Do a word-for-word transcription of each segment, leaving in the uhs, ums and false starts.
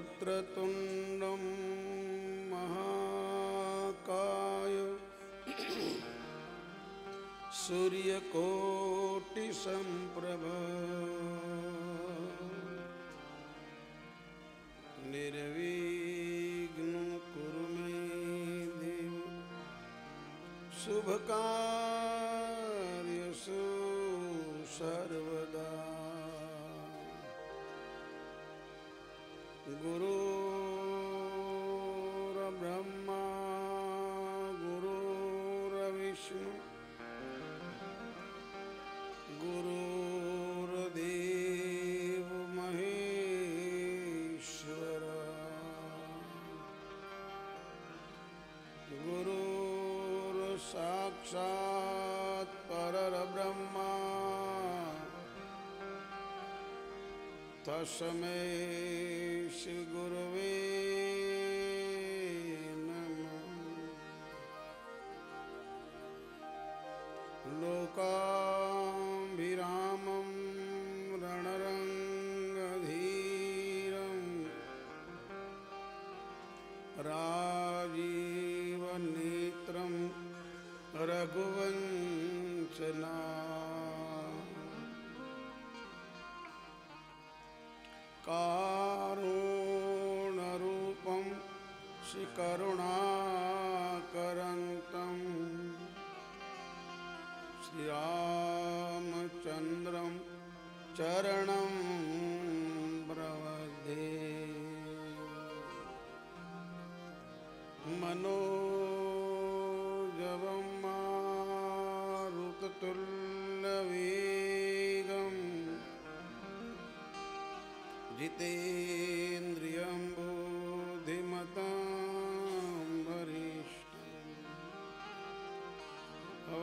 वक्रतुण्डं महाकाय सूर्यकोटिसम्प्रभा निर्विघ्नं कुरु मे देव शुभकार्यसु सर्वदा। गुरुर्ब्रह्मा गुरुर्विष्णु गुरुर्देव महेश्वर गुरुर्साक्षात् परब्रह्मा तस्मै श्री गुरवे नमः। लोकाभिरामं रणरङ्गधीरं राजीवनेत्रं रघुवंशना कारुण्यरूपं श्रीकरुणाकरन्तं श्रीरामचन्द्रं चरणं प्रपद्ये। मनोजवं मारुततुल्यवेगं जितेन्द्रियं बुद्धिमतां वरिष्ठं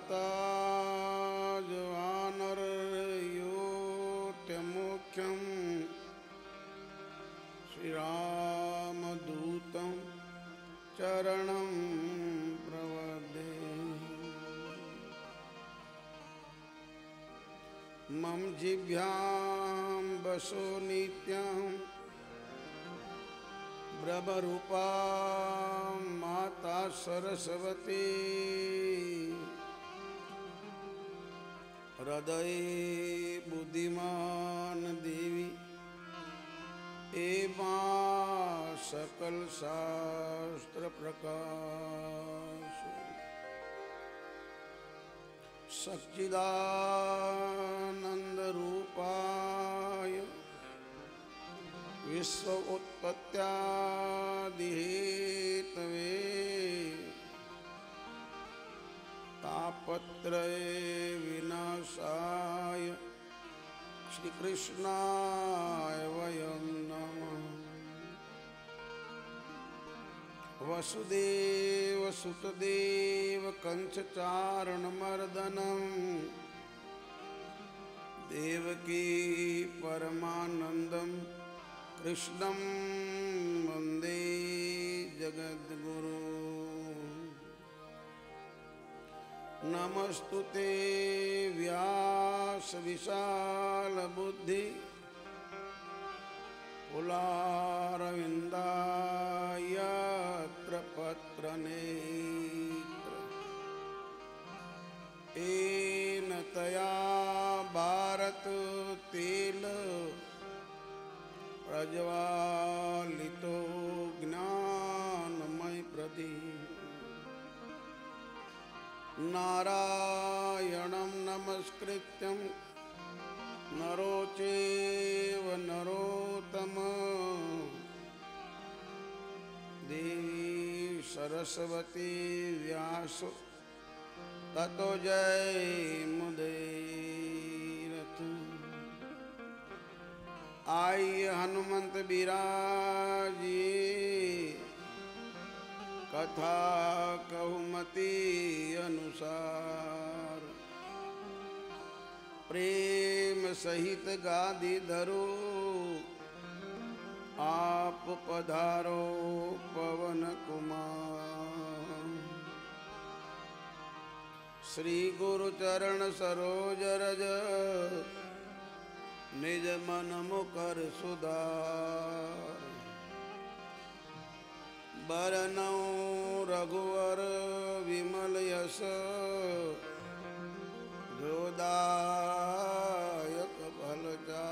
वाताजवानरयोत्यमुख्यं श्रीरामदूतं चरणं प्रपद्ये। मम जिह्वां वसो नित्यं ब्रह्मरूपा माता सरस्वती हृदये बुद्धिमान देवी एवा सकल शास्त्र प्रकाश सच्चिदानंद रूपाय विश्व उत्पत्त्यादिहेतवे तापत्रय विनाशाय श्री कृष्णाय वयं नमः। वसुदेव सुतदेव कंसचारणमर्दनं देवकी परमानंदं कृष्णं वन्दे जगद्गुरु। नमस्तुते व्यास विशालबुद्धि कुलारविन्दायत्र पत्रनेत्र येन तया भारत तेल प्रज्वालितो ज्ञानमय प्रदीप नारायणं नमस्कृत्यं नरो चैव नरोत्तमं देवी सरस्वती व्यास ततो जयमुदीरथ। आइए हनुमंत बिराजिए कथा कहूमति अनुसार प्रेम सहित गादी धरो आप पधारो पवन कुमार। श्री गुरु चरण सरोज रज निज मन मुकर सुधार। बरनौ रघुवर विमल यश जोदायक फलचा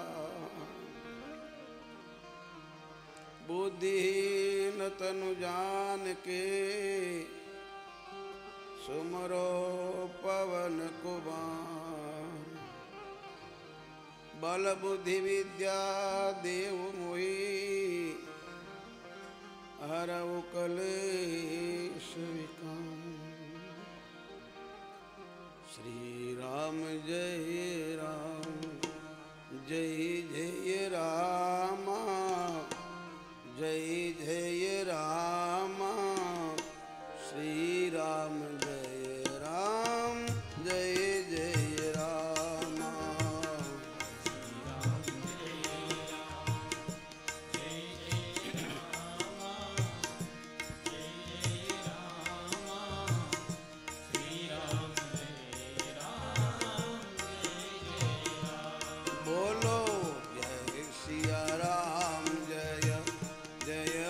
बुद्धिहीन तनु जान के सुमरो पवन कुमार बल बुद्धि विद्या देव मोहि हरऊ कलेश विकार। श्री राम जय राम जय जय राम जय जय राम श्री राम जय राम जय जय राम श्री राम जय राम जय जय राम जय जय राम श्री राम जय राम जय जय राम। बोलो जय सिया राम जय जय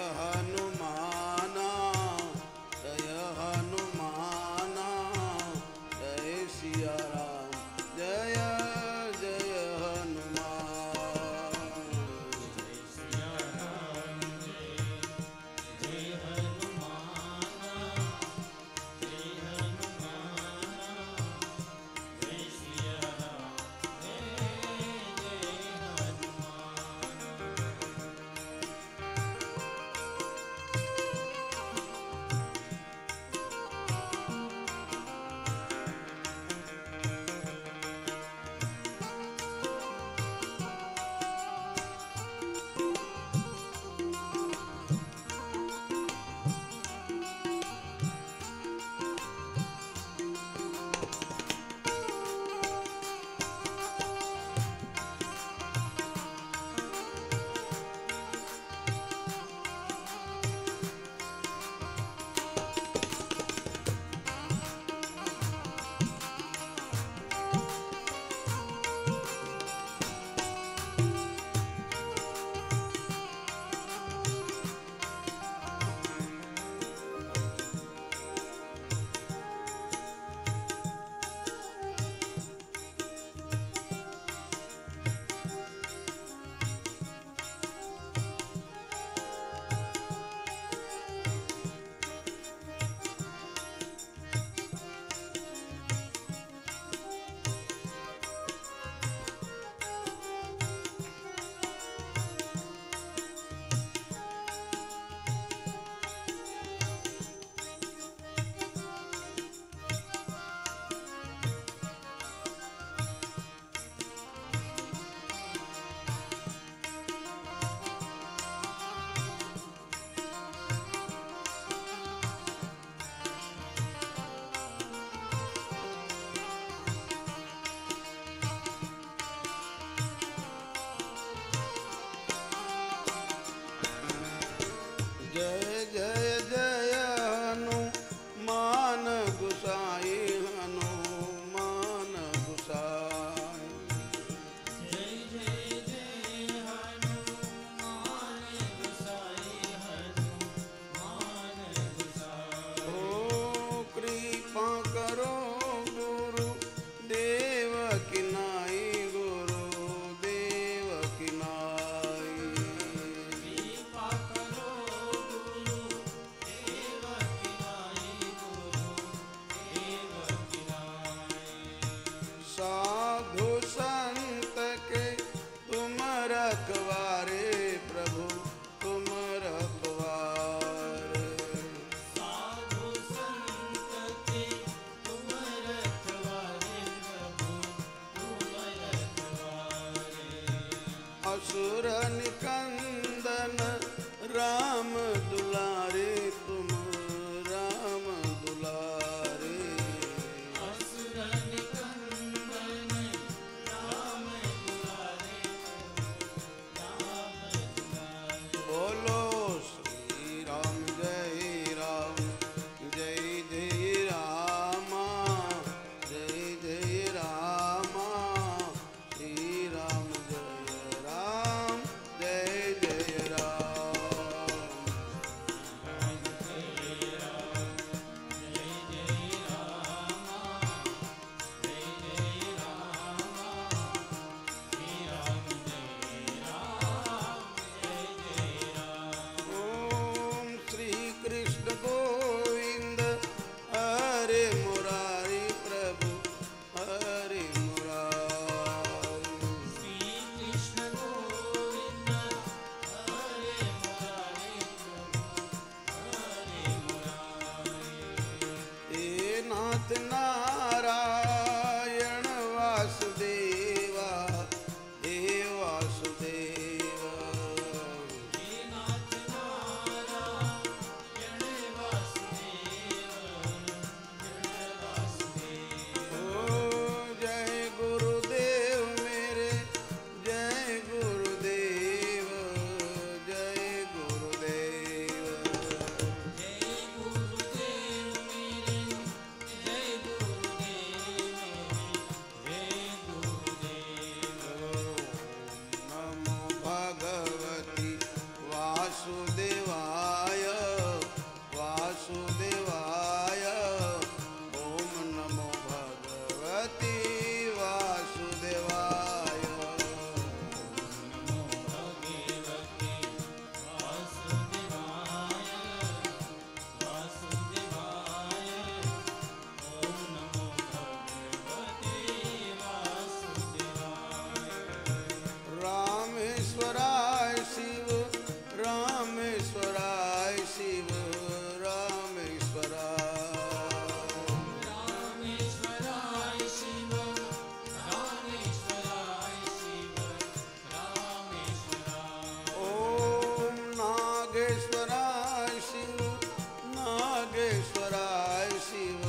नागेश्वराय शिव नागेश्वराय शिव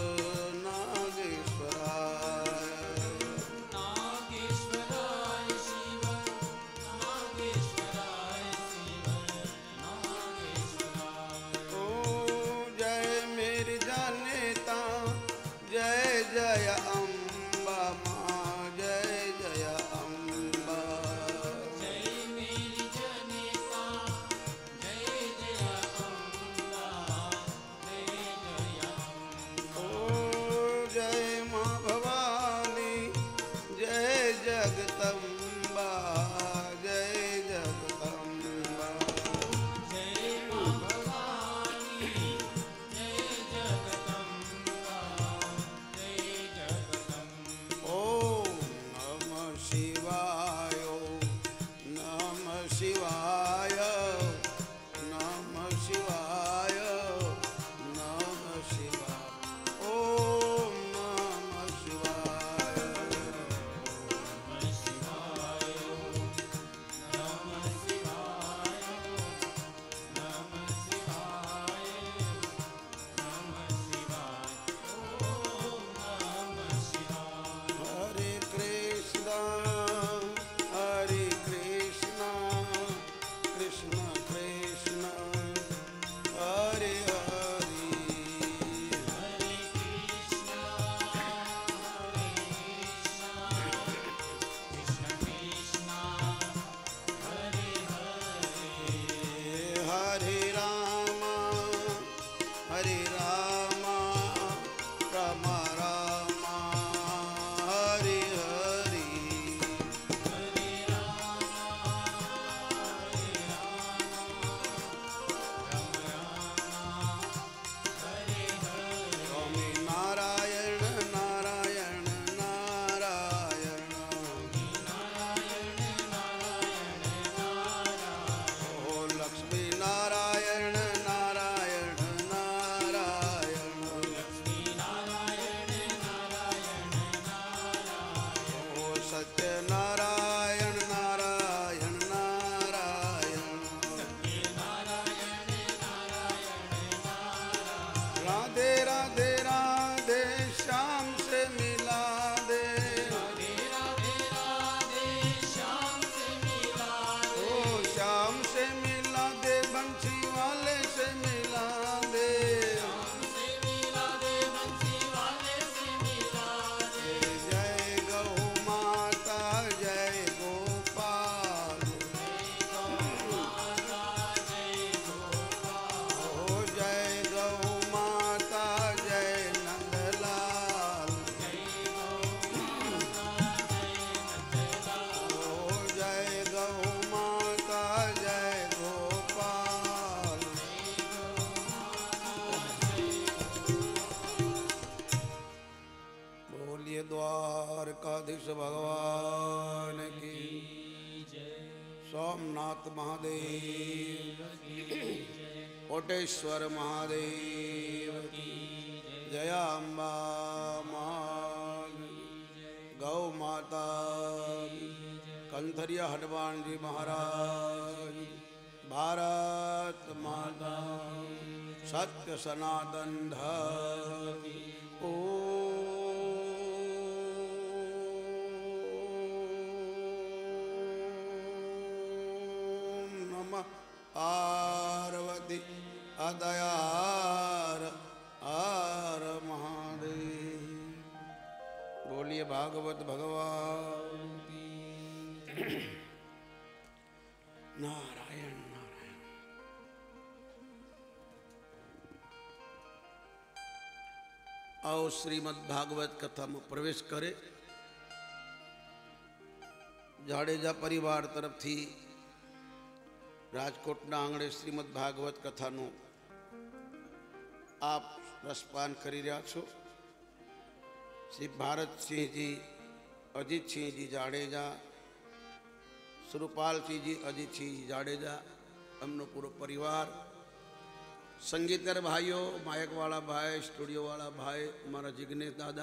नागेश्वराय नागेश्वराय शिव नागेश्वराय शिव नागेश्वराय। ओ जय मेरी जनता जय जय अम्बा माँ जय जय अम्बा। जय मेरी जनता जय जय अम्बा जय जय अम्बा। ओ जय माँ भवानी जय जगदम्बा जय जगदम्बा। जय माँ भवानी जय जगदम्बा जय जगदम्बा। ओम नमः शिवाय ओम नमः शिवाय नमः शिवाय नमः शिवाय ओम नमः शिवाय। नमः शिवाय नमः शिवाय नमः शिवाय नमः शिवाय ओम नमः शिवाय। हरे कृष्णा हरे कृष्णा कृष्ण कृष्ण हरे हरे। हरे कृष्णा हरे कृष्णा कृष्ण कृष्णा हरे हरे। हरे राम हरे राम राम राम हरे हरे। हरे राम हरे राम राम राम हरे हरे। स्वामी नारायण नारायण नारायण नारायण नारायण नारायण। ओ लक्ष्मी नारायण नारायण नारायण लक्ष्मी नारायण नारायण नारायण। ओ सत्य नारायण नारायण नारायण सत्य नारायण नारायण नारायण। राधे राधे राधे श्याम से मिला दे। राधे राधे राधे श्याम से मिला ओ दे। श्याम से मिला दे बंसी वाले से मिला दे। श्याम से मिला दे बंसी वाले से मिला दे। जय गौ माता जय गोपाल गौ माता जय गोपाल। ओ जय गौ माता जय नंदलाल जय गौ माता जय नंदलाल। ओ जय गौ माता जय गोपाल। बोलिए द्वारकाधीश भगवान की सोमनाथ महादेव कोटेश्वर महादेव जय अम्बा माँ गौ माता कंथरिया हनुमान जी महाराज भारत माता सत्य सनातन धर्म ओम नमः पार्वती अदयार आर महादेव। बोलिए भागवत भगवान की। नारायण नारायण। आओ श्रीमद् भागवत कथा में प्रवेश करे। जाडेजा परिवार तरफ थी राजकोटना आंगणे श्रीमद् भागवत कथानु आप रसपान करी रह्या छो। श्री भारत सिंह जी अजीत सिंह जी जाडेजा सुरपाल सिंह जी अजीत सिंह जी जाडेजा हमनो पूरो परिवार संगीतर भाइयों मायक वाला भाई स्टूडियो वाला भाई हमारा जिग्नेश दादा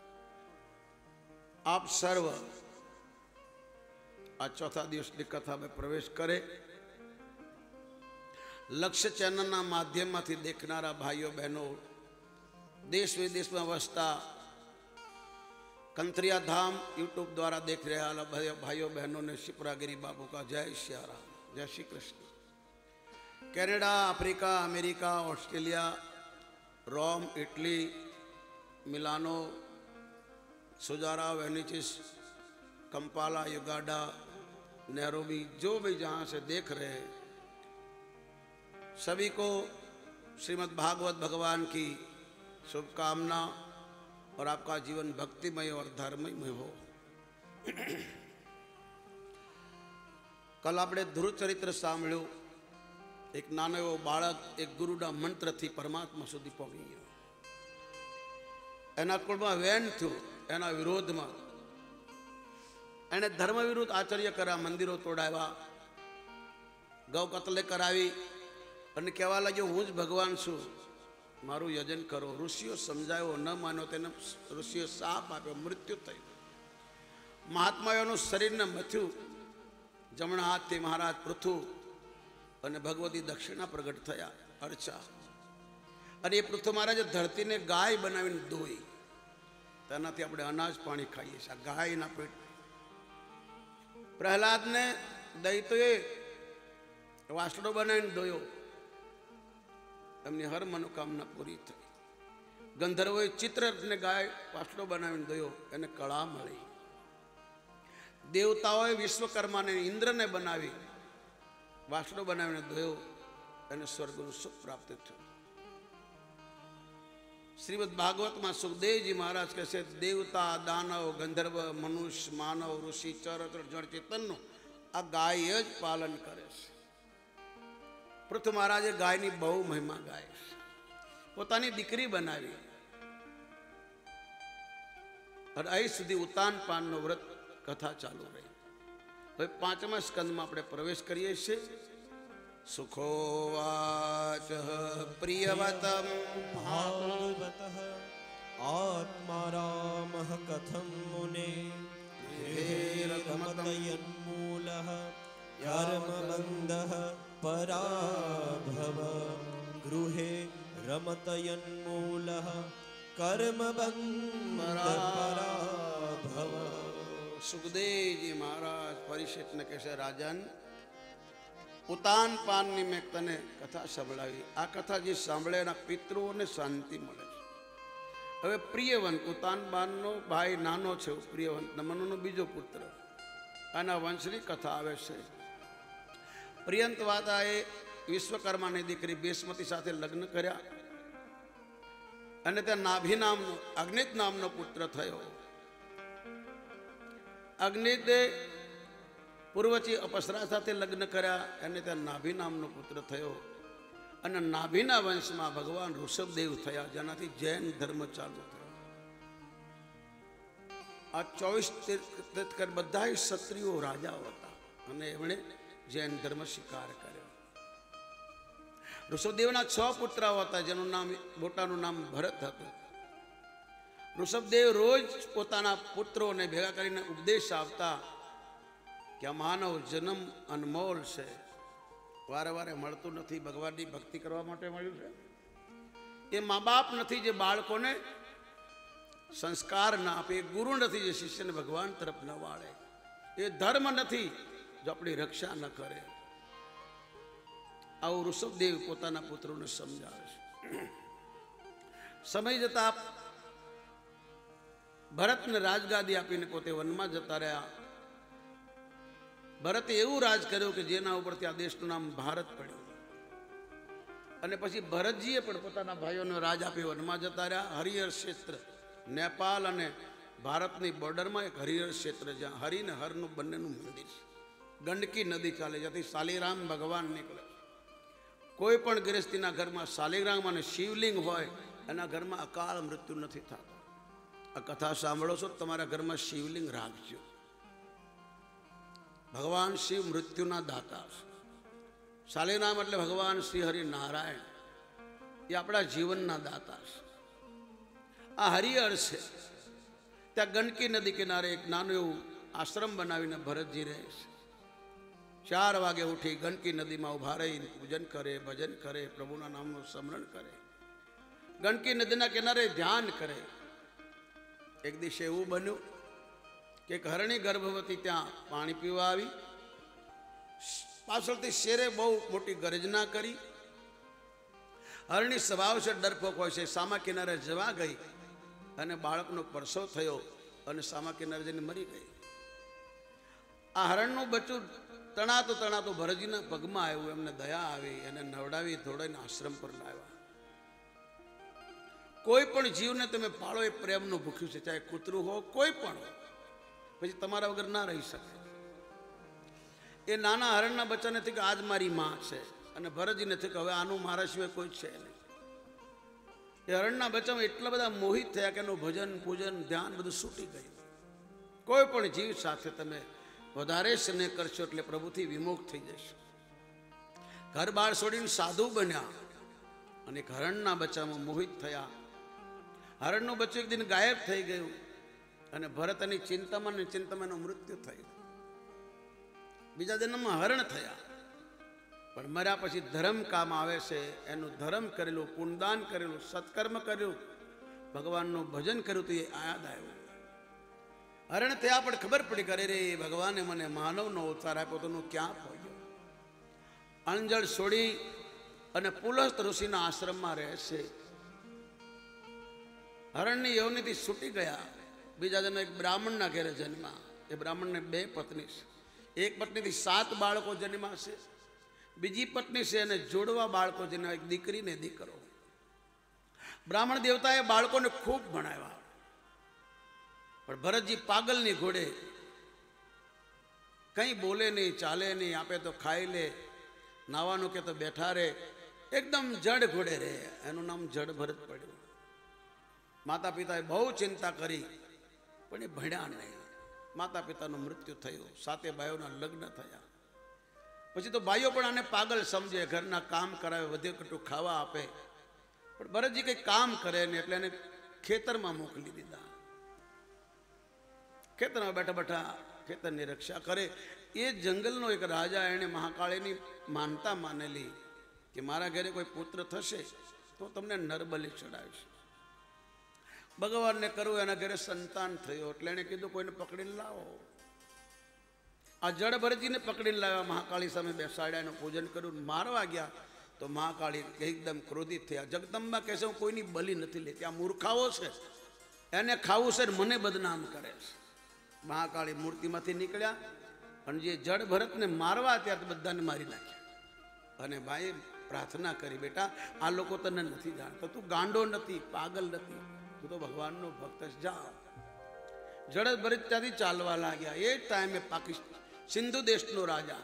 आप सर्व आज चौथा दिवस की कथा में प्रवेश करे। લક્ષ્ય ચેનલના માધ્યમમાંથી દેખનારા ભાઈઓ બહેનો, દેશ વિદેશમાં વસતા કંથરિયા ધામ યુટ્યુબ દ્વારા દેખ રહ્યા ભાઈઓ બહેનોને શિપ્રાગીરી બાપુ કા જય સિયારામ, જય Shri Krishna. Canada, Africa, America, Australia, Rome, Italy, Milano, सुजारा, वेनिसिस, कंपाला, युगांडा, नैरोबी, जो भी जहाँ से देख रहे हैं सभी को श्रीमद् भागवत भगवान की शुभकामना और आपका जीवन भक्तिमय और धर्ममय हो। कल आपणे ध्रुव चरित्र सांभळ्युं। एक नानो एवो बाळक एक गुरुना मंत्रथी परमात्मा सुधी पहोंची गयो। एना कुळमां वेन थयुं, एना विरोधमां एणे धर्म विरुद्ध आचर्य कर्या, मंदिरो तोड़ाव्या, गौ कतले करावी अने कहेवा लाग्यो हूँ ज भगवान छुं, मारुं यजन करो। ऋषिओ समजाव्यो, न मान्यो तेने ऋषिओ शाप आप्यो, मृत्यु थयुं। महात्माओनुं शरीरने मथ्युं, जमणा हाथथी महाराज पृथु અને ભગવતી દક્ષિણા પ્રગટ થયા, અર્ચા। અને એ પૃથ્વી મહારાજે ધરતીને ગાય બનાવીને દોઈ, તેનાથી આપણે અનાજ પાણી ખાઈએ છીએ, આ ગાયના પેટ। પ્રહલાદને દૈત્યોએ વાસણો બનાવીને દોયો, એમની હર મનોકામના પૂરી થઈ। ગંધર્વોએ ચિત્રને ગાય વાસણો બનાવીને દોયો, એને કળા મળી। દેવતાઓએ વિશ્વકર્માને ઇન્દ્રને બનાવી વાસણો બનાવીને દોયો, અને સ્વર્ગનું સુખ પ્રાપ્ત થયું। શ્રીમદ ભાગવતમાં સુખદેવજી મહારાજ કહે છે, દેવતા, દાનવ, ગંધર્વ, મનુષ્ય, માનવ, ઋષિ, ચરાચર જળ ચેતનનું આ ગાય જ પાલન કરે છે। પૃથ્વી મહારાજે ગાયની બહુ મહિમા ગાય છે, પોતાની દીકરી બનાવી। અને અહીં સુધી ઉતાન પાનનો વ્રત કથા ચાલુ રહી। હવે પાંચમા સ્કંદમાં આપણે પ્રવેશ કરીએ છીએ। સુખોવાચ પ્રિયવતમ ભાગવતઃ આત્મારામઃ કથમ મુને રમતયન્મૂલઃ યર્મબંધઃ પરાભવ ગૃહે રમતયન્મૂલઃ કર્મબંધ પરાભવ। સુખદેવજી મહારાજ પરીક્ષિત ને કહેશે, રાજન ઉતાન પાનની મેં તને કથા સંભળાવી, આ કથા જે સાંભળે એના પિતૃઓને શાંતિ મળે છે। હવે પ્રિયવંત ઉતાન પાનનો ભાઈ નાનો છે, પ્રિયવંત મનુનો બીજો પુત્ર, આના વંશની કથા આવે છે। પ્રિયંત વાતાએ વિશ્વકર્માની દીકરી બેસમતી સાથે લગ્ન કર્યા, અને ત્યાં નાભી નામનો અગ્નિત નામનો પુત્ર થયો। અગ્નિતે પૂર્વથી અપસરા સાથે લગ્ન કર્યા, એને ત્યાં નાભી નામનો પુત્ર થયો, અને નાભીના વંશમાં ભગવાન ઋષભદેવ થયા, જેનાથી જૈન ધર્મ ચાલુ થયો। આ ચોવીસ તીર્થંકર બધા ક્ષત્રિયો રાજાઓ હતા, અને એમણે જૈન ધર્મ સ્વીકાર કર્યો। ઋષભદેવના છ પુત્રાઓ હતા, જેનું નામ મોટાનું નામ ભરત હતું। ઋષભદેવ રોજ પોતાના પુત્રોને ભેગા કરીને ઉપદેશ આપતા કે આ માનવ જન્મ અનમોલ છે, વારે વારે મળતું નથી, ભગવાનની ભક્તિ કરવા માટે મળ્યું છે। એ મા બાપ નથી જે બાળકોને સંસ્કાર ના આપે, એ ગુરુ નથી જે શિષ્યને ભગવાન તરફ ન વાળે, એ ધર્મ નથી જો આપણી રક્ષા ન કરે। આવું ઋષભદેવ પોતાના પુત્રોને સમજાવે છે। સમય જતા ભરતને રાજગાદી આપીને પોતે વનમાં જતા રહ્યા। ભરતે એવું રાજ કર્યું કે જેના ઉપરથી આ દેશનું નામ ભારત પડ્યું। અને પછી ભરતજીએ પણ પોતાના ભાઈઓને રાજ આપી વનમાં જતા રહ્યા। હરિહર ક્ષેત્ર, નેપાલ અને ભારતની બોર્ડરમાં એક હરિહર ક્ષેત્ર, જ્યાં હરિ ને હરનું બંનેનું મંદિર છે। ગંડકી નદી ચાલે, જ્યાંથી શાલિગ્રામ ભગવાન નીકળે। કોઈ પણ ગૃહસ્થીના ઘરમાં શાલિગ્રામ અને શિવલિંગ હોય, એના ઘરમાં અકાળ મૃત્યુ નથી થતું। આ કથા સાંભળો છો, તમારા ઘરમાં શિવલિંગ રાખજો। ભગવાન શિવ મૃત્યુના દાતા છે। શાલિગ્રામ એટલે ભગવાન શ્રી હરિ નારાયણ, એ આપણા જીવનના દાતા છે। આ હરિહર છે, ત્યાં ગંડકી નદી કિનારે એક નાનું એવું આશ્રમ બનાવીને ભરતજી રહે છે। ચાર વાગે ઉઠી ગંડકી નદીમાં ઉભા રહીને પૂજન કરે, ભજન કરે, પ્રભુના નામનું સ્મરણ કરે, ગંડકી નદીના કિનારે ધ્યાન કરે. એક દિવસે એવું બન્યું કે એક હરણી ગર્ભવતી ત્યાં પાણી પીવા આવી. પાછળથી શેરે બહુ મોટી ગર્જના કરી. હરણી સ્વભાવ છે ડરપોક હોય છે, સામા કિનારે જવા ગઈ અને બાળકનો પ્રસવ થયો અને સામા કિનારે જઈને મરી ગઈ. આ હરણનું બચ્ચું તણાતું તણાતું ભરતજીના પગમાં આવ્યું. એમને દયા આવી, એને નવડાવી ધોડાઈને આશ્રમ પર લાવ્યા. કોઈ પણ જીવને તમે પાળો એ પ્રેમનું ભૂખ્યું છે, ચાહે કૂતરું હો, કોઈ પણ હો, પછી તમારા વગર ના રહી શકે. એ નાના હરણના બચ્ચાને થી કે આજ મારી માં છે, અને ભરતજીને થી કે હવે આનું મારા સિવાય કોઈ છે નહીં. એ હરણના બચ્ચામાં એટલા બધા મોહિત થયા કે એનું ભજન પૂજન ધ્યાન બધું છૂટી ગયું. કોઈ પણ જીવ સાથે તમે વધારે સ્નેહ કરશો એટલે પ્રભુથી વિમુખ થઈ જશો. ઘર બાર છોડીને સાધુ બન્યા અને એક હરણના બચ્ચામાં મોહિત થયા. હરણનું બચ્ચું એક દિન ગાયબ થઈ ગયું અને ભરત એની ચિંતામાં ને ચિંતામાં એનું મૃત્યુ થયું. બીજા જન્મમાં હરણ થયા, પણ મર્યા પછી ધર્મ કામ આવે છે. એનું ધર્મ કરેલું, પુણ્યદાન કરેલું, સત્કર્મ કર્યું, ભગવાનનું ભજન કર્યું તો એ યાદ આવ્યું. હરણ થયા પણ ખબર પડી કરે રે ભગવાને મને માનવનો અવતાર આપ્યો તો હું ક્યાં પહોંચ્યો. અંજળ છોડી અને પુલસ્ત ઋષિના આશ્રમમાં રહે છે. હરણની યૌનિથી છૂટી ગયા. બીજા જન્મ એક બ્રાહ્મણના ઘેરે જન્મા. એ બ્રાહ્મણને બે પત્ની છે. એક પત્નીથી સાત બાળકો જન્મ્યા છે, બીજી પત્ની છે અને જોડવા બાળકો જન્મ્યા, એક દીકરી ને દીકરો. બ્રાહ્મણ દેવતાએ બાળકોને ખૂબ ભણાવ્યા, પણ ભરતજી પાગલની ઘોડે કંઈ બોલે નહીં, ચાલે નહીં, આપે તો ખાઈ લે, નાવાનું કે તો બેઠા રે, એકદમ જડ ઘોડે રે. એનું નામ જડ ભરત પડ્યું. માતા પિતાએ બહુ ચિંતા કરી પણ એ ભણ્યા નહીં. માતા પિતાનું મૃત્યુ થયું, સાતે ભાઈઓના લગ્ન થયા. પછી તો ભાઈઓ પણ આને પાગલ સમજે, ઘરના કામ કરાવે, વધે કટું ખાવા આપે, પણ ભરતજી કંઈ કામ કરે નહીં એટલે એને ખેતરમાં મોકલી દીધા. ખેતરમાં બેઠા બેઠા ખેતરની રક્ષા કરે. એ જંગલનો એક રાજા, એણે મહાકાળીની માનતા માનેલી કે મારા ઘરે કોઈ પુત્ર થશે તો તમને નરબલી ચડાવીશ. ભગવાનને કરવું, એના ઘરે સંતાન થયો એટલે એને કીધું કોઈને પકડીને લાવો. આ જડ ભરતજીને પકડીને લાવ્યા, મહાકાળી સામે બેસાડ્યા, એનું પૂજન કર્યું. મારવા ગયા તો મહાકાળી એકદમ ક્રોધિત થયા. જગદંબા કહેશે હું કોઈની બલી નથી લેતી, આ મૂર્ખાઓ છે, એને ખાવું છે, મને બદનામ કરે છે. મહાકાળી મૂર્તિમાંથી નીકળ્યા અને જે જડ ભરતને મારવા ત્યાં બધાને મારી નાખ્યા. અને ભાઈ પ્રાર્થના કરી, બેટા આ લોકો તને નથી જાણતા, તું ગાંડો નથી, પાગલ નથી, તું તો ભગવાનનો ભક્ત છે, જા. જડ ભરત ત્યાંથી ચાલવા લાગ્યા. એ ટાઈમે પાકિસ્તાન સિંધુ દેશનો રાજા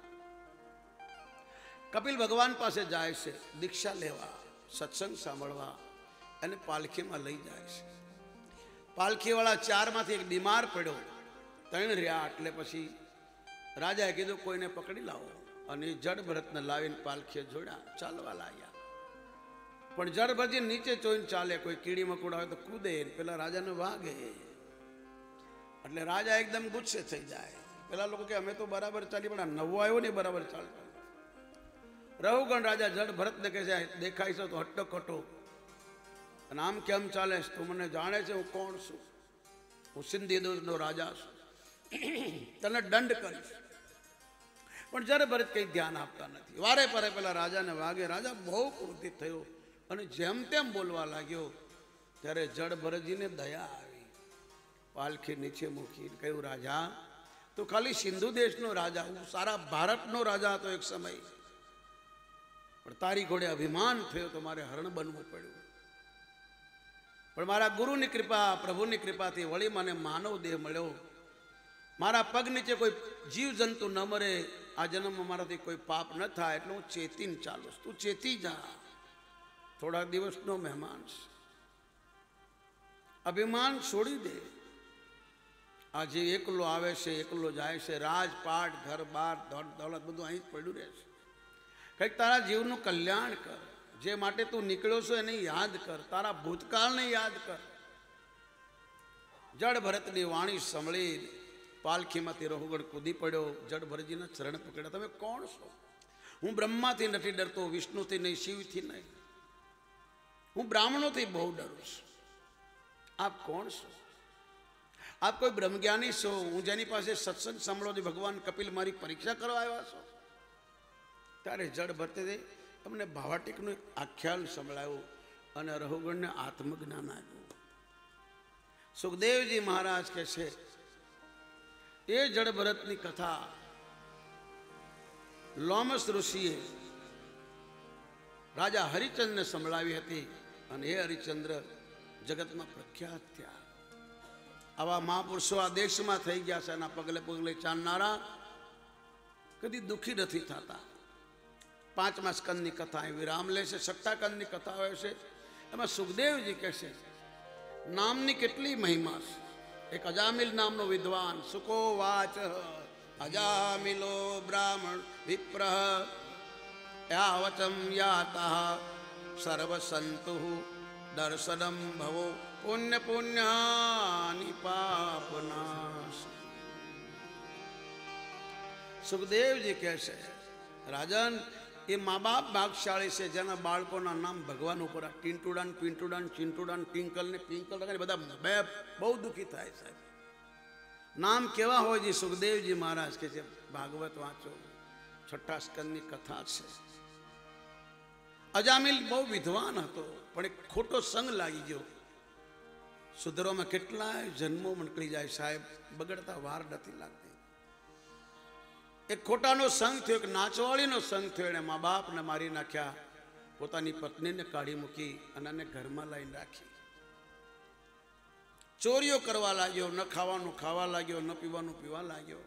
કપિલ ભગવાન પાસે જાય છે દીક્ષા લેવા, સત્સંગ સાંભળવા, અને પાલખીમાં લઈ જાય છે. પાલખીવાળા ચારમાંથી એક બીમાર પડ્યો, ત્રણ રહ્યા. એટલે પછી રાજાએ કીધું કોઈને પકડી લાવો, અને જડ ભરતને લાવીને પાલખીએ જોડ્યા, ચાલવા લાગ્યા. પણ જડ ભરતજી નીચે જોઈને ચાલે, કોઈ કીડી મકોડા હોય તો કૂદે, પેલા રાજાને વાગે. એટલે રાજા એકદમ ગુસ્સે થઈ જાય. પેલા લોકો કે અમે તો બરાબર ચાલી, પણ આ નવો આવ્યો ને બરાબર ચાલતો. રહુગણ રાજા જડ ભરતને કહે છે દેખાય છે તો હટ્ટો કટો, અને આમ કેમ ચાલે, તું મને જાણે છે હું કોણ છું? હું સિંધી દેશનો રાજા છું, તને દંડ કરીશ. પણ જડ ભરત કંઈ ધ્યાન આપતા નથી. વારે પારે પેલા રાજાને વાગે. રાજા બહુ ક્રોધિત થયો અને જેમ તેમ બોલવા લાગ્યો. ત્યારે જડ ભરતજીને દયા આવી, પાલખી નીચે મૂકી કહ્યું રાજા તું ખાલી સિંધુ દેશનો રાજા, હું સારા ભારતનો રાજા હતો એક સમય, પણ તારી ઘોડે અભિમાન થયો તો મારે હરણ બનવું પડ્યું. પણ મારા ગુરુની કૃપા, પ્રભુની કૃપાથી વળી મને માનવ દેહ મળ્યો. મારા પગ નીચે કોઈ જીવ જંતુ ન મરે, આ જન્મમાં મારાથી કોઈ પાપ ન થાય, એટલે હું ચેતીને ચાલું. તું ચેતી જા, થોડા દિવસનો મહેમાન છે, અભિમાન છોડી દે. આ જે એકલો આવે છે, એકલો જાય છે, રાજપાટ, ઘર બાર, ધન દોલત બધું અહીં જ પડ્યું રહે છે. કંઈક તારા જીવનું કલ્યાણ કર. જે માટે તું નીકળ્યો છો એને યાદ કર, તારા ભૂતકાળને યાદ કર. જડ ભરતની વાણી સંભળી પાલખીમાંથી રઘુગણ કૂદી પડ્યો, જડભરજીના ચરણ પકડ્યા. તમે કોણ છો? હું બ્રહ્માથી નથી ડરતો, વિષ્ણુથી નહીં, શિવથી નહીં, હું બ્રાહ્મણોથી બહુ ડરું છું. આપ કોણ છો? આપ કોઈ બ્રહ્મજ્ઞાની છો? હું જેની પાસે સત્સંગ સાંભળો ભગવાન કપિલ મારી પરીક્ષા કરવા આવ્યા છો? ત્યારે જડ ભરતે તમને ભાવાટીકનું એક આખ્યાન સંભળાયું અને રઘુગણને આત્મજ્ઞાન આવ્યું. સુખદેવજી મહારાજ કહે છે એ જડ ભરતની કથા લોમસ ઋષિએ રાજા હરિચંદ્રને સંભળાવી હતી અને એ હરિચંદ્ર જગતમાં પ્રખ્યાત થયા. આવા મહાપુરુષો આ દેશમાં થઈ ગયા છે. એના પગલે પગલે ચાલનારા કદી દુઃખી નથી થતા. પાંચમા સ્કંદની કથા એ વિરામ લે છે. છઠ્ઠા સ્કંદની કથા હોય છે. એમાં સુખદેવજી કહે છે નામની કેટલી મહિમા છે. એક અજામિલ નામનો વિદ્વાન સુકો વાચ અજામિલો બ્રાહ્મણ વિપ્ર યાવચમ યાતા સર્વ સંતુ દર્શનમ ભવો પુણ્ય પુણ્યાની પાપનાશ. સુખદેવજી કહે છે રાજન એ મા બાપ ભાગશાળી છે જેના બાળકોના નામ ભગવાન ઉપર ટીન્ટુડાન પિન્ટુડાન ચિન્ટુડાન ટિંકલ ને પિંકલ બધા બે બહુ દુઃખી થાય સાહેબ. નામ કેવા હોય છે? સુખદેવજી મહારાજ કે છે ભાગવત વાંચો, છઠ્ઠા સ્કંદની કથા છે. અજામિલ બહુ વિદ્વાન હતો પણ એક ખોટો સંગ લાગી ગયો. સુધરવામાં કેટલાય જન્મો નીકળી જાય સાહેબ, બગડતા વાર નથી લાગતી. એક ખોટાનો સંગ થયો, એક નાચવાળીનો સંગ થયો. એને મા બાપને મારી નાખ્યા, પોતાની પત્નીને કાઢી મૂકી અને એને ઘરમાં લાવીને રાખી. ચોરીઓ કરવા લાગ્યો, ન ખાવાનું ખાવા લાગ્યો, ન પીવાનું પીવા લાગ્યો.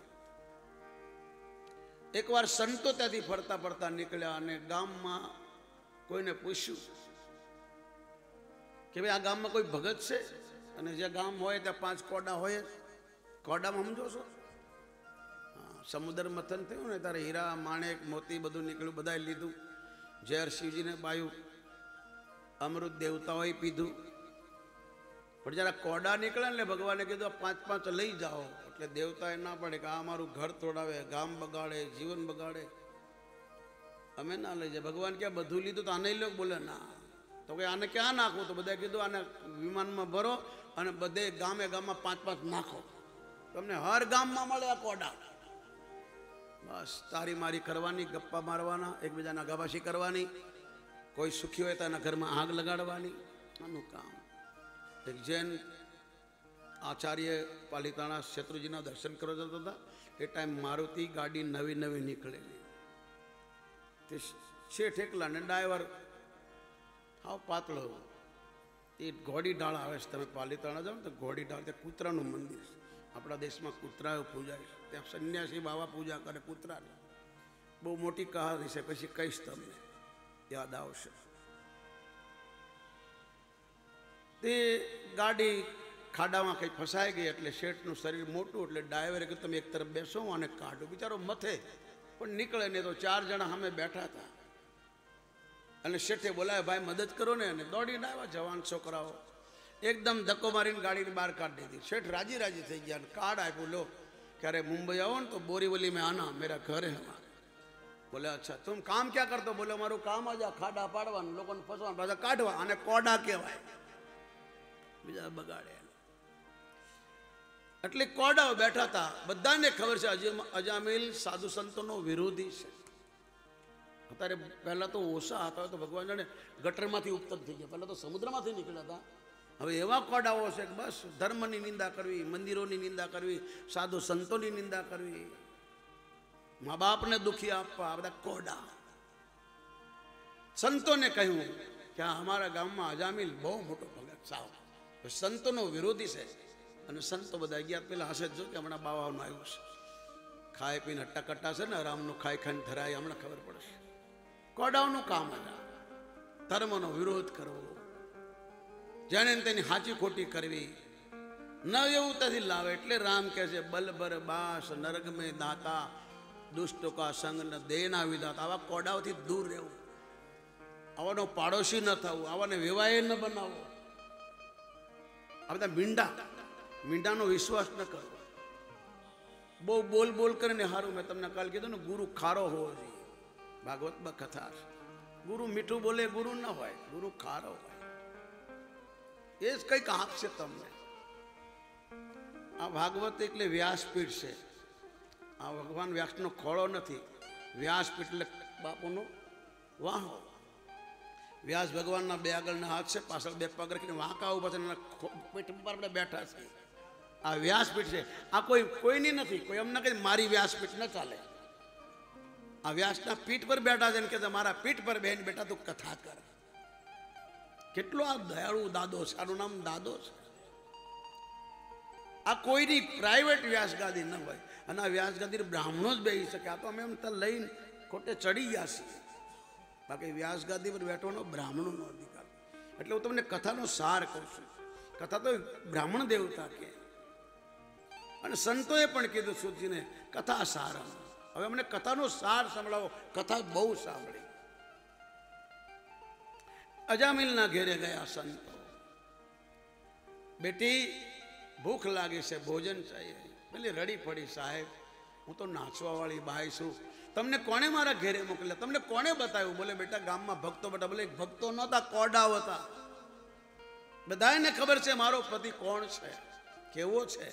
એકવાર સંતો ત્યાંથી ફરતા ફરતા નીકળ્યા અને ગામમાં કોઈને પૂછ્યું કે ભાઈ આ ગામમાં કોઈ ભગત છે? અને જે ગામ હોય ત્યાં પાંચ કોડા હોય. કોડામાં સમજો છો? સમુદ્ર મથન થયું ને ત્યારે હીરા માણેક મોતી બધું નીકળ્યું, બધાએ લીધું. ઝેર શિવજીને પાયું, અમૃત દેવતાઓએ પીધું. પણ જરા કોડા નીકળે ને ભગવાને કીધું આ પાંચ પાંચ લઈ જાઓ. એટલે દેવતાએ ના પડે કે આ અમારું ઘર તોડાવે, ગામ બગાડે, જીવન બગાડે, અમે ના લઈ જાય. ભગવાન ક્યાં બધું લીધું તો આને લો? બોલે ના. તો કે આને ક્યાં નાખવું? તો બધા કીધું આને વિમાનમાં ભરો અને બધે ગામે ગામમાં પાંચ પાંચ નાખો, તમને હર ગામમાં મળે આ કોડા. બસ તારી મારી કરવાની, ગપ્પા મારવાના, એકબીજાના ગવાશી કરવાની, કોઈ સુખી હોય તો એના ઘરમાં આગ લગાડવાની, આનું કામ. એક જૈન આચાર્ય પાલિતાણા શત્રુજીના દર્શન કરવા જતા હતા. એ ટાઈમ મારુતિ ગાડી નવી નવી નીકળેલી. તે શેઠ એકલા ને ડ્રાઈવર હાવ પાતળો. એ ઘોડી ઢાળ આવે છે. તમે પાલિતાણા જાઓ ને તો ઘોડી ઢાળ તે કૂતરાનું મંદિર છે. આપણા દેશમાં કૂતરાઓ પૂજાય છે. ત્યાં સંન્યાસી બાવા પૂજા કરે કૂતરાની. બહુ મોટી કહાની છે, પછી કહીશ તમને, યાદ આવશે. તે ગાડી ખાડામાં કંઈ ફસાઈ ગઈ એટલે શેઠનું શરીર મોટું એટલે ડ્રાઈવરે કીધું તમે એક તરફ બેસો અને કાઢો. બિચારો મથે પણ નીકળે નહીં. તો ચાર જણા સામે બેઠા હતા અને શેઠે બોલાવે ભાઈ મદદ કરો ને. અને દોડીને આવ્યા જવાન છોકરાઓ, એકદમ ધક્કો મારીને ગાડીની બહાર કાઢી દીધી. શેઠ રાજી રાજી થઈ ગયા. કાર્ડ આપ્યું, લો ક્યારે મુંબઈ આવો ને તો બોરીવલી મેં આના મેરા ઘર હે હમારે. બોલે અચ્છા તું કામ ક્યાં કરતો? બોલે મારું કામ જ આ ખાડા પાડવાનું, લોકોને ફસવાનું, પાછા કાઢવા. અને કોડા કહેવાય, બીજા બગાડે. એટલે કોડાઓ બેઠા હતા. બધાને ખબર છે અજામિલ સાધુ સંતોનો વિરોધી છે. અત્યારે પહેલા તો ઓછા હતા તો ભગવાન જાણે ગટરમાંથી ઉત્પન્ન થઈ ગયા. પહેલા તો સમુદ્રમાંથી નીકળ્યા હતા. હવે એવા કોડાઓ છે કે બસ ધર્મની નિંદા કરવી, મંદિરોની નિંદા કરવી, સાધુ સંતોની નિંદા કરવી, મા બાપને દુખી આપવા, આ બધા કોડા. સંતોને કહ્યું કે અમારા ગામમાં અજામિલ બહુ મોટો ભગત સાવ સંતોનો વિરોધી છે. અને સંતો બધા ગયા. પેલા હશે જો કે હમણાં બાવાનું આવ્યું છે, ખાઈ પીને ટકટા છે ને રામનું ખાઈ ખાઈને ધરાય, હમણાં ખબર પડશે. કોડાઓનું કામ હતા ધર્મનો વિરોધ કરવો, જેને તેની હાચી ખોટી કરવી, ન એવું ત્યાંથી લાવે. એટલે રામ કહે છે બલબર બાસ નરગ મેં દાતા દુષ્ટો કા સંગ ન દેના વિધાતા. આવા કોડાઓથી દૂર રહેવું, આવાનો પાડોશી ન થવું, આવાને વિવાહ ન બનાવવો. આ બધા મીંડા, મીંડાનો વિશ્વાસ ન કરવો. બહુ બોલ બોલ કરીને હારું. મેં તમને કાલ કીધું ને, ગુરુ ખારો હોવો જોઈએ. ભાગવતમાં કથા છે, ગુરુ મીઠું બોલે ગુરુ ન હોય, ગુરુ ખારો હોય. એ જ કંઈક આપશે તમને. આ ભાગવત એટલે વ્યાસપીઠ છે. આ ભગવાન વ્યાસનો ખોળો નથી. વ્યાસપીઠ એટલે બાપુનો વાહો. વ્યાસ ભગવાનના બે આગળના હાથ છે, પાછળ બે પગ રાખીને વાંકા ઉભા છે, પીઠ પર આપણે બેઠા છે. આ વ્યાસપીઠ છે. આ કોઈ કોઈની નથી. કોઈ એમ ના કહે મારી વ્યાસપીઠ ન ચાલે. આ વ્યાસના પીઠ પર બેઠા છે ને કે મારા પીઠ પર બેન બેટા તું કથા કર. કેટલો આ દયાળુ દાદો છે. આનું નામ દાદો છે. આ કોઈની પ્રાઇવેટ વ્યાસગાદી ન હોય. અને આ વ્યાસગાદી બ્રાહ્મણો જ બેસી શકે. આ તો અમે એમ તો લઈને ખોટે ચડી ગયા છીએ. બાકી વ્યાસગાદી પર બેઠવાનો બ્રાહ્મણોનો અધિકાર. એટલે હું તમને કથાનો સાર કહું છું. કથા તો બ્રાહ્મણ દેવતા કે. અને સંતોએ પણ કીધું સુધીને કથા સાર. હવે અમને કથાનો સાર સંભળાવો. કથા બહુ સાંભળી. અજામિલના ઘેરે ગયા સંતો. બેટી ભૂખ લાગી છે, ભોજન चाहिए. પેલી રડી પડી, સાહેબ હું તો નાચવા વાળી બાઈ છું, તમને કોણે મારા ઘેરે મોકલ્યા, તમને કોણે બતાવ્યું? બોલે બેટા ગામમાં ભક્તો બેટા. બોલે ભક્તો નહોતા, કોડાઓ હતા. બધાને ખબર છે મારો પતિ કોણ છે, કેવો છે.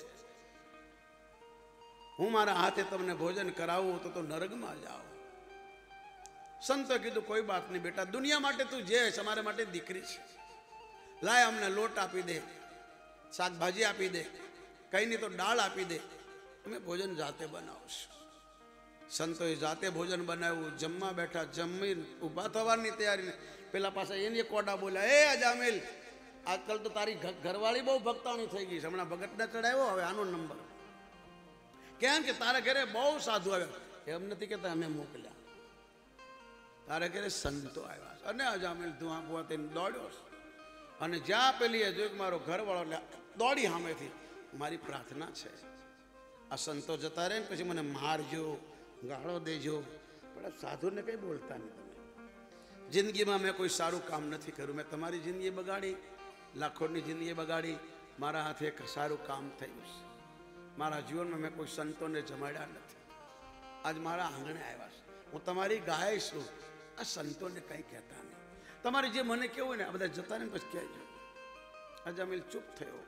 હું મારા હાથે તમને ભોજન કરાવું તો તો નરકમાં જાઓ. સંતો કીધું કોઈ બાત નહીં બેટા, દુનિયા માટે તું જે છે, અમારા માટે દીકરી છે. લાય અમને લોટ આપી દે, શાકભાજી આપી દે, કઈ નહીં તો દાળ આપી દે, અમે ભોજન જાતે બનાવશું. સંતોએ જાતે ભોજન બનાવ્યું. જમવા બેઠા. જમી ઊભા થવાની તૈયારી. પેલા પાસે એને કોડા બોલ્યા, એ અજામિલ આજકાલ તો તારી ઘરવાળી બહુ ભક્તાણી થઈ ગઈ છે, હમણાં ભગતને ચડાવ્યો, હવે આનો નંબર. કેમ કે તારા ઘરે બહુ સાધુ આવ્યા. એમ નથી કેતા અમે મોકલ્યા, તારા ઘરે સંતો આવ્યા. અને અજામિલ ધુઆ બુઆ થઈને દોડ્યો. અને જ્યાં પેલી એ જોયું મારો ઘરવાળો દોડી સામેથી, મારી પ્રાર્થના છે આ સંતો જતા રહે ને પછી મને મારજો, ગાળો દેજો, પણ સાધુને કંઈ બોલતા નહીં. તમે જિંદગીમાં મેં કોઈ સારું કામ નથી કર્યું. મેં તમારી જિંદગી બગાડી, લાખોની જિંદગી બગાડી. મારા હાથે એક સારું કામ થયું છે. મારા જીવનમાં મેં કોઈ સંતોને જમાડ્યા નથી. આજ મારા આંગણે આવ્યા છે. હું તમારી ગાય છું. આ સંતોને કંઈ કહેતા નહીં. તમારે જે મને કેવું ને આ બધા જતા ને પછી કહેજો. અજામિલ ચૂપ થયો.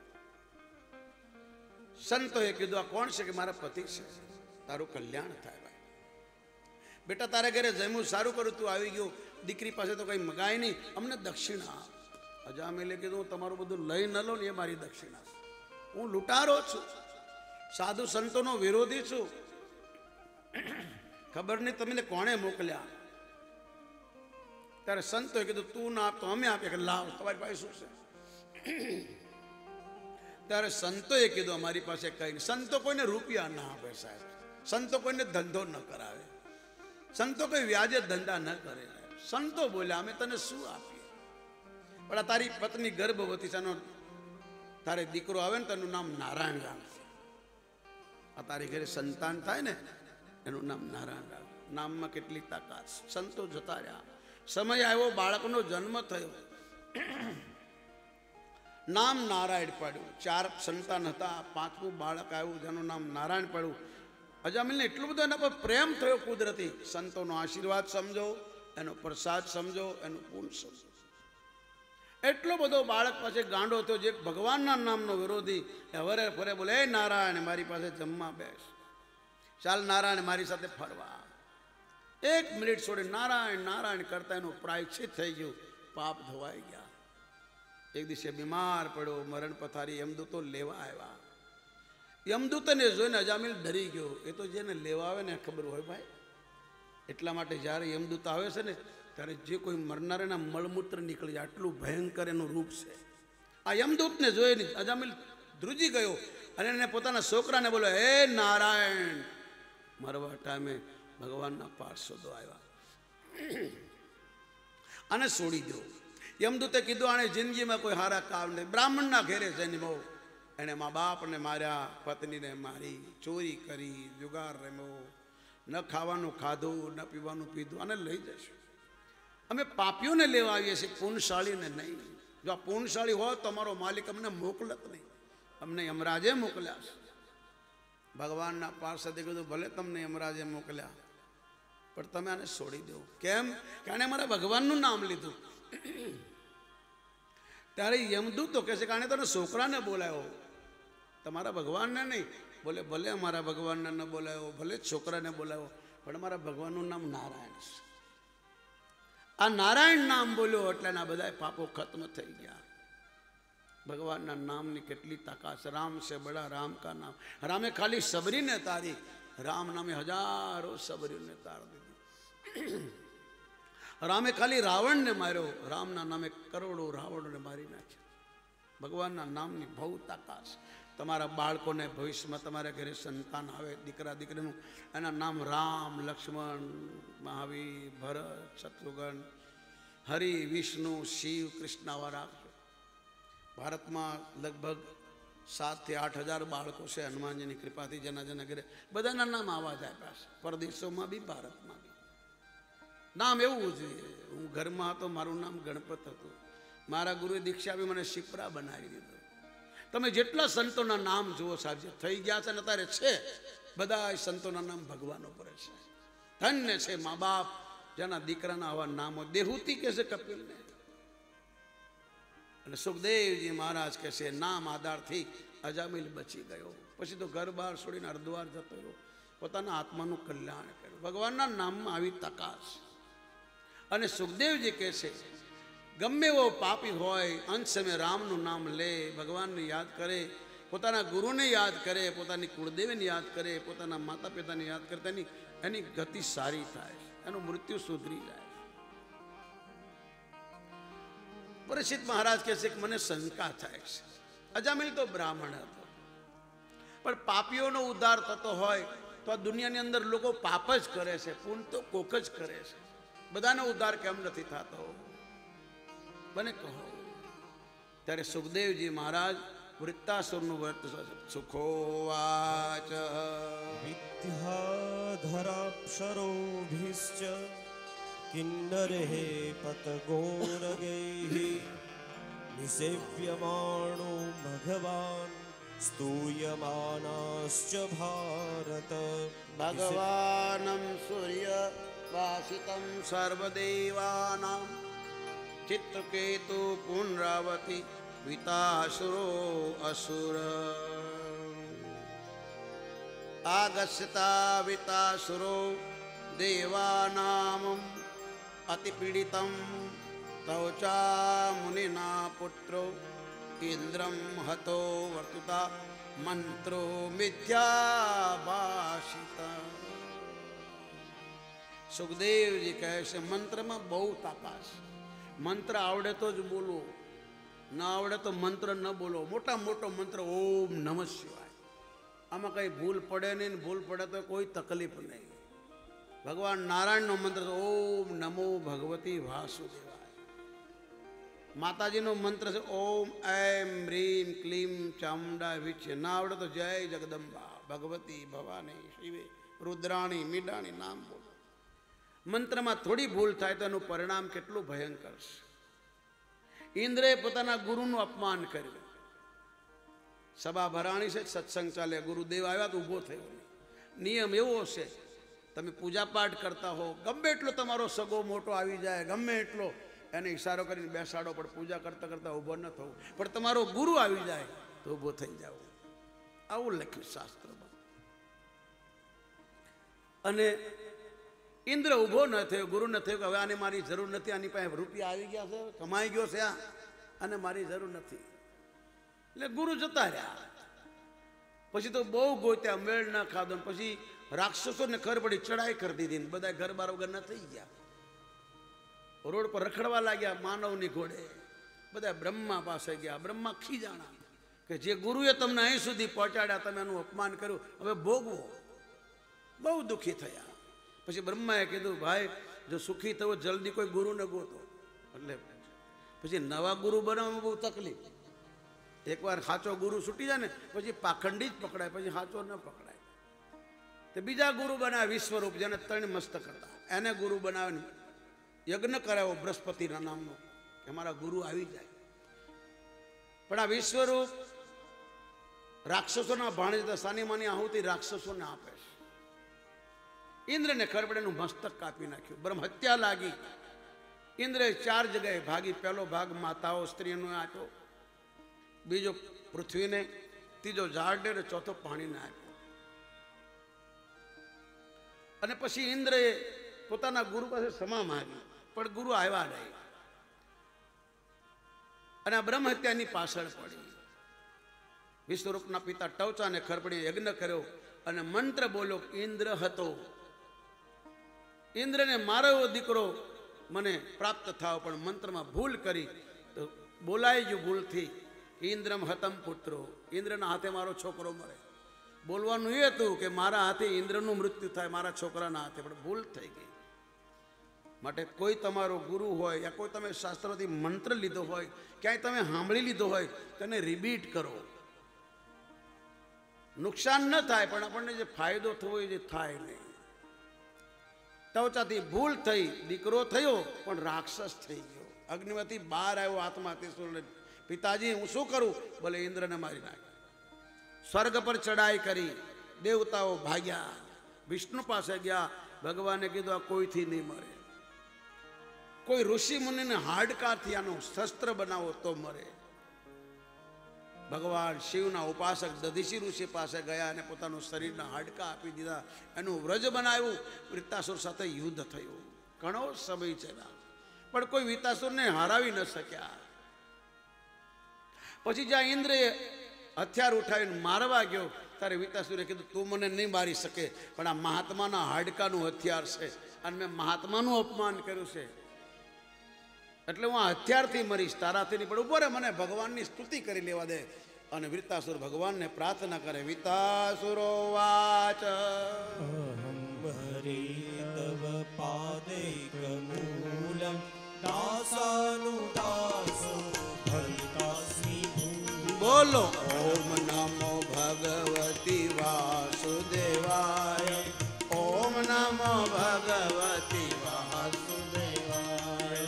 સંતોએ કીધું આ કોણ છે? કે મારા પતિ છે, તારું કલ્યાણ થાય ભાઈ. બેટા તારા ઘરે જમ્યું, સારું કરું, તું આવી ગયો. દીકરી પાસે તો કંઈ મગાય નહીં, અમને દક્ષિણા આપ. અજામિલે કીધું હું તમારું બધું લઈ ન લો ને એ મારી દક્ષિણા છે. હું લૂંટારો છું, સાધુ સંતોનો વિરોધી છું. ખબર નહીં તમને કોણે મોકલ્યા. ત્યારે સંતોએ કીધું તું ના આપ તો અમે આપીએ. કે લાવ તમારી પાસે શું છે? ત્યારે સંતોએ કીધું અમારી પાસે કઈ નહીં. સંતો કોઈને રૂપિયા ના આપે સાહેબ. સંતો કોઈને ધંધો ન કરાવે. સંતો કોઈ વ્યાજે ધંધા ન કરે. સંતો બોલ્યા અમે તને શું આપીએ? પણ આ તારી પત્ની ગર્ભવતી છે, તારે દીકરો આવે ને તેનું નામ નારાયણ રાખશે. આ તારી ઘરે સંતાન થાય ને એનું નામ નારાયણ રાખ. નામમાં કેટલી તાકાત. સંતો જતા રહ્યા. સમય આવ્યો, બાળકનો જન્મ થયો. નામ નારાયણ પાડ્યું. ચાર સંતાન હતા, પાંચમું બાળક આવ્યું જેનું નામ નારાયણ પાડ્યું. અજામિલને એટલું બધું એના પર પ્રેમ થયો કુદરતી. સંતોનો આશીર્વાદ સમજો, એનો પ્રસાદ સમજો, એનું પૂન સમજો. એટલો બધો બાળક પાસે ગાંડો થયો. જે ભગવાનના નામનો વિરોધી વરે ફરે બોલે એ નારાયણ મારી પાસે જમવા બેસ, ચાલ નારાયણ મારી સાથે ફરવા. એક મિનિટ છોડી નારાયણ નારાયણ કરતા એનું પ્રાયશ્ચિત થઈ ગયું. પાપ ધોવાઈ ગયા. એક દિવસે બીમાર પડ્યો, મરણ પથારી. યમદૂતો લેવા આવ્યા. યમદૂતને જોઈને અજામિલ ડરી ગયો. એ તો જેને લેવા આવે ને ખબર હોય ભાઈ. એટલા માટે જ્યારે યમદૂત આવે છે ને ત્યારે જે કોઈ મરનારાના મળમૂત્ર નીકળી જાય, આટલું ભયંકર એનું રૂપ છે. આ યમદૂતને જોઈને અજામિલ ધ્રુજી ગયો અને એને પોતાના છોકરાને બોલ્યો, હે નારાયણ. મરવા ટાઈમે ભગવાનના પાર્ષદો આવ્યા અને છોડી દો. યમદૂતે કીધું આને જિંદગીમાં કોઈ હારા કામ નહીં. બ્રાહ્મણના ઘેરે જન્મો, એણે મા બાપને માર્યા, પત્નીને મારી, ચોરી કરી, જુગાર રમ્યો, ન ખાવાનું ખાધું, ન પીવાનું પીધું. અને લઈ જશું. અમે પાપીઓને લેવા આવીએ છીએ, પૂર્ણશાળીને નહીં. જો આ પૂર્ણશાળી હોય તો અમારો માલિક અમને મોકલત નહીં. અમને યમરાજે મોકલ્યા છે. ભગવાનના પાર્ષદે કીધું ભલે તમને યમરાજે મોકલ્યા પણ તમે આને છોડી દો. કેમ? કે આણે મારા ભગવાનનું નામ લીધું. ત્યારે યમદૂત તો કહે છે કે આણે તને છોકરાને બોલાયો, તમારા ભગવાનને નહીં. બોલે ભલે અમારા ભગવાનને ન બોલાયો, ભલે છોકરાને બોલાયો, પણ મારા ભગવાનનું નામ નારાયણ છે. આ નારાયણ નામ બોલ્યો એટલે એના બધા પાપો ખત્મ થઈ ગયા. ભગવાનના નામની કેટલી તાકાત છે. રામ છે બડા રામ કા નામ. રામે ખાલી સબરીને તારી, રામ નામે હજારો સબરીને તાર દીધી. રામે ખાલી રાવણને માર્યો, રામના નામે કરોડો રાવણોને મારી નાખ્યા. ભગવાનના નામની બહુ તાકાત છે. તમારા બાળકોને ભવિષ્યમાં તમારા ઘરે સંતાન આવે, દીકરા દીકરીનું, એના નામ રામ, લક્ષ્મણ, મહાવીર, ભરત, શત્રુઘ્ન, હરિ, વિષ્ણુ, શિવ, કૃષ્ણ આવા રાખજો. ભારતમાં લગભગ સાતથી આઠ હજાર બાળકો છે હનુમાનજીની કૃપાથી, જેના જેના ઘરે બધાના નામ આવા જ આપ્યા છે. પરદેશોમાં બી ભારતમાં બી નામ એવું જોઈએ. હું ઘરમાં હતો, મારું નામ ગણપત હતું. મારા ગુરુએ દીક્ષા બી મને શિપ્રા બનાવી દીધો. તમે જેટલા સંતોના નામ જુઓ સાહેબ, જે થઈ ગયા છે ને અત્યારે છે, બધા સંતોના નામ ભગવાન ઉપર છે. ધન્ય છે મા બાપ જેના દીકરાના આવા નામો. દેહૂતી કે છે કપિલને. અને સુખદેવજી મહારાજ કહે છે નામ આધારથી અજામિલ બચી ગયો. પછી તો ઘર બહાર છોડીને હરદ્વાર જતો રહ્યો, પોતાના આત્માનું કલ્યાણ કર્યું. ભગવાનના નામમાં આવી તાકાત. અને સુખદેવજી કહે છે ગમે એવો પાપી હોય, અંત સમય રામનું નામ લે, ભગવાનને યાદ કરે, પોતાના ગુરુને યાદ કરે, પોતાની કુળદેવીને યાદ કરે, પોતાના માતા પિતાને યાદ કરે, તેની એની ગતિ સારી થાય, એનું મૃત્યુ સુધરી જાય. પરીક્ષિત મહારાજ કહે છે કે મને શંકા થાય છે. અજામિલ તો બ્રાહ્મણ હતો, પણ પાપીઓનો ઉદ્ધાર થતો હોય તો આ દુનિયાની અંદર લોકો પાપ જ કરે છે, પુણ્ય તો કોક જ કરે છે. બધાનો ઉદ્ધાર કેમ નથી થતો? બને કહો. ત્યારે સુખદેવજી મહારાજ વૃત્તાસુરનું વ્રત સુખોવાચ વિદ્યાધરાક્ષરોભિશ્ચ કિન્નરે પતગોરગૈઃ નિષેવ્યમાણો ભગવાન સ્તૂયમાનાશ્ચ ભારત. ભગવાનમ સૂર્ય વાસિતમ સર્વદેવાનામ ચિત્રકેતુ પુનરાવતી વિતાસુરો અસુર. આગસ્યતા વિતાસુરો દેવાનામ અતિપીડિતમ તવચા મુનિના પુત્રો ઇન્દ્રમ હતો વર્તુતા મંત્રો મિથ્યાભાષિતા. સુખદેવજી કહે છે મંત્રમાં બહુ તાકાત છે. મંત્ર આવડે તો જ બોલો, ના આવડે તો મંત્ર ન બોલો. મોટા મોટો મંત્ર ઓમ નમઃ શિવાય, આમાં કઈ ભૂલ પડે નહીં. ભૂલ પડે તો કોઈ તકલીફ નહીં. ભગવાન નારાયણનો મંત્ર ઓમ નમો ભગવતી વાસુદેવાય. માતાજીનો મંત્ર છે ઓમ એમ રીમ ક્લીમ ચામુંડા વિચ્છે. ના આવડે તો જય જગદંબા ભગવતી ભવાની શિવે રુદ્રાણી મીડાણી નામ બોલો. મંત્રમાં થોડી ભૂલ થાય તો એનું પરિણામ કેટલું ભયંકર છે. ઇન્દ્રે પોતાના ગુરુનું અપમાન કર્યું. સભા ભરાણી છે, સત્સંગ ચાલે, ગુરુદેવ આવ્યા તો ઊભો થયો. નિયમ એવો છે, તમે પૂજા પાઠ કરતા હો, ગમે એટલો તમારો સગો મોટો આવી જાય, ગમે એટલો એને ઈશારો કરીને બેસાડો, પણ પૂજા કરતા કરતા ઊભો ન થવું. પણ તમારો ગુરુ આવી જાય તો ઊભો થઈ જાવ. આવું લખ્યું શાસ્ત્રમાં. અને ઇન્દ્ર ઊભો ન થયો, ગુરુ ન થયો કે હવે આને મારી જરૂર નથી, આની પાસે રૂપિયા આવી ગયા છે, કમાઈ ગયો છે આ, અને મારી જરૂર નથી. એટલે ગુરુ જતા રહ્યા. પછી તો બહુ ગોત્યા, મેળ ના ખાધો. પછી રાક્ષસોને ખબર પડી, ચડાઈ કરી દીધી. બધા ઘર બાર વગર ના થઈ ગયા, રોડ પર રખડવા લાગ્યા માનવની ઘોડે. બધા બ્રહ્મા પાસે ગયા. બ્રહ્મા ખીજાણા કે જે ગુરુએ તમને અહીં સુધી પહોંચાડ્યા, તમે એનું અપમાન કર્યું, હવે ભોગવો. બહુ દુઃખી થયા. પછી બ્રહ્માએ કીધું ભાઈ જો સુખી થવો જલ્દી કોઈ ગુરુને ગોતો. એટલે પછી નવા ગુરુ બનાવવામાં બહુ તકલીફ. એકવાર સાચો ગુરુ છૂટી જાય ને પછી પાખંડી જ પકડાય, પછી સાચો ન પકડાય. તે બીજા ગુરુ બનાવે વિશ્વરૂપ, જેને ત્રણ મસ્તક હતા, એને ગુરુ બનાવીને યજ્ઞ કરાવ્યો બૃહસ્પતિના નામનો કે મારા ગુરુ આવી જાય. પણ આ વિશ્વરૂપ રાક્ષસોના ભાણેજ સાની માની આહુતિ રાક્ષસોને આપે છે. ઇન્દ્રને ખબર પડે એનું મસ્તક કાપી નાખ્યું. બ્રહ્મ હત્યા લાગી. ઇન્દ્રએ ચાર જગ્યાએ ભાગી. પહેલો ભાગ માતાઓ સ્ત્રીઓને આપ્યો, બીજો પૃથ્વીને, ત્રીજો ઝાડને અને ચોથો પાણીને આપ્યો. અને પછી ઇન્દ્રએ પોતાના ગુરુ પાસે ક્ષમા માંગી, પણ ગુરુ આવ્યા નહીં. અને આ બ્રહ્મ હત્યાની પાછળ પડી. વિશ્વરૂપના પિતા ટવચાને ખરપડી યજ્ઞ કર્યો અને મંત્ર બોલ્યો. ઇન્દ્ર હતો. ઇન્દ્રને મારો એવો દીકરો મને પ્રાપ્ત થાવ, પણ મંત્રમાં ભૂલ કરી તો બોલાય ગયું ભૂલથી. ઇન્દ્રમ હતમ પુત્રો, ઇન્દ્રના હાથે મારો છોકરો મરે. બોલવાનું એ હતું કે મારા હાથે ઇન્દ્રનું મૃત્યુ થાય, મારા છોકરાના હાથે, પણ ભૂલ થઈ ગઈ. માટે કોઈ તમારો ગુરુ હોય યા કોઈ તમે શાસ્ત્રોથી મંત્ર લીધો હોય, ક્યાંય તમે સાંભળી લીધો હોય, તેને રિપીટ કરો. નુકસાન ન થાય, પણ આપણને જે ફાયદો થવો એ જે થાય નહીં. ટવચાથી ભૂલ થઈ, દીકરો થયો પણ રાક્ષસ થઈ ગયો. અગ્નિમાંથી બહાર આવ્યો આત્મા. તે પિતાજી હું શું કરું? બોલે ઇન્દ્રને મારી નાખ્યો. સ્વર્ગ પર ચડાઈ કરી. દેવતાઓ ભાગ્યા, વિષ્ણુ પાસે ગયા. ભગવાને કીધું આ કોઈથી નહીં મરે. કોઈ ઋષિ મુનિને હાડકાથી આનું શસ્ત્ર બનાવો તો મરે. ભગવાન શિવના ઉપાસક દધીશી ઋષિ પાસે ગયા અને પોતાનું શરીરના હાડકા આપી દીધા. એનું વ્રજ બનાવ્યું. વૃત્તાસુર સાથે યુદ્ધ થયું. ઘણો સમય છે, પણ કોઈ વિતાસુરને હરાવી ન શક્યા. પછી જ્યાં ઇન્દ્રએ હથિયાર ઉઠાવીને મારવા ગયો, ત્યારે વિતાસુરે કીધું તું મને નહીં મારી શકે, પણ આ મહાત્માના હાડકાનું હથિયાર છે અને મેં મહાત્માનું અપમાન કર્યું છે, એટલે હું આ હથિયારથી મરીશ, તારાથી નહીં. પણ ઉભો રે, મને ભગવાનની સ્તુતિ કરી લેવા દે. અને વિતાસુર ભગવાનને પ્રાર્થના કરે. વિતાસુરો વાચ અહમ હરે તવ પાદૈકમૂલં દાસાનુદાસો ભવિતાસ્મિ ભૂમિ. બોલો ઓમ નમો ભગવતી વાસુદેવાય. ઓમ નમો ભગવતી વાસુદેવાય.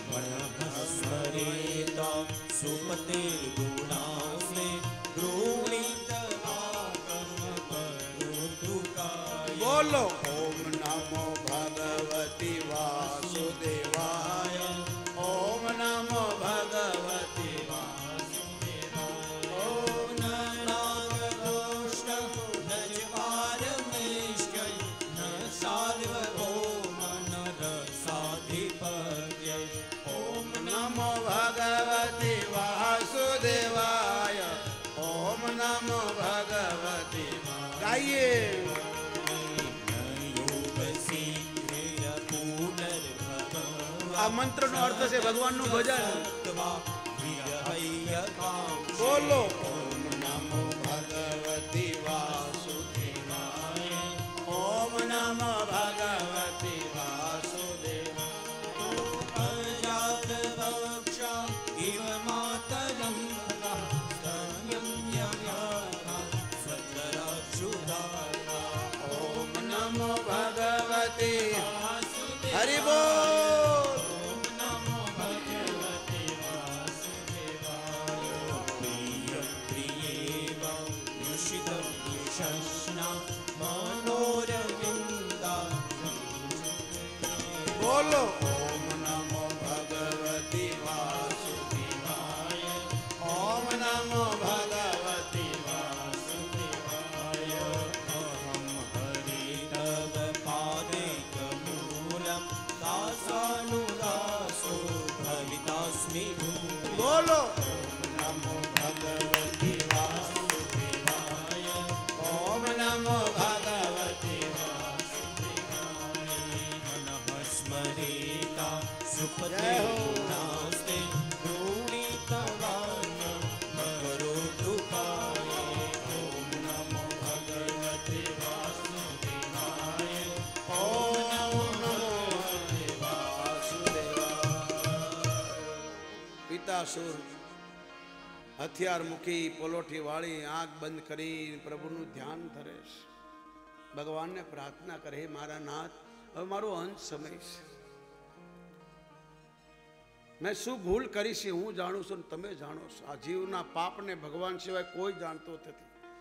સ્મરેતા સુપતે ગુણાસ્મે ગૃણીત આકર્મ પરુદુકાય. બોલો ઓમ નમો ભગવતી વાસુદેવાય. ઓમ નમો ભગવતી વાસુદેવાય. ઓમ નાગદોષ્ટ નજ પારમેશ્વર ન સાર્વભૌમ નર સાધિપત્ય. ઓમ નમો ભગવતી વાસુદેવાય. ઓમ નમો ભગવતી વાસુદેવાય. ગાઈએ. આ મંત્રનો અર્થ છે ભગવાનનું ભજન. બોલો ઓમ નમો ભગવતી વાસુદેવાય. ઓમ નમો ભગવતી વાસુદેવાય. અજાત વક્ષા ઇવ માતરં સ્તન્યં યમ્યા સતરાક્ષુદાતા. ઓમ નમો ભગવતી હરિ બોલ. બોલો ઓમ નમો ભગવતી વાસુદેવાય. ઓમ નમો ભગવતી વાસુદેવાય. અહમ હરે તવ પાદૈકમૂલં દાસાનુદાસો ભવિતાસ્મિ ભૂમિ. બોલો ઓમ નમો ભગવતી વાસુદેવાય. ઓમ નમો ભગવતી સ્મરેતા સુપતે જય હો. ગુણાસ્તે ગૃણીતવાન પરુદુકાય. ઓમ નમો ભગવતી વાસુદેવાય. ઓમ નમો વાસુદેવાય. પિતાસુર હથિયાર મૂકી, પલોઠી વાળી, આંખ બંધ કરી પ્રભુનું ધ્યાન ધરે છે. ભગવાનને પ્રાર્થના કરે, હે મારા નાથ, હવે મારો અંત સમય છે. મેં શું ભૂલ કરી છે હું જાણું છું ને તમે જાણો છો. આ જીવના પાપને ભગવાન સિવાય કોઈ જાણતો નથી.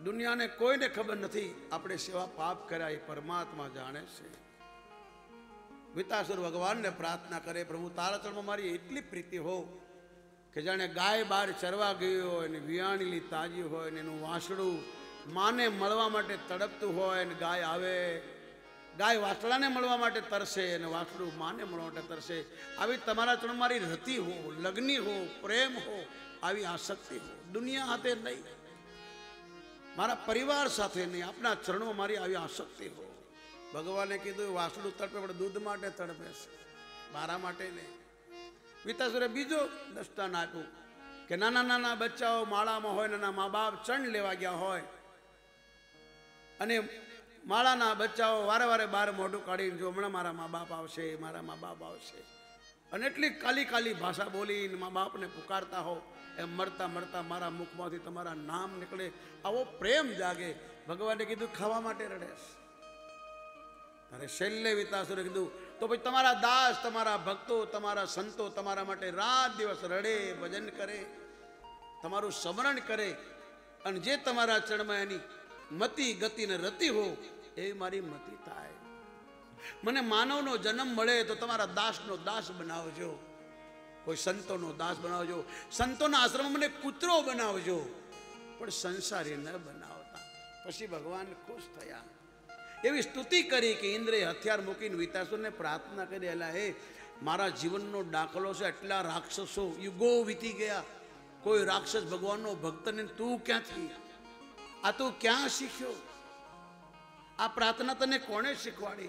દુનિયાને કોઈને ખબર નથી આપણે સેવા પાપ કર્યા એ પરમાત્મા જાણે છે. વિતાસુર ભગવાનને પ્રાર્થના કરે, પ્રભુ તારા ચરણમાં મારી એટલી પ્રીતિ હો કે જાણે ગાય બહાર ચરવા ગઈ હોય ને વિયાણેલી તાજી હોય ને એનું વાંસળું માને મળવા માટે તડપતું હોય ને ગાય આવે, ગાય વાસળાને મળવા માટે તરસે અને વાસળું માને મળવા માટે તરસે. આવી તમારા ચરણ મારી રતિ હો, લગ્ની હો, પ્રેમ હો, આવી આસક્તિ હો. દુનિયા હાથે નહીં, મારા પરિવાર સાથે નહીં, આપના ચરણમાં મારી આવી આસક્તિ હો. ભગવાને કીધું વાસળું તડપે પણ દૂધ માટે તડપે છે, મારા માટે નહીં. વિતાસુરે બીજો દસ્તાન આપ્યું કે નાના નાના બચ્ચાઓ માળામાં હોય, નાના મા બાપ ચણ લેવા ગયા હોય અને માળાના બચ્ચાઓ વારે વારે બાર મોઢું કાઢીને જો હમણાં મારા મા બાપ આવશે, મારા મા બાપ આવશે, અને એટલી કાલી કાલી ભાષા બોલીને મા બાપને પુકારતા હો, એમ મરતા મરતા મારા મુખમાંથી તમારા નામ નીકળે, આવો પ્રેમ જાગે. ભગવાને કીધું ખાવા માટે રડેશ. ત્યારે શૈલ્ય વિતાસુરે કીધું તો પછી તમારા દાસ, તમારા ભક્તો, તમારા સંતો તમારા માટે રાત દિવસ રડે, ભજન કરે, તમારું સ્મરણ કરે, અને જે તમારા ચરણમાં એની મતિ ગતિ ને રતિ હો એવી મારી મતિ થાય. મને માનવનો જન્મ મળે તો તમારા દાસનો દાસ બનાવજો, કોઈ સંતોનો દાસ બનાવજો, સંતોના આશ્રમ મને કૂતરો બનાવજો, પણ સંસારી ન બનાવતા. પછી ભગવાન ખુશ થયા. એવી સ્તુતિ કરી કે ઇન્દ્રે હથિયાર મૂકીને વિતાસુરને પ્રાર્થના કરી, એલા હે મારા જીવનનો દાખલો છે, એટલા રાક્ષસો યુગો વીતી ગયા, કોઈ રાક્ષસ ભગવાનનો ભક્ત ને તું ક્યાંથી, આ તું ક્યાં શીખ્યો, આ પ્રાર્થના તને કોણે શીખવાડી?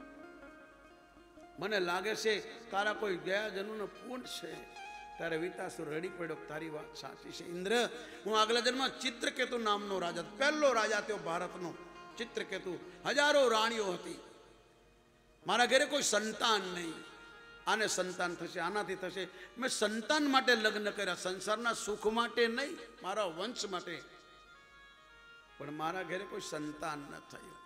મને લાગે છે તારા કોઈ ગયા જન્મનો પૂર્ણ છે. ત્યારે વિતાસુર રડી પડ્યો, તારી વાત સાચી છે ઇન્દ્ર, હું આગલા જન્મમાં ચિત્રકેતુ નામનો રાજા, પહેલો રાજા થયો ભારતનો ચિત્રકેતુ. હજારો રાણીઓ હતી, મારા ઘરે કોઈ સંતાન નહીં, આને સંતાન થશે, આનાથી થશે. મેં સંતાન માટે લગ્ન કર્યા, સંસારના સુખ માટે નહીં, મારા વંશ માટે, પણ મારા ઘરે કોઈ સંતાન ન થયું.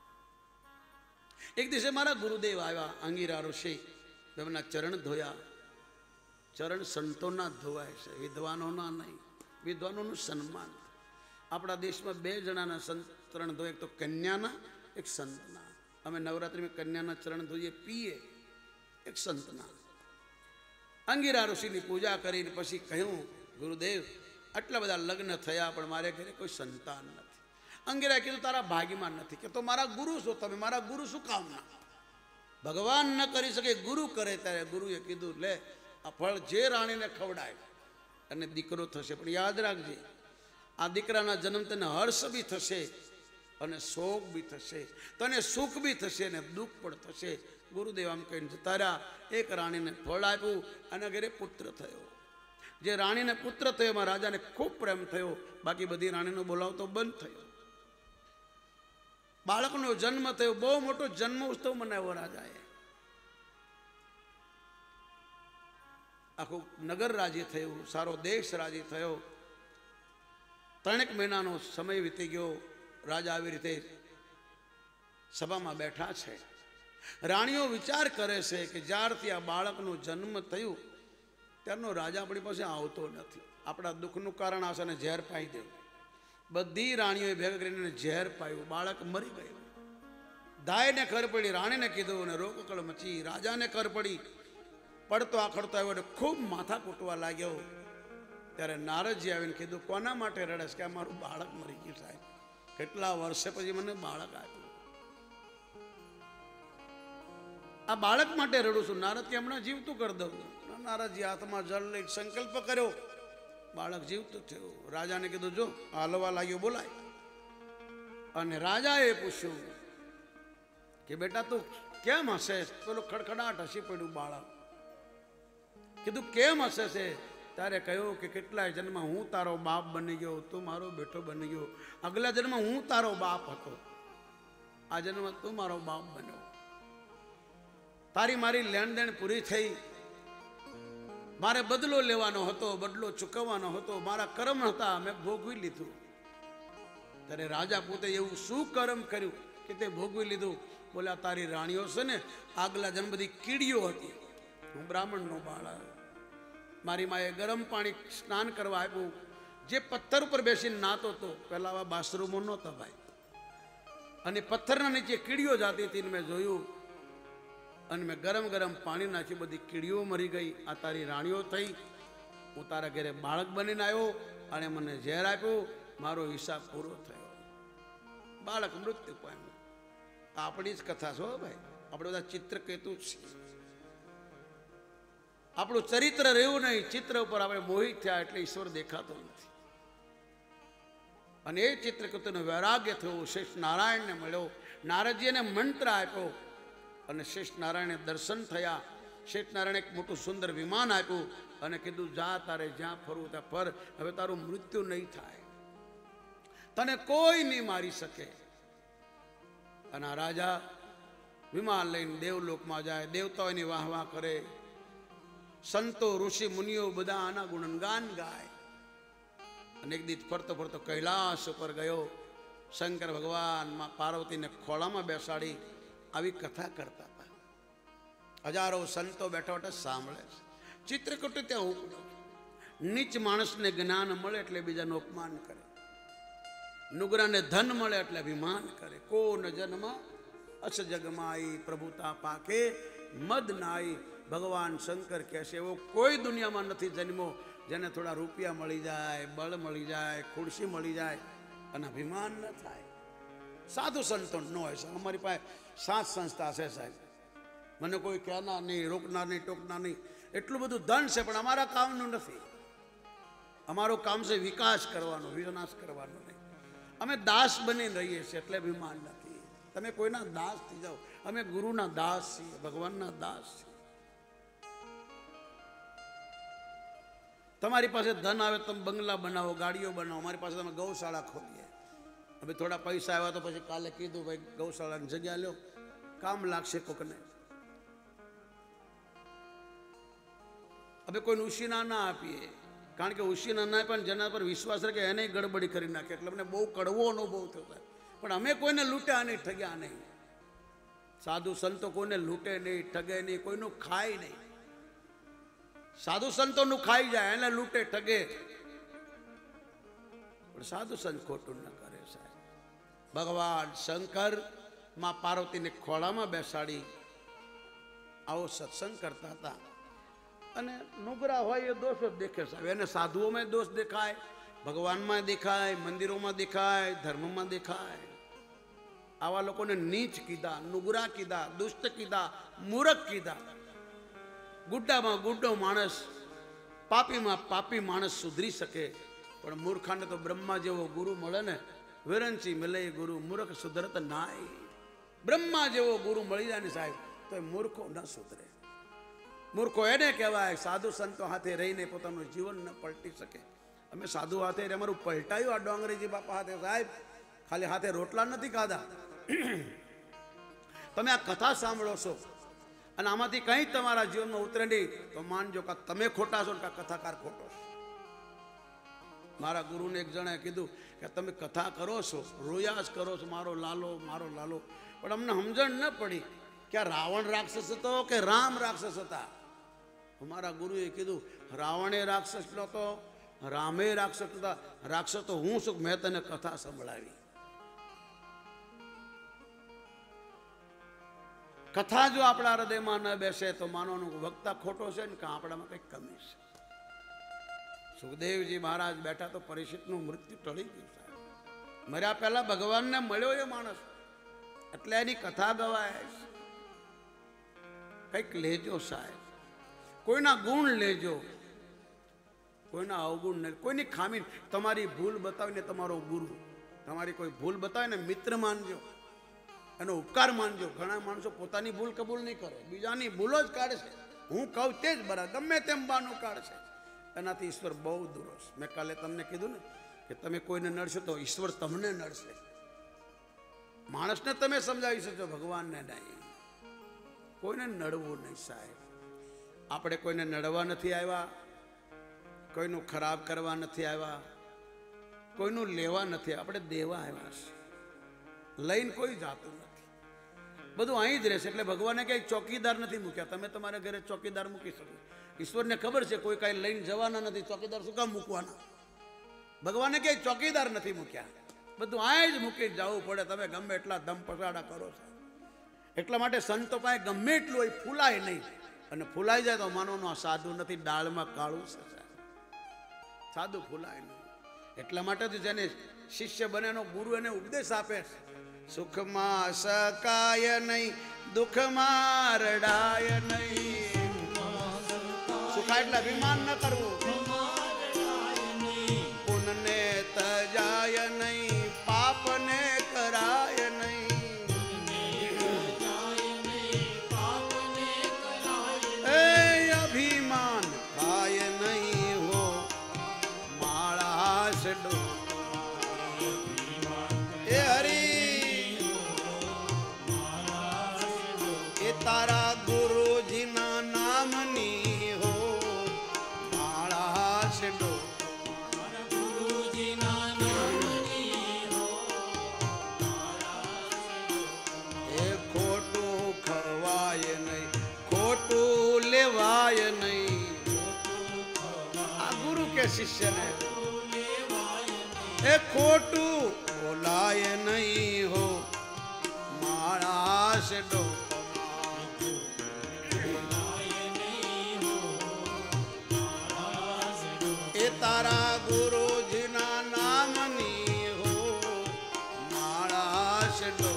એક દિવસે મારા ગુરુદેવ આવ્યા, અંગીરા ઋષિ, એમના ચરણ ધોયા. ચરણ સંતોના ધોવાય છે, વિદ્વાનોના નહીં. વિદ્વાનોનું સન્માન. આપણા દેશમાં બે જણાના સંત ચરણ ધોય, એક તો કન્યાના, એક સંતના. અમે નવરાત્રિમાં કન્યાના ચરણ ધોઈએ, પીએ, એક સંતના. અંગીરા ઋષિની પૂજા કરીને પછી કહ્યું, ગુરુદેવ આટલા બધા લગ્ન થયા પણ મારે ઘરે કોઈ સંતાન નથી. અંગીરાએ કીધું તારા ભાગ્યમાં નથી. કે તો મારા ગુરુ શું, તમે મારા ગુરુ શું કામના? ભગવાન ન કરી શકે, ગુરુ કરે. ત્યારે ગુરુએ કીધું લે આ ફળ જે રાણીને ખવડાય અને દીકરો થશે, પણ યાદ રાખજે આ દીકરાના જન્મ તને હર્ષ બી થશે અને શોક બી થશે, તને સુખ બી થશે અને દુઃખ પણ થશે. ગુરુદેવ આમ કહીને જતા રહ્યા. એક રાણીને ફળ આપ્યું અને ઘરે પુત્ર થયો. જે રાણીને પુત્ર થયો એમાં રાજાને ખૂબ પ્રેમ થયો, બાકી બધી રાણીનો બોલાવતો બંધ થયો. બાળકનો જન્મ થયો, બહુ મોટો જન્મ ઉત્સવ મનાવ્યો રાજાએ. આખું નગર રાજી થયું, સારો દેશ રાજી થયો. ત્રણેક મહિનાનો સમય વીતી ગયો. રાજા આવી રીતે સભામાં બેઠા છે. રાણીઓ વિચાર કરે છે કે જ્યારથી આ બાળકનું જન્મ થયું ત્યારનો રાજા આપણી પાસે આવતો નથી, આપણા દુઃખનું કારણ આવશે ને ઝેર પાઈ દેવું. બધી રાણીઓએ ભેગા કરીને ઝેર પાયું, બાળક મરી ગયું. દાયને ખબર પડી, રાણીને કીધું અને રોકકળ મચી. રાજાને ખબર પડી, પડતો આખડતો આવ્યો અને ખૂબ માથા કૂટવા લાગ્યો. ત્યારે નારદજી આવીને કીધું કોના માટે રડસ? કે મારું બાળક મરી ગયું સાહેબ, કેટલા વર્ષે પછી મને બાળક આપ્યું, આ બાળક માટે રડું છું. નારદ કે હમણાં જીવતું કરી દઉં. નારદજી હાથમાં જળ લઈ સંકલ્પ કર્યો, બાળક જીવતું થયું. રાજાને કીધું જો હાલવા લાગ્યો, બોલાય. અને રાજાએ પૂછ્યું કે બેટા તું કેમ હશે? પેલો ખડખડાટ હસી પડ્યું બાળક. કીધું કેમ હસે છે? ત્યારે કહ્યું કે કેટલાય જન્મ હું તારો બાપ બની ગયો, તું મારો બેટો બની ગયો. આગલા જન્મ હું તારો બાપ હતો, આ જન્મ તું મારો બાપ બન્યો. તારી મારી લેણ દેણ પૂરી થઈ, મારે બદલો લેવાનો હતો, બદલો ચૂકવવાનો હતો, મારા કર્મ હતા, મેં ભોગવી લીધું. ત્યારે રાજા પોતે એવું શું કર્મ કર્યું કે તે ભોગવી લીધું? બોલ્યા તારી રાણીઓ છે ને આગલા જન્મ બધી કીડીઓ હતી, હું બ્રાહ્મણનો બાળક. મારી માએ ગરમ પાણી સ્નાન કરવા આપ્યું, જે પથ્થર ઉપર બેસીને નાતો હતો, પહેલા આવા બાથરૂમો નહોતા ભાઈ, અને પથ્થરના નીચે કીડીઓ જાતી હતી. મેં જોયું અને મેં ગરમ ગરમ પાણી નાખ્યું, બધી કીડીઓ મરી ગઈ. આ તારી રાણીઓ થઈ, હું તારા ઘરે બાળક બનીને આવ્યો અને મને ઝેર આપ્યું, મારો હિસાબ પૂરો થયો. બાળક મૃત્યુ પામ્યું. આપણી જ કથા છો ભાઈ, આપણે બધા ચિત્ર કહેતું જ છીએ. આપણું ચરિત્ર રહ્યું નહીં, ચિત્ર ઉપર આપણે મોહિત થયા એટલે ઈશ્વર દેખાતો નથી. અને એ ચિત્ર કહેતું વૈરાગ્ય થયું. શ્રેષ્ઠ નારાયણને મળ્યો, નારદજીને મંત્ર આપ્યો અને શ્રેષ્ઠ નારાયણે દર્શન થયા. શ્રેષ્ઠ નારાયણે એક મોટું સુંદર વિમાન આપ્યું અને કીધું જા, તારે જ્યાં ફરવું ત્યાં ફર, હવે તારું મૃત્યુ નહીં થાય, તને કોઈ નહીં મારી શકે. અને આ રાજા વિમાન લઈને દેવલોકમાં જાય, દેવતાઓની વાહ વાહ કરે, સંતો ઋષિ મુનિઓ બધા આના ગુણગાન ગાય. અને એક દિવસ ફરતો ફરતો કૈલાસ ઉપર ગયો. શંકર ભગવાન માં પાર્વતીને ખોળામાં બેસાડી આવી કથા કરતા હતા. હજારો સંતો બેઠા બેઠા સાંભળે છે. ચિત્રકૂટ ત્યાં ઉપડો. નીચ માણસને જ્ઞાન મળે એટલે બીજાનું અપમાન કરે, નુગરાને ધન મળે એટલે અભિમાન કરે. કો ન જન્મ અસ જગમાઈ પ્રભુતા પાકે મદ નાઈ. ભગવાન શંકર કહે છે એવો કોઈ દુનિયામાં નથી જન્મો જેને થોડા રૂપિયા મળી જાય, બળ મળી જાય, ખુરશી મળી જાય અને અભિમાન ન થાય. સાધુ સંતો ન હોય સાહેબ. અમારી પાસે સાત સંસ્થા છે સાહેબ, મને કોઈ કહેનાર નહીં, રોકનાર નહીં, ટોકનાર નહીં. એટલું બધું ધન છે પણ અમારા કામનું નથી. અમારું કામ છે વિકાસ કરવાનો, વિનાશ કરવાનો નહીં. અમે દાસ બની રહીએ છીએ એટલે અભિમાન નથી. તમે કોઈના દાસ થઈ જાઓ, અમે ગુરુના દાસ છીએ, ભગવાનના દાસ છીએ. તમારી પાસે ધન આવે તમે બંગલા બનાવો, ગાડીઓ બનાવો, અમારી પાસે તમે ગૌશાળા ખોલીએ. હવે થોડા પૈસા આવ્યા તો પછી કાલે કીધું ભાઈ ગૌશાળાની જગ્યા લ્યો, કામ લાગશે કોકને. હવે કોઈને ઉશીના ના આપીએ, કારણ કે ઉશીના ના પણ જેના પર વિશ્વાસ રાખે એને ગડબડી કરી નાખે. એટલે મને બહુ કડવો અનુભવ થયો. પણ અમે કોઈને લૂંટ્યા નહીં, ઠગ્યા નહીં. સાધુ સંતો કોઈને લૂંટે નહીં, ઠગે નહીં, કોઈનું ખાય નહીં. સાધુ સંતોનું ખાઈ જાય, એને લૂંટે ઠગે, પણ સાધુ સંત ખોટું ન કરે સાહેબ. ભગવાન શંકર માં પાર્વતીને ખોળામાં બેસાડી આવો સત્સંગ કરતા હતા. અને નુગરા હોય એ દોષ જ દેખે સાહેબ. એને સાધુઓમાં દોષ દેખાય, ભગવાનમાં દેખાય, મંદિરોમાં દેખાય, ધર્મમાં દેખાય. આવા લોકોને નીચ કીધા, નુગરા કીધા, દુષ્ટ કીધા, મૂરખ કીધા. ગુડ્ડામાં ગુડ્ડો માણસ, પાપીમાં પાપી માણસ સુધરી શકે, પણ મૂર્ખાને તો બ્રહ્મા જેવો ગુરુ મળે ને. વિરંચી મિલે ગુરુ મૂર્ખ સુધરત નાય. બ્રહ્મા જેવો ગુરુ મળી જાય ને સાહેબ તો એ મૂર્ખો ન સુધરે. મૂર્ખો એને કહેવાય સાધુ સંતો હાથે રહીને પોતાનું જીવન ન પલટી શકે. અમે સાધુ હાથે અમારું પલટાયું આ ડોંગરીજી બાપા હાથે સાહેબ. ખાલી હાથે રોટલા નથી ખાધા. તમે આ કથા સાંભળો છો અને આમાંથી કંઈ તમારા જીવનમાં ઉતરે નહીં તો માનજો કે તમે ખોટા છો ને કે કથાકાર ખોટો છે. મારા ગુરુને એક જણે કીધું કે તમે કથા કરો છો, રોયાસ કરો છો, મારો લાલો મારો લાલો, પણ અમને સમજણ ન પડી કે રાવણ રાક્ષસ હતો કે રામ રાક્ષસ હતા. મારા ગુરુએ કીધું રાવણે રાક્ષસ નહોતો, રામે રાક્ષસ હતા, રાક્ષસ તો હું છું, મેં તને કથા સંભળાવી. કથા જો આપણા હૃદયમાં ન બેસે તો માનવાનું વક્તા ખોટો છે ને કે આપણામાં કંઈક કમી છે. સુખદેવજી મહારાજ બેઠા તો પરીક્ષિતનું મૃત્યુ ટળી ગયું સાહેબ. મર્યા પહેલા ભગવાનને મળ્યો એ માણસ એટલે એની કથા ગવાય. કંઈક લેજો સાહેબ, કોઈના ગુણ લેજો, કોઈના અવગુણ નહીં, કોઈની ખામી. તમારી ભૂલ બતાવીને તમારો ગુરુ, તમારી કોઈ ભૂલ બતાવીને મિત્ર માનજો, એનો ઉપકાર માનજો. ઘણા માણસો પોતાની ભૂલ કબૂલ નહીં કરે, બીજાની ભૂલો જ કાઢશે. હું કહું તે જ બરાબર, ગમે તેમ બાનું કાઢશે. એનાથી ઈશ્વર બહુ દૂર છે. મેં કાલે તમને કીધું ને કે તમે કોઈને નડશો તો ઈશ્વર તમને નડશે. માણસને તમે સમજાવી શકશો, ભગવાનને નહીં. કોઈને નડવું નહીં સાહેબ. આપણે કોઈને નડવા નથી આવ્યા, કોઈનું ખરાબ કરવા નથી આવ્યા, કોઈનું લેવા નથી, આપણે દેવા આવ્યા છે. લઈને કોઈ જાતું નથી, બધું અહીં જ રહેશે. એટલે ભગવાને ક્યાંય ચોકીદાર નથી મૂક્યા. તમે તમારા ઘરે ચોકીદાર મૂકી શકો. ઈશ્વરને ખબર છે કોઈ કાંઈ લઈને જવાના નથી, ચોકીદાર શું કામ મૂકવાના? ભગવાને ક્યાંય ચોકીદાર નથી મૂક્યા, બધું આ જ મૂકી જવું પડે. તમે ગમે એટલા દમ પસાડા કરો છો. એટલા માટે સંતો પાસે ગમે એટલું હોય ફૂલાય નહીં, અને ફૂલાઈ જાય તો માનોનો સાધુ નથી, ડાળમાં કાળું છે સાધુ ફૂલાય નહીં. એટલા માટે જ જેને શિષ્ય બને એનો ગુરુ એને ઉપદેશ આપે, સુખમાં સકાય નહીં, દુઃખમાં રડાય નહીં. સુખા એટલે અભિમાન ન કરવું, પુનને તજાય નહીં, પાપને કરાય નહીં. એ અભિમાન ખાય નહીં હો માળા સડો. એ હરી એ તારા ગુરુજીના નામની હો માળા સડો. એ ખોટું ખવાય નહીં, ખોટું લેવાય નહીં. આ ગુરુ કે શિષ્યને એ ખોટું બોલાય નહીં હો માળા સડો. એ તારા ગુરુજીના નામની હો માળા સડો.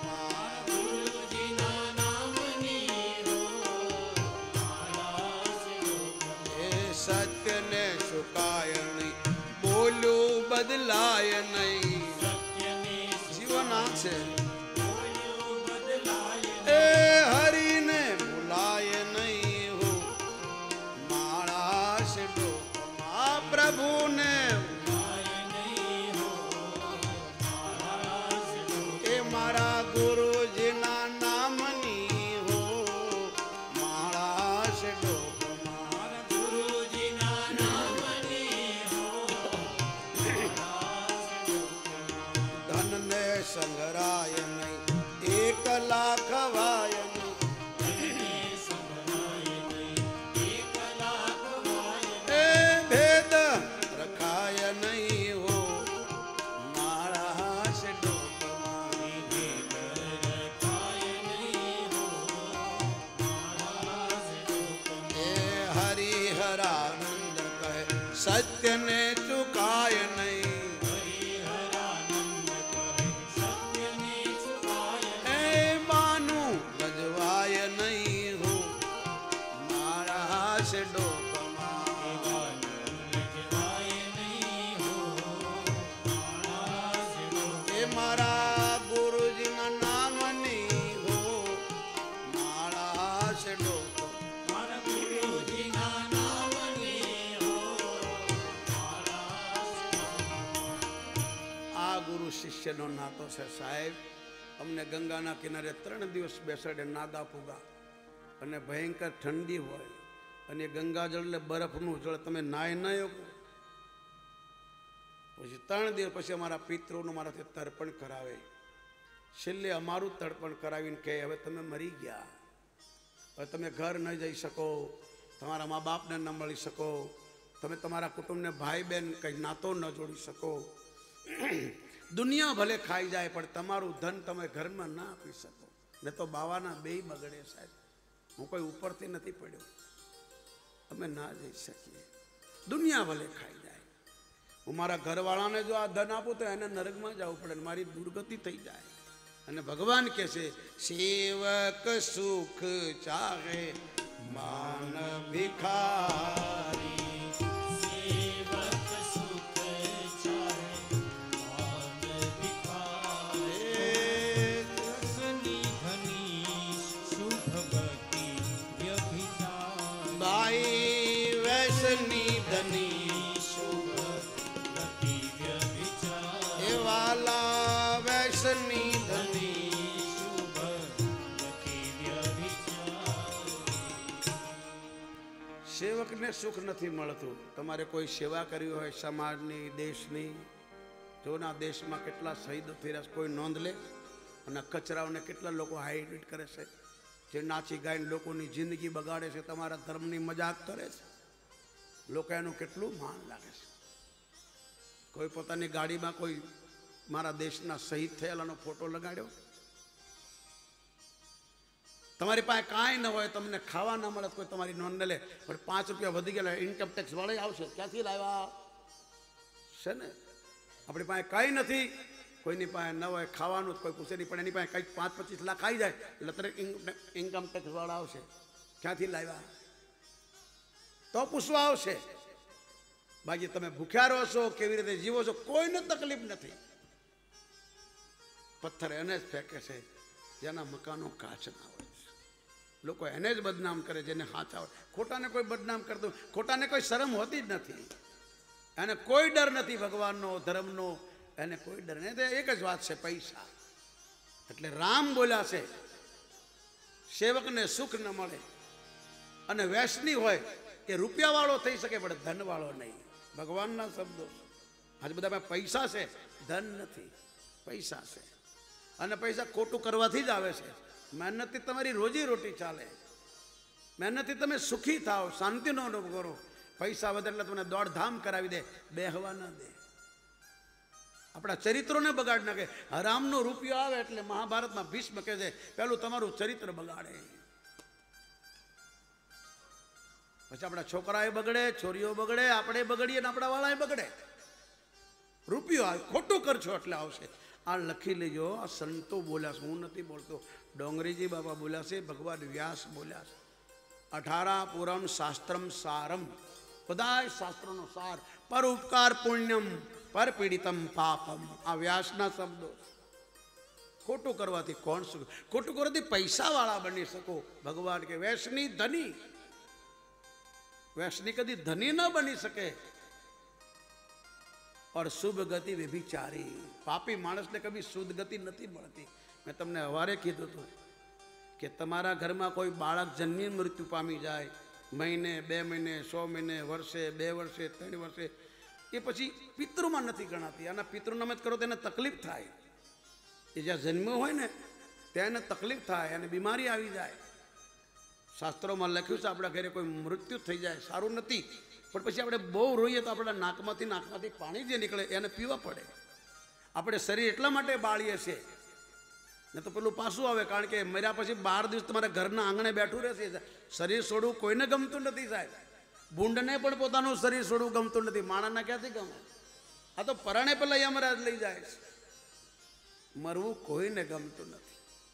એ સત્યને સુકાય નહીં, બોલું બદલાય નહીં. જીવન આ છે એ હરીને ભૂલાય નહીં હો માળા સડો. આ પ્રભુને એ મારા ગુરુજીના નામની હો માળા સડો. ધનને સંગરાય નહીં, એક લાખ વાય નહીં. એ ભેદ રખાય નહીં હો માળા સડો. એ હરિહરાનંદ કહે સત્યને ચુકાય નહીં. એ બાનું ગજવાય નહીં હો માળા સડો. એ મારા ગુરુજીના નામની હો માળા સડો. આ ગુરુ શિષ્યનો નાતો છે સાહેબ. અમને ગંગાના કિનારે ત્રણ દિવસ બેસાડે, નાગા ફૂગા, અને ભયંકર ઠંડી હોય, અને ગંગાજળ એટલે બરફનું જળ, તમે નાય ન શકો. પછી ત્રણ દિવસ પછી અમારા પિતૃનું મારાથી તર્પણ કરાવે. છેલ્લે અમારું તર્પણ કરાવીને કહે હવે તમે મરી ગયા, હવે તમે ઘર ન જઈ શકો, તમારા મા બાપને ન મળી શકો, તમે તમારા કુટુંબને ભાઈ બહેન કંઈ નાતો ન જોડી શકો. દુનિયા ભલે ખાઈ જાય પણ તમારું ધન તમે ઘરમાં ના આપી શકો, ને તો બાવાના બેય બગડે સાહેબ. હું કોઈ ઉપરથી નથી પડ્યો, અમે ના જઈ શકીએ. દુનિયા ભલે ખાઈ જાય. હું મારા ઘરવાળાને જો આ ધન આપું તો એને નરકમાં જવું પડે, મારી દુર્ગતિ થઈ જાય. અને ભગવાન કહે છે સેવક સુખ ચાહે માન ભિખારી. સેવકને સુખ નથી મળતું. તમારે કોઈ સેવા કરવી હોય સમાજની, દેશની, જોના દેશમાં કેટલા શહીદો થયા કોઈ નોંધ લે. અને કચરાઓને કેટલા લોકો હાઈલાઇટ કરે છે, જે નાચી ગાઈને લોકોની જિંદગી બગાડે છે, તમારા ધર્મની મજાક કરે છે. લોકો એનું કેટલું માન લાગે છે. કોઈ પોતાની ગાડીમાં કોઈ મારા દેશના શહીદ થયેલાનો ફોટો લગાડ્યો? તમારી પાસે કાંઈ ન હોય, તમને ખાવા ન મળે, કોઈ તમારી નોંધ ન લે, પણ પાંચ રૂપિયા વધી ગયેલા ઇન્કમ ટેક્સ વાળા આવશે. ક્યાંથી લાવ્યા છે ને? આપણી પાસે કાંઈ નથી, કોઈની પાસે ન હોય, ખાવાનું કોઈ પૂછે નહીં, પણ એની પાસે કંઈક પાંચ પચીસ લાખ આવી જાય એટલે તરત ઇન્કમ ટેક્સ વાળા આવશે. ક્યાંથી લાવ્યા તો પૂછવા આવશે. બાકી તમે ભૂખ્યા રહો છો, કેવી રીતે જીવો છો, કોઈને તકલીફ નથી. પથ્થર એને જ ફેંકે છે જેના મકાનો કાચના હોય છે. લોકો એને જ બદનામ કરે જેને સાચા હોય. ખોટાને કોઈ બદનામ કરતું, ખોટાને કોઈ શરમ હોતી જ નથી. એને કોઈ ડર નથી ભગવાનનો, ધર્મનો, એને કોઈ ડર નહીં. એક જ વાત છે, પૈસા. એટલે રામ બોલ્યા છે સેવકને સુખ ન મળે, અને વેસની હોય એ રૂપિયા વાળો થઈ શકે પણ ધન વાળો નહીં. ભગવાનના શબ્દો. આજે બધા પૈસા છે, ધન નથી, પૈસા છે. અને પૈસા ખોટું કરવાથી જ આવે છે. મહેનતથી તમારી રોજી રોટી ચાલે, મહેનતથી તમે સુખી થાઓ, શાંતિનો અનુભવ કરો. પૈસા વધે એટલે તમને દોડધામ કરાવી દે, બેહવા ન દે, આપણા ચરિત્રોને બગાડ નાખે. હરામનો રૂપિયો આવે એટલે મહાભારતમાં ભીષ્મ કહે છે પેલું તમારું ચરિત્ર બગાડે. પછી આપણા છોકરાએ બગડે, છોરીઓ બગડે, આપણે બગડીએ ને આપણા વાળાએ બગડે. રૂપિયો આવે, ખોટું કરશો એટલે આવશે. આ લખી લેજો, આ સંતો બોલ્યા છે, હું નથી બોલતો. ડોંગરીજી બાબા બોલ્યા છે, ભગવાન વ્યાસ બોલ્યા છે. અઠારા પુરમ શાસ્ત્રમ સારમ, બધા શાસ્ત્રોનો સાર. પર ઉપકાર પુણ્યમ પર પીડિતમ પાપમ, આ વ્યાસના શબ્દો. ખોટું કરવાથી કોણ શું? ખોટું કરવાથી પૈસા વાળા બની શકો. ભગવાન કે વેસની ધની, વેસની કદી ધની ન બની શકે. और शुभ गति व्यभिचारी, पापी माणसने कभी शुद्ध गति नहीं મળતી. મેં તમને હવારે કીધું હતું કે તમારા ઘરમાં કોઈ બાળક જન્મી મૃત્યુ પામી જાય, મહિને, બે મહિને, સો મહિને, વર્ષે, બે વર્ષે, ત્રણ વર્ષે, એ પછી પિતૃમાં નથી ગણાતી. આના પિતૃનું નામ જ કરો તો એને તકલીફ થાય. એ જ્યાં જન્મ્યો હોય ને ત્યાં એને તકલીફ થાય, અને બીમારી આવી જાય. શાસ્ત્રોમાં લખ્યું છે આપણા ઘરે કોઈ મૃત્યુ થઈ જાય સારું નથી, પણ પછી આપણે બહુ રોઈએ તો આપણા નાકમાંથી નાકમાંથી પાણી જે નીકળે એને પીવા પડે. આપણે શરીર એટલા માટે બાળીએ છીએ, ને તો પેલું પાછું આવે. કારણ કે મર્યા પછી બાર દિવસ તમારા ઘરના આંગણે બેઠું રહેશે. શરીર છોડવું કોઈને ગમતું નથી સાહેબ. ભૂંડને પણ પોતાનું શરીર છોડવું ગમતું નથી. માણસને ક્યાંથી ગમે? આ તો પરાણે પેલા યમરાજ લઈ જાય છે. મરવું કોઈને ગમતું નથી.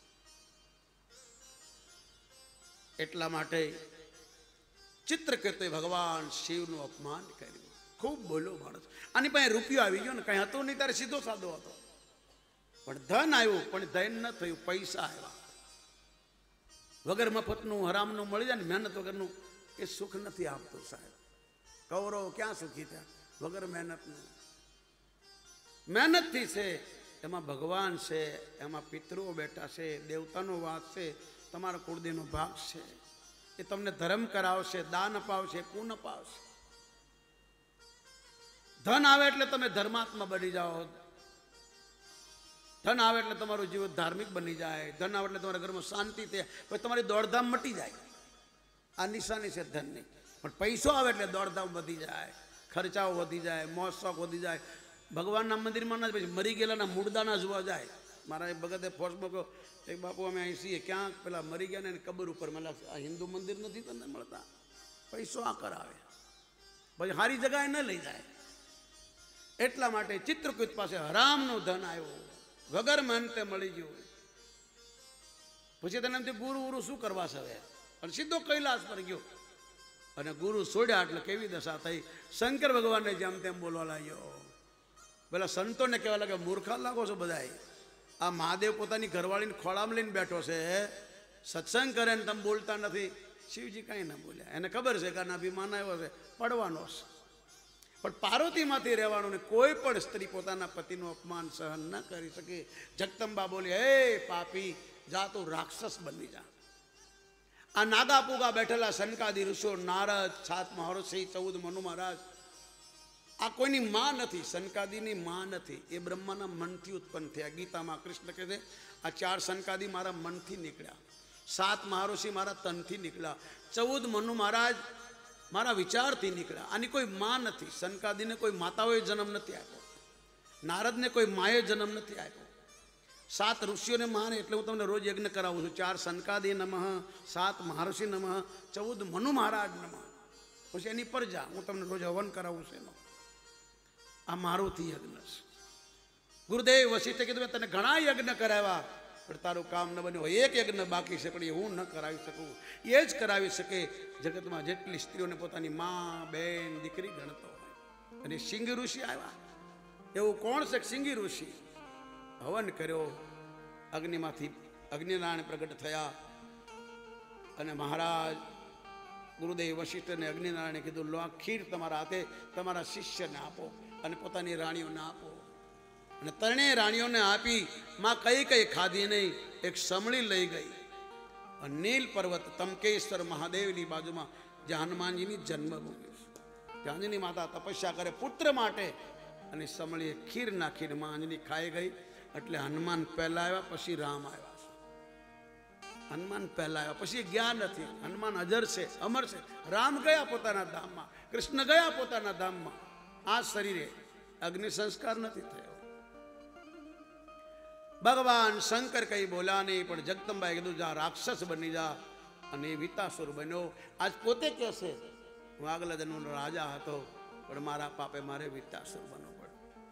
એટલા માટે ચિત્રકેતુએ ભગવાન શિવનું અપમાન કર્યું. ખૂબ બોલો માણસ. આની પાસે રૂપિયો આવી ગયો ને, કઈ હતો નહીં ત્યારે સીધો સાદો હતો. પણ ધન આવ્યું, પણ ધન ન થયું, પૈસા આવ્યા. વગર મફતનું હરામનું મળી જાય ને, મહેનત વગરનું, એ સુખ નથી આપતું સાહેબ. કૌરવ ક્યાં સુખી થયા? વગર મહેનતનું. મહેનતથી છે, એમાં ભગવાન છે, એમાં પિતૃઓ બેઠા છે, દેવતાનો વાસ છે, તમારા કુળદેવનો ભાગ છે. એ તમને ધર્મ કરાવશે, દાન અપાવશે, પૂન અપાવશે. ધન આવે એટલે તમે ધર્માત્મા બની જાઓ. ધન આવે એટલે તમારું જીવન ધાર્મિક બની જાય. ધન આવે એટલે તમારા ઘરમાં શાંતિ થાય, પછી તમારી દોડધામ મટી જાય. આ નિશાની છે ધનની. પણ પૈસો આવે એટલે દોડધામ વધી જાય, ખર્ચાઓ વધી જાય, મોજ શોખ વધી જાય. ભગવાનના મંદિરમાં ના, પછી મરી ગયેલાના મૂળદાના જોવા જાય. મારા એ ભગતે ફોર્સમાં કહો, એક બાપુ અમે અહીં છીએ, ક્યાંક પેલા મરી ગયા ને કબર ઉપર મેલા, આ હિન્દુ મંદિર નથી તમને મળતા. પૈસો આ કરાવે, પછી સારી જગાએ ન લઈ જાય. એટલા માટે ચિત્રકૂટ પાસે હરામનું ધન આવ્યું, વગર મહેનતે મળી ગયું. પછી તેને એમથી ગુરુ ગુરુ શું કરવા છે હવે? અને સીધો કૈલાસ પર ગયો. અને ગુરુ છોડ્યા એટલે કેવી દશા થઈ? શંકર ભગવાનને જેમ તેમ બોલવા લાગ્યો. પેલા સંતોને કહેવા લાગે, મૂર્ખા લાગો છો બધાય. આ મહાદેવ પોતાની ઘરવાળીને ખોળામાં લઈને બેઠો છે, સત્સંગ કરે ને તમે બોલતા નથી. શિવજી કાંઈ ના બોલ્યા. એને ખબર છે કે આના અભિમાન આવ્યો છે, પડવાનો છે. પણ પાર્વતીમાંથી રહેવાનું ને કોઈ પણ સ્ત્રી પોતાના પતિનું અપમાન સહન ન કરી શકે. જગદંબા બોલી, હે પાપી, જા તું રાક્ષસ બની જા. આ નાગા પૂગા બેઠેલા સનકાદી ઋષિઓ, નારદ, સાત મહર્ષિ, ચૌદ મનુ મહારાજ, આ કોઈની માં નથી, સનકાદીની માં નથી. એ બ્રહ્માના મનથી ઉત્પન્ન થયા. ગીતામાં કૃષ્ણ કહે છે, આ ચાર સનકાદી મારા મનથી નીકળ્યા, સાત મહર્ષિ મારા તનથી નીકળ્યા, ચૌદ મનુ મહારાજ મારા વિચારથી નીકળ્યા. આની કોઈ માં નથી. સનકાદીને કોઈ માતાઓએ જન્મ નથી આપ્યો. નારદને કોઈ માએ જન્મ નથી આપ્યો. સાત ઋષિઓને માને એટલે હું તમને રોજ યજ્ઞ કરાવું છું. ચાર સનકાદી નમઃ, સાત મહર્ષિ નમઃ, ચૌદ મનુ મહારાજ નમઃ. પછી એની પર જા, હું તમને રોજ હવન કરાવું છું એનો. આ મારુતિ યજ્ઞ છે. ગુરુદેવ વશિષ્ઠે કીધું મેં તને ઘણા યજ્ઞ કરાવ્યા પણ તારું કામ ન બન્યું. એક યજ્ઞ બાકી છે પણ એ હું ન કરાવી શકું. એ જ કરાવી શકે જગતમાં જેટલી સ્ત્રીઓને પોતાની માં, બેન, દીકરી ગણતો હોય. અને સિંહ ઋષિ આવ્યા. એવું કોણ છે? સિંહ ઋષિ હવન કર્યો. અગ્નિમાંથી અગ્નિનારાયણ પ્રગટ થયા અને મહારાજ ગુરુદેવ વશિષ્ઠને અગ્નિનારાયણે કીધું લો આ ખીર તમારા હાથે તમારા શિષ્યને આપો અને પોતાની રાણીઓને આપો. અને ત્રણેય રાણીઓને આપી. માં કઈ કઈ ખાધી નહીં, એક સમળી લઈ ગઈ. અને નીલ પર્વત તમકેશ્વર મહાદેવની બાજુમાં જ્યાં હનુમાનજીની જન્મભૂમિ છે, ત્યાં અંજની માતા તપસ્યા કરે પુત્ર માટે. અને સમળીએ ખીર નાખીને માં અંજની ખાઈ ગઈ. એટલે હનુમાન પહેલા આવ્યા, પછી રામ આવ્યા. હનુમાન પહેલા આવ્યા, પછી ગયા નથી. હનુમાન અજર છે, અમર છે. રામ ગયા પોતાના ધામમાં, કૃષ્ણ ગયા પોતાના ધામમાં. આ શરીરે અગ્નિ સંસ્કાર નથી થયો. ભગવાન શંકર કઈ બોલ્યા નહીં, પણ જગદંબાએ કીધું જા રાક્ષસ બની જા. અને એ વિતાસુર બન્યો. આજ પોતે કહેશે હું આગલા જન્મનો રાજા હતો પણ મારા પાપે મારે વિતાસુર બનવું પડે.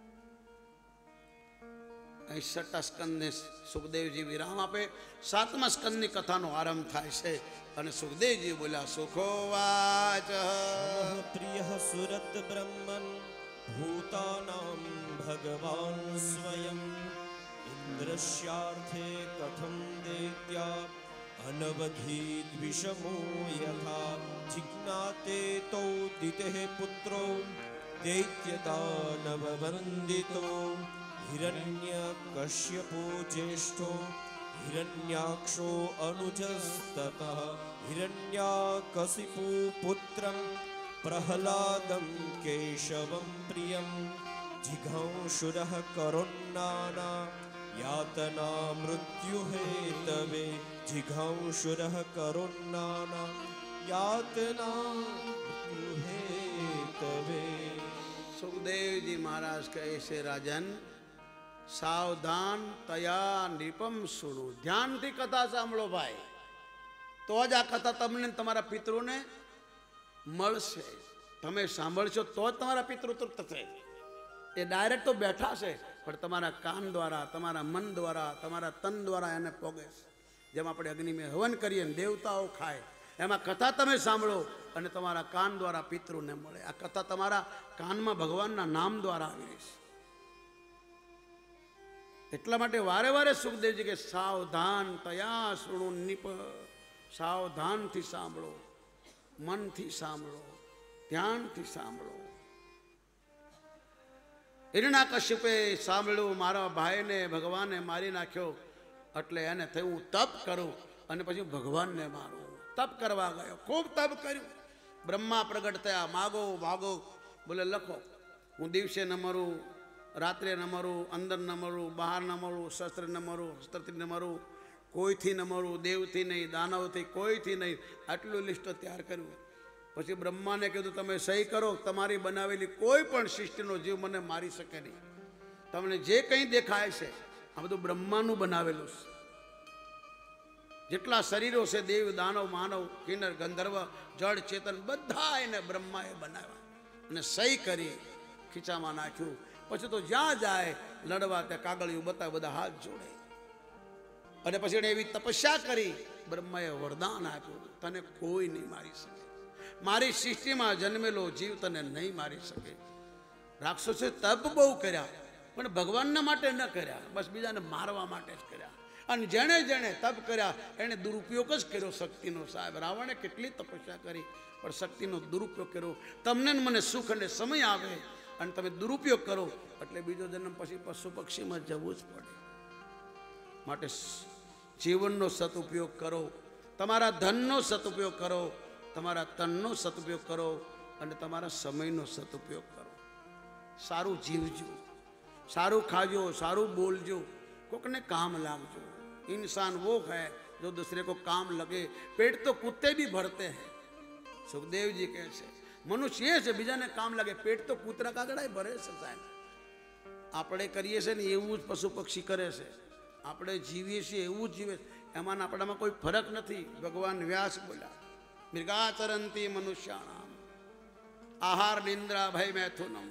અહીં છઠ્ઠા સ્કંદને સુખદેવજી વિરામ આપે. સાતમા સ્કંદની કથાનો આરંભ થાય છે. અને સુખદેવજી બોલ્યા સુખોવાચ પ્રિય સુરત બ્રહ્મન ભૂતાનામ ભગવાન સ્વયં ઇન્દ્રસ્યાર્થે કથમ દૈત્યા અનવધિ દ્વિષમો યથા જિજ્ઞાતે તૌ દિતેઃ પુત્રો દૈત્યદાનવ વંદિતો હિરણ્યકશ્યપો જ્યેષ્ઠો હિરણ્યાક્ષો અનુજસ્તતઃ હિરણ્યાકશિપુ પુત્રં પ્રહલાદં કેશવં પ્રિયં જિઘાંશુરઃ કરોન્નાના યાતના મૃત્યુ હેતવે જિઘાંશુરઃ કરોન્નાના યાતના મૃત્યુ હેતવે. સુખદેવજી મહારાજ કહે છે રાજન સાવધાન તયા નિપમ સુણો. ધ્યાનથી કથા સાંભળો ભાઈ, તો જ આ કથા તમને તમારા પિતૃને મળશે. તમે સાંભળશો તો જ તમારા પિતૃ તૃપ્ત થશે. એ ડાયરેક્ટ તો બેઠા છે પણ તમારા કાન દ્વારા, તમારા મન દ્વારા, તમારા તન દ્વારા એને પોગે છે. જેમ આપણે અગ્નિમાં હવન કરીએ ને દેવતાઓ ખાય, એમાં કથા તમે સાંભળો અને તમારા કાન દ્વારા પિતૃને મળે. આ કથા તમારા કાનમાં ભગવાનના નામ દ્વારા આવી છે. એટલા માટે વારે વારે સુખદેવજી કે સાવધાન તયા શૃણુ નિપ. સાવધાનથી સાંભળો, મનથી સાંભળો, ધ્યાનથી સાંભળો. હિરણ્યકશ્યપે સાંભળ્યું મારા ભાઈને ભગવાને મારી નાખ્યો એટલે એને થયું હું તપ કરું અને પછી ભગવાનને મારું. તપ કરવા ગયો, ખૂબ તપ કર્યું. બ્રહ્મા પ્રગટ થયા, માગો માગો. બોલે લખો હું દિવસે ન મરું, રાત્રે ન મરું, અંદર ન મરું, બહાર ન મરું, શસ્ત્ર ન મરું, શસ્ત્રથી ન મરું, કોઈથી ન મરું, દેવથી નહીં, દાનવથી, કોઈથી નહીં. આટલું લિસ્ટ તૈયાર કર્યું. પછી બ્રહ્માને કીધું તમે સહી કરો, તમારી બનાવેલી કોઈ પણ શિષ્ટનો જીવ મને મારી શકે નહીં. તમને જે કંઈ દેખાય છે આ બધું બ્રહ્માનું બનાવેલું છે. જેટલા શરીરો છે દેવ, દાનવ, માનવ, કિન્નર, ગંધર્વ, જળ, ચેતન બધા એને બ્રહ્માએ બનાવ્યા. અને સહી કરી ખીચામાં નાખ્યું. પછી તો જ્યાં જાય લડવા ત્યાં કાગળિયું બતાવે, બધા હાથ જોડે. અને પછી એને એવી તપસ્યા કરી, બ્રહ્માએ વરદાન આપ્યું તને કોઈ નહીં મારી શકે. મારી સૃષ્ટિમાં જન્મેલો જીવ તને નહીં મારી શકે. રાક્ષસે તપ બહુ કર્યા પણ ભગવાનના માટે ન કર્યા, બસ બીજાને મારવા માટે જ કર્યા. અને જેણે જેણે તપ કર્યા એણે દુરુપયોગ જ કર્યો શક્તિનો. સાહેબ રાવણે કેટલી તપસ્યા કરી પણ શક્તિનો દુરુપયોગ કર્યો. તમને મને સુખ અને સમય આવે અને તમે દુરુપયોગ કરો એટલે બીજો જન્મ પછી પશુ પક્ષીમાં જવું જ પડે. માટે જીવનનો સદુપયોગ કરો, તમારા ધનનો સદુપયોગ કરો, તમારા તનનો સદુપયોગ કરો અને તમારા સમયનો સદુપયોગ કરો. સારું જીવજો, સારું ખાજો, સારું બોલજો, કોકને કામ લાગજો. इंसान वो है जो दूसरे को काम लगे. पेट तो कुत्ते भी भरते हैं. सुखदेव जी कहते मनुष्य ये से बीजा ने काम लगे, पेट तो कूतरा कागड़ा भरे से साहब. આપણે કરીએ છીએ ને એવું જ પશુ પક્ષી કરે છે. આપણે જીવીએ છીએ એવું જ જીવે છે. એમાં આપણામાં કોઈ ફરક નથી. ભગવાન વ્યાસ બોલ્યા મૃગાચરંતી મનુષ્યાણામ આહાર નિંદ્રા ભય મૈથુનમ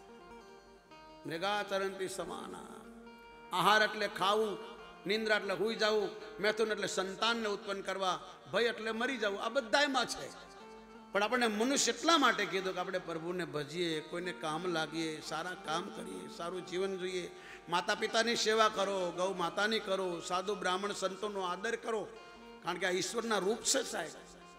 મૃગાચરંતી સમાના. આહાર એટલે ખાવું, નિંદ્રા એટલે હુઈ જવું, મૈથુન એટલે સંતાનને ઉત્પન્ન કરવા, ભય એટલે મરી જવું. આ બધામાં છે. પણ આપણને મનુષ્ય એટલા માટે કીધું કે આપણે પ્રભુને ભજીએ, કોઈને કામ લાગીએ, સારા કામ કરીએ, સારું જીવન જોઈએ, માતા પિતાની સેવા કરો, ગૌ માતાની કરો, સાધુ બ્રાહ્મણ સંતોનો આદર કરો. કારણ કે આ ઈશ્વરના રૂપ છે સાહેબ.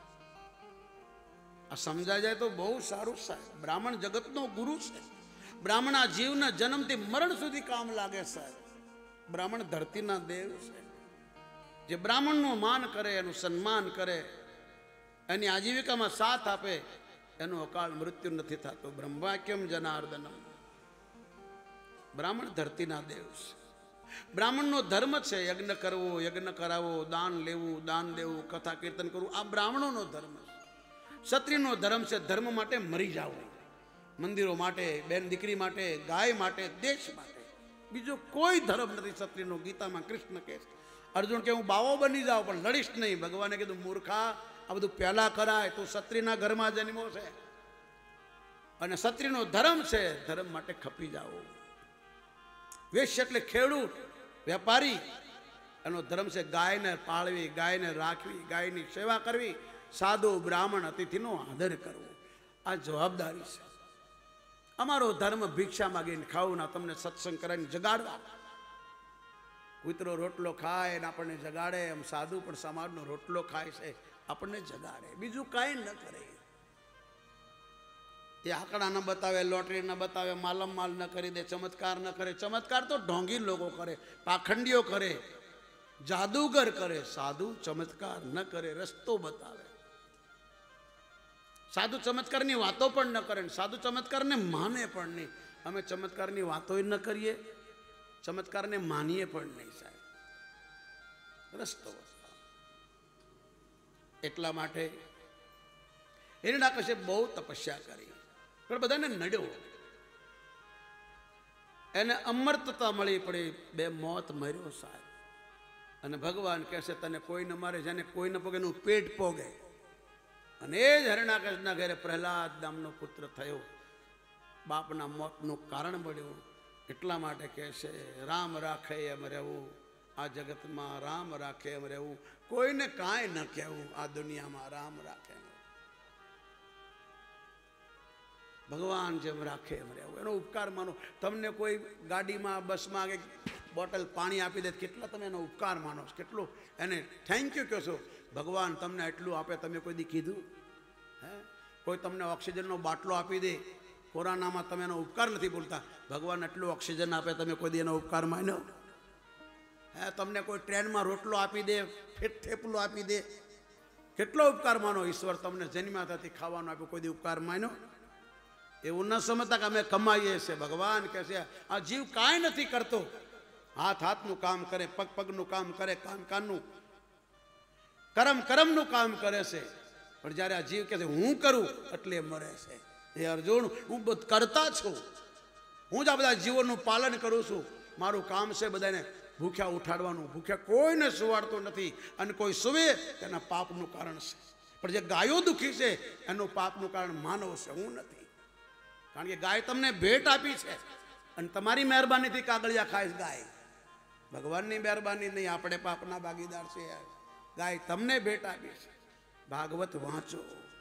આ સમજાય જાય તો બહુ સારું સાહેબ. બ્રાહ્મણ જગતનો ગુરુ છે. બ્રાહ્મણ આ જીવના જન્મથી મરણ સુધી કામ લાગે સાહેબ. બ્રાહ્મણ ધરતીના દેવ છે. જે બ્રાહ્મણનું માન કરે, એનું સન્માન કરે, એની આજીવિકામાં સાથ આપે, એનું અકાળ મૃત્યુ નથી થતું. બ્રહ્માક્યમ જનાર્દનમ. બ્રાહ્મણ ધરતીના દેવ છે. બ્રાહ્મણનો ધર્મ છે યજ્ઞ કરવો, યજ્ઞ કરાવવો, દાન લેવું, દાન દેવું, કથા કીર્તન કરવું. આ બ્રાહ્મણોનો ધર્મ છે. ક્ષત્રિયનો ધર્મ છે ધર્મ માટે મરી જવું. મંદિરો માટે, બેન દીકરી માટે, ગાય માટે, દેશ માટે. બીજો કોઈ ધર્મ નથી ક્ષત્રિયનો. ગીતામાં કૃષ્ણ કહે છે, અર્જુન કે હું બાવો બની જાઉં પણ લડીશ નહીં. ભગવાને કીધું મૂર્ખા, આ બધું પહેલા કરાય. તું ક્ષત્રિયના ઘરમાં જન્મો છે અને ક્ષત્રિયનો ધર્મ છે ધર્મ માટે ખપી જાઓ. વેશ્ય એટલે ખેડૂત, વેપારી. એનો ધર્મ છે ગાયને પાળવી, ગાયને રાખવી, ગાયની સેવા કરવી, સાધુ બ્રાહ્મણ અતિથિનો આદર કરવો. આ જવાબદારી છે. અમારો ધર્મ ભિક્ષા માગીને ખાવું ના તમને સત્સંગ કરીને જગાડવા. કૂતરો રોટલો ખાય ને આપણને જગાડે, એમ સાધુ પણ સમાજનો રોટલો ખાય છે, આપણને જગાડે, બીજું કાંઈ ન કરે. એ આંકડા ન બતાવે, લોટરી ન બતાવે, માલમ માલ ન કરી દે, ચમત્કાર ન કરે. ચમત્કાર તો ઢોંગી લોકો કરે, પાખંડીઓ કરે, જાદુગર કરે. સાધુ ચમત્કાર ન કરે, રસ્તો બતાવે. સાધુ ચમત્કારની વાતો પણ ન કરે, સાધુ ચમત્કારને માને પણ નહીં. અમે ચમત્કારની વાતો ન કરીએ, ચમત્કારને માનીએ પણ નહીં સાહેબ. રસ્તો એટલા માટે હિરણ્યાકશ્યપે બહુ તપસ્યા કરી પણ બધાને નડ્યો. એને અમરતતા મળી પડી, બે મોત મર્યો સાહેબ. અને ભગવાન કહેશે તને કોઈ ન મારે, જેને કોઈ ન પોગે એનું પેટ પોગે. અને એ જ હિરણ્યાકશ્યપના ઘરે પ્રહલાદ નામનો પુત્ર થયો. બાપના મોતનું કારણ બન્યું. એટલા માટે કહેશે રામ રાખે એમ રહેવું આ જગતમાં, રામ રાખે એમ રહેવું, કોઈને કાંઈ ન કહેવું આ દુનિયામાં, રામ રાખે એમ. ભગવાન જેમ રાખે એમ રહેવું, એનો ઉપકાર માનો. તમને કોઈ ગાડીમાં, બસમાં કે બોટલ પાણી આપી દે, કેટલા તમે એનો ઉપકાર માનો, કેટલું એને થેન્ક યુ કહો છો. ભગવાન તમને એટલું આપે, તમે કોઈ દી કીધું? હે, કોઈ તમને ઓક્સિજનનો બાટલો આપી દે, કોરોનામાં તમે એનો ઉપકાર નથી બોલતા. ભગવાન એટલું ઓક્સિજન આપે, તમે કોઈ દી એનો ઉપકાર માન્યો? હે, તમને કોઈ ટ્રેનમાં રોટલો આપી દે, ફેટ થેપલો આપી દે, કેટલો ઉપકાર માનો. ઈશ્વર તમને જન્મ્યા ત્યાંથી ખાવાનું આપ્યું, કોઈ દી ઉપકાર માન્યો? એવું ન સમજતા કે અમે કમાઈએ છીએ. ભગવાન કહે છે આ જીવ કાંઈ નથી કરતો. હાથ હાથનું કામ કરે, પગ પગનું કામ કરે, કાન કાનનું, કરમ કરમનું કામ કરે છે. પણ જ્યારે આ જીવ કહે છે હું કરું એટલે મરે છે. એ અર્જુન, હું બધું કરતા છું, હું જ આ બધા જીવોનું પાલન કરું છું. મારું કામ છે બધાને ભૂખ્યા ઉઠાડવાનું. ભૂખ્યા કોઈને સુવાડતો નથી, અને કોઈ સુવે તેના પાપનું કારણ છે. પણ જે ગાયો દુઃખી છે એનું પાપનું કારણ માનવ છે, હું નથી. કારણ કે ગાય તમને ભેટ આપી છે, અને તમારી મહેરબાનીથી કાગળિયા ખાય ગાય. ભગવાનની મહેરબાની નહીં, આપણે પાપના ભાગીદાર છે. ગાય તમને ભેટ આપી છે. ભાગવત વાંચો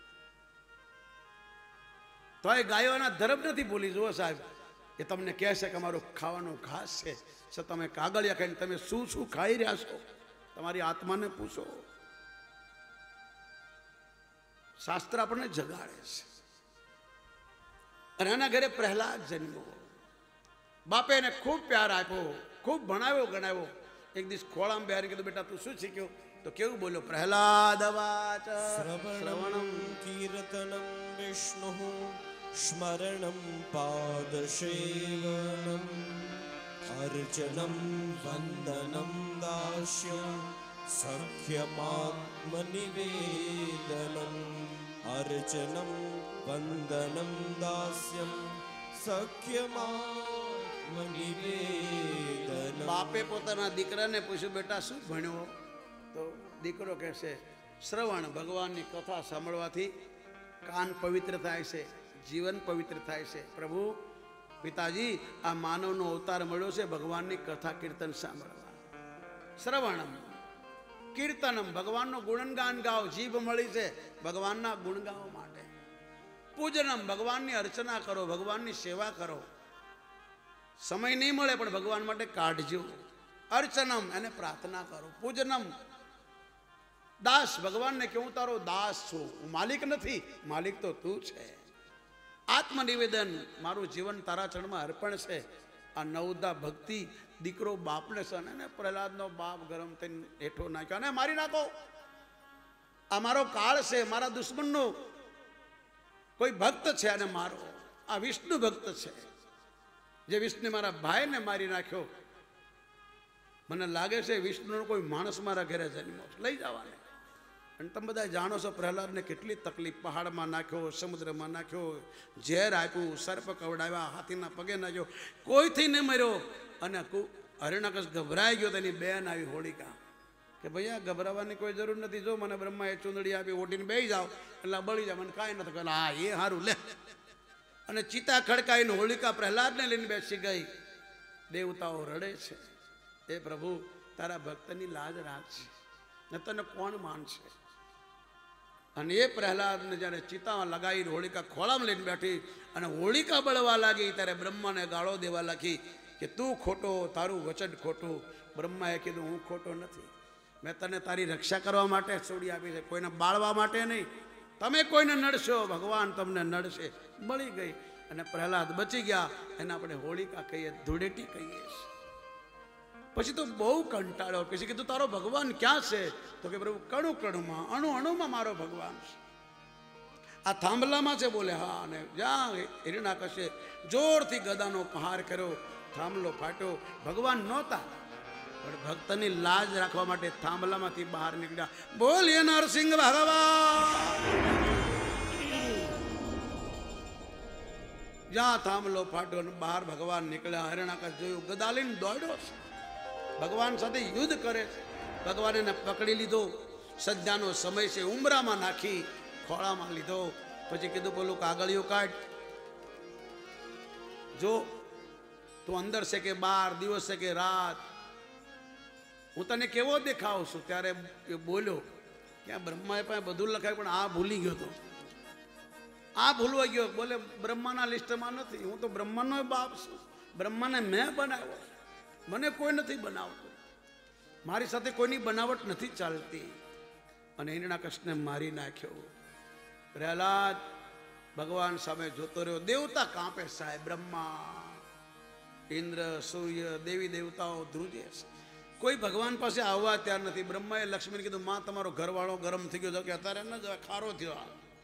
તો એ ગાયોના ધર્મ નથી ભૂલી. જુઓ સાહેબ, એ તમને કહે છે કે અમારું ખાવાનું ઘાસ છે, તો તમે કાગળિયા ખાઈને તમે શું શું ખાઈ રહ્યા છો? તમારી આત્માને પૂછો. શાસ્ત્ર આપણને જગાડે છે. અને એના ઘરે પ્રહલાદ જન્મ્યો. બાપે એને ખૂબ પ્યાર આપ્યો, ખૂબ ભણાવ્યો ગણાવ્યો. એક દિવસ ખોળામાં બેહારી કીધું બેટા તું શું શીખ્યો? તો કેવું બોલ્યો? પ્રહલાદ વાચ શ્રવણમ કીર્તનમ વિષ્ણુ સ્મરણમ પાદસેવનમ અર્ચનમ વંદનમ દાસ્યમ સખ્યમાત્મનિવેદનમ અર્ચનમ વંદનમ દાસ્યમ સખ્યમાત્મનિવેદનમ નિવેદનમ. બાપે પોતાના દીકરાને પૂછ્યું, બેટા શું ભણ્યો? તો દીકરો કહેશે, શ્રવણ, ભગવાનની કથા સાંભળવાથી કાન પવિત્ર થાય છે, જીવન પવિત્ર થાય છે. પ્રભુ પિતાજી, આ માનવનો અવતાર મળ્યો છે ભગવાનની કથા કીર્તન સાંભળવા. શ્રવણમ કીર્તનમ, ભગવાનનો ગુણગાન ગાઓ. જીભ મળી છે ભગવાનના ગુણ ગાવા માટે. પૂજનમ, ભગવાનની અર્ચના કરો, ભગવાનની સેવા કરો. સમય નહીં મળે પણ ભગવાન માટે કાઢજો. અર્ચનમ, એને પ્રાર્થના કરો. પૂજનમ, દાસ, ભગવાનને કે હું તારો દાસ છું, હું માલિક નથી, માલિક તો તું છે. આત્મનિવેદન, મારું જીવન તારા ચરણમાં અર્પણ છે. આ નવદા ભક્તિ દીકરો બાપને સન, અને પ્રહલાદનો બાપ ગરમ થઈને હેઠો નાખ્યો અને મારી નાખો. આ મારો કાળ છે, મારા દુશ્મનનો કોઈ ભક્ત છે અને મારો આ વિષ્ણુ ભક્ત છે, જે વિષ્ણુ મારા ભાઈને મારી નાખ્યો. મને લાગે છે વિષ્ણુનો કોઈ માણસ મારા ઘરે જન્મ્યો છે, લઈ જવાને. અને તમે બધા જાણો છો પ્રહલાદને કેટલી તકલીફ, પહાડમાં નાખ્યો, સમુદ્રમાં નાખ્યો, ઝેર આપ્યું, સર્પ કવડાવ્યા, હાથીના પગે નાખ્યો, કોઈથી નહીં મર્યો. અને હરણાકશ ગભરાઈ ગયો. તેની બેન આવી હોળિકા કે ભાઈ આ ગભરાવાની કોઈ જરૂર નથી, જો મને બ્રહ્માએ ચૂંદડી આપી, ઓઢીને બેસી જાઓ એટલે બળી જાય, મને કાંઈ નથી કહે. હા એ સારું લે. અને ચિતા ખડકાઈને હોળિકા પ્રહલાદને લઈને બેસી ગઈ. દેવતાઓ રડે છે, એ પ્રભુ તારા ભક્તની લાજ રાખશે, ને તને કોણ માનશે? અને એ પ્રહલાદને જ્યારે ચિતામાં લગાવી હોળિકા ખોળામાં લઈને બેઠી અને હોળિકા બળવા લાગી, ત્યારે બ્રહ્માને ગાળો દેવા લાગી કે તું ખોટો, તારું વચન ખોટું. બ્રહ્માએ કીધું હું ખોટો નથી, મેં તને તારી રક્ષા કરવા માટે છોડી આપી છે, કોઈને બાળવા માટે નહીં. તમે કોઈને નડશો, ભગવાન તમને નડશે. મળી ગઈ અને પ્રહલાદ બચી ગયા. એને આપણે હોળિકા કહીએ, ધૂળેટી કહીએ. પછી તો બહુ કંટાળ્યો. પછી કીધું તારો ભગવાન ક્યાં છે? તો કે પ્રભુ કણું કણુમાં, અણુ અણુમાં મારો ભગવાન છે. આ થાંભલામાં છે. બોલે હા. અને જ્યાં હિરણાકશે જોરથી ગદાનો પ્રહાર કર્યો, થાંભલો ફાટ્યો. ભગવાન નહોતા પણ ભક્તની લાજ રાખવા માટે થાંભલામાંથી બહાર નીકળ્યા. બોલીએ નરસિંહ ભગવાન. જ્યાં થાંભલો ફાટ્યો અને બહાર ભગવાન નીકળ્યા. હિરણાકશ જોયું, ગદા લઈને દોડ્યો છે, ભગવાન સાથે યુદ્ધ કરે છે. ભગવાન એને પકડી લીધો. સજ્જાનો સમય છે, ઉમરામાં નાખી ખોળામાં લીધો. પછી કીધું પેલું કાગળિયું કાઢ, જો તું અંદર છે કે બાર, દિવસ છે કે રાત, હું તને કેવો દેખાવ છું? ત્યારે એ બોલ્યો કે આ બ્રહ્માએ પાસે બધું લખાય પણ આ ભૂલી ગયો તો, આ ભૂલવા ગયો. બોલે બ્રહ્માના લિસ્ટમાં નથી, હું તો બ્રહ્માનો બાપ છું, બ્રહ્માને મેં બનાવ્યો, મને કોઈ નથી બનાવતું, મારી સાથે કોઈની બનાવટ નથી ચાલતી. અને હિરણાકશને મારી નાખ્યો. પ્રહલાદ ભગવાન સામે જોતો રહ્યો. દેવતા કાંપે સાહેબ, બ્રહ્મા, ઇન્દ્ર, સૂર્ય, દેવી દેવતાઓ ધ્રુજે છે. કોઈ ભગવાન પાસે આવવા ત્યાર નથી. બ્રહ્માએ લક્ષ્મીને કીધું, માં તમારો ઘરવાળો ગરમ થઈ ગયો કે અત્યારે ન જવાય, ખારો થયો.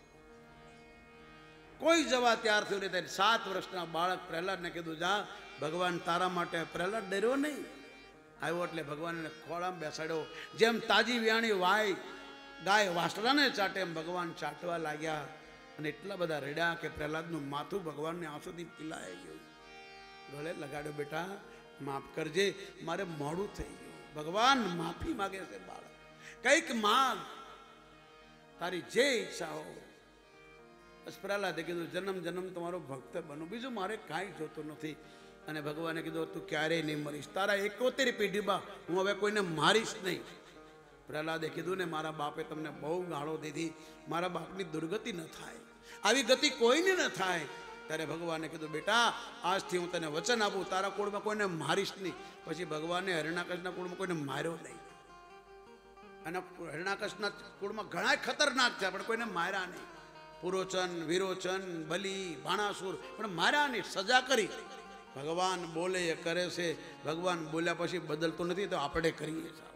કોઈ જવા ત્યાર થયું નહીં. સાત વર્ષના બાળક પ્રહલાદને કીધું, જા ભગવાન તારા માટે. પ્રહલાદ ડર્યો નહીં. આવ્યો એટલે ભગવાનને ખોળામાં બેસાડ્યો. જેમ તાજી વ્યાણી વાય ગાય વાસડાને ચાટે એમ ભગવાન ચાટવા લાગ્યા. અને એટલા બધા રડ્યા કે પ્રહલાદનું માથું ભગવાનને આંસુથી પીલાઈ ગયું. ગળે લગાડ્યો, બેટા માફ કરજે, મારે મોડું થઈ ગયું. ભગવાન માફી માગે છે. બાળક કંઈક માગ, તારી જે ઈચ્છા હો. બસ પ્રહલાદે કીધું, જન્મ જન્મ તમારો ભક્ત બનો, બીજું મારે કાંઈ જોતું નથી. અને ભગવાને કીધું, તું ક્યારેય નહીં મરીશ, તારા એકોતેર પેઢીમાં હું હવે કોઈને મારીશ નહીં. પ્રહલાદે કીધું ને, મારા બાપે તમને બહુ ગાળો દીધી, મારા બાપની દુર્ગતિ ન થાય, આવી ગતિ કોઈને ન થાય. ત્યારે ભગવાને કીધું, બેટા આજથી હું તને વચન આપું, તારા કુળમાં કોઈને મારીશ નહીં. પછી ભગવાને હરણાકશના કુળમાં કોઈને માર્યો નહીં. અને હરણાકશના કુળમાં ઘણા ખતરનાક છે પણ કોઈને માર્યા નહીં. પુરોચન, વિરોચન, બલિ, બાણાસુર, પણ માર્યા નહીં, સજા કરી. ભગવાન બોલે એ કરે છે. ભગવાન બોલ્યા પછી બદલતો નથી, તો આપણે કરીએ છીએ.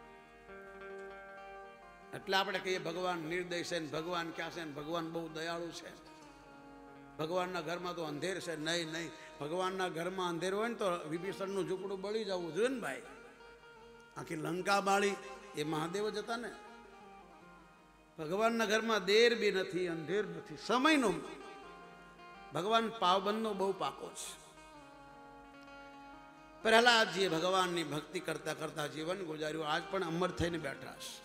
એટલે આપણે કહીએ ભગવાન નિર્દય છે ને ભગવાન ક્યાં છે ને ભગવાન બહુ દયાળુ છે. ભગવાનના ઘરમાં તો અંધેર છે. નહીં નહીં, ભગવાનના ઘરમાં અંધેર હોય ને તો વિભીષણનું ઝૂંપડું બળી જવું જોઈએ ને ભાઈ. આખી લંકા બાળી એ મહાદેવ જ હતા ને. ભગવાનના ઘરમાં દેર બી નથી, અંધેર નથી, સમયનો. ભગવાન પાવબંધનો બહુ પાકો છે. પ્રહલાદજીએ ભગવાનની ભક્તિ કરતા કરતા જીવન ગુજાર્યું, આજ પણ અમર થઈને બેઠા છે.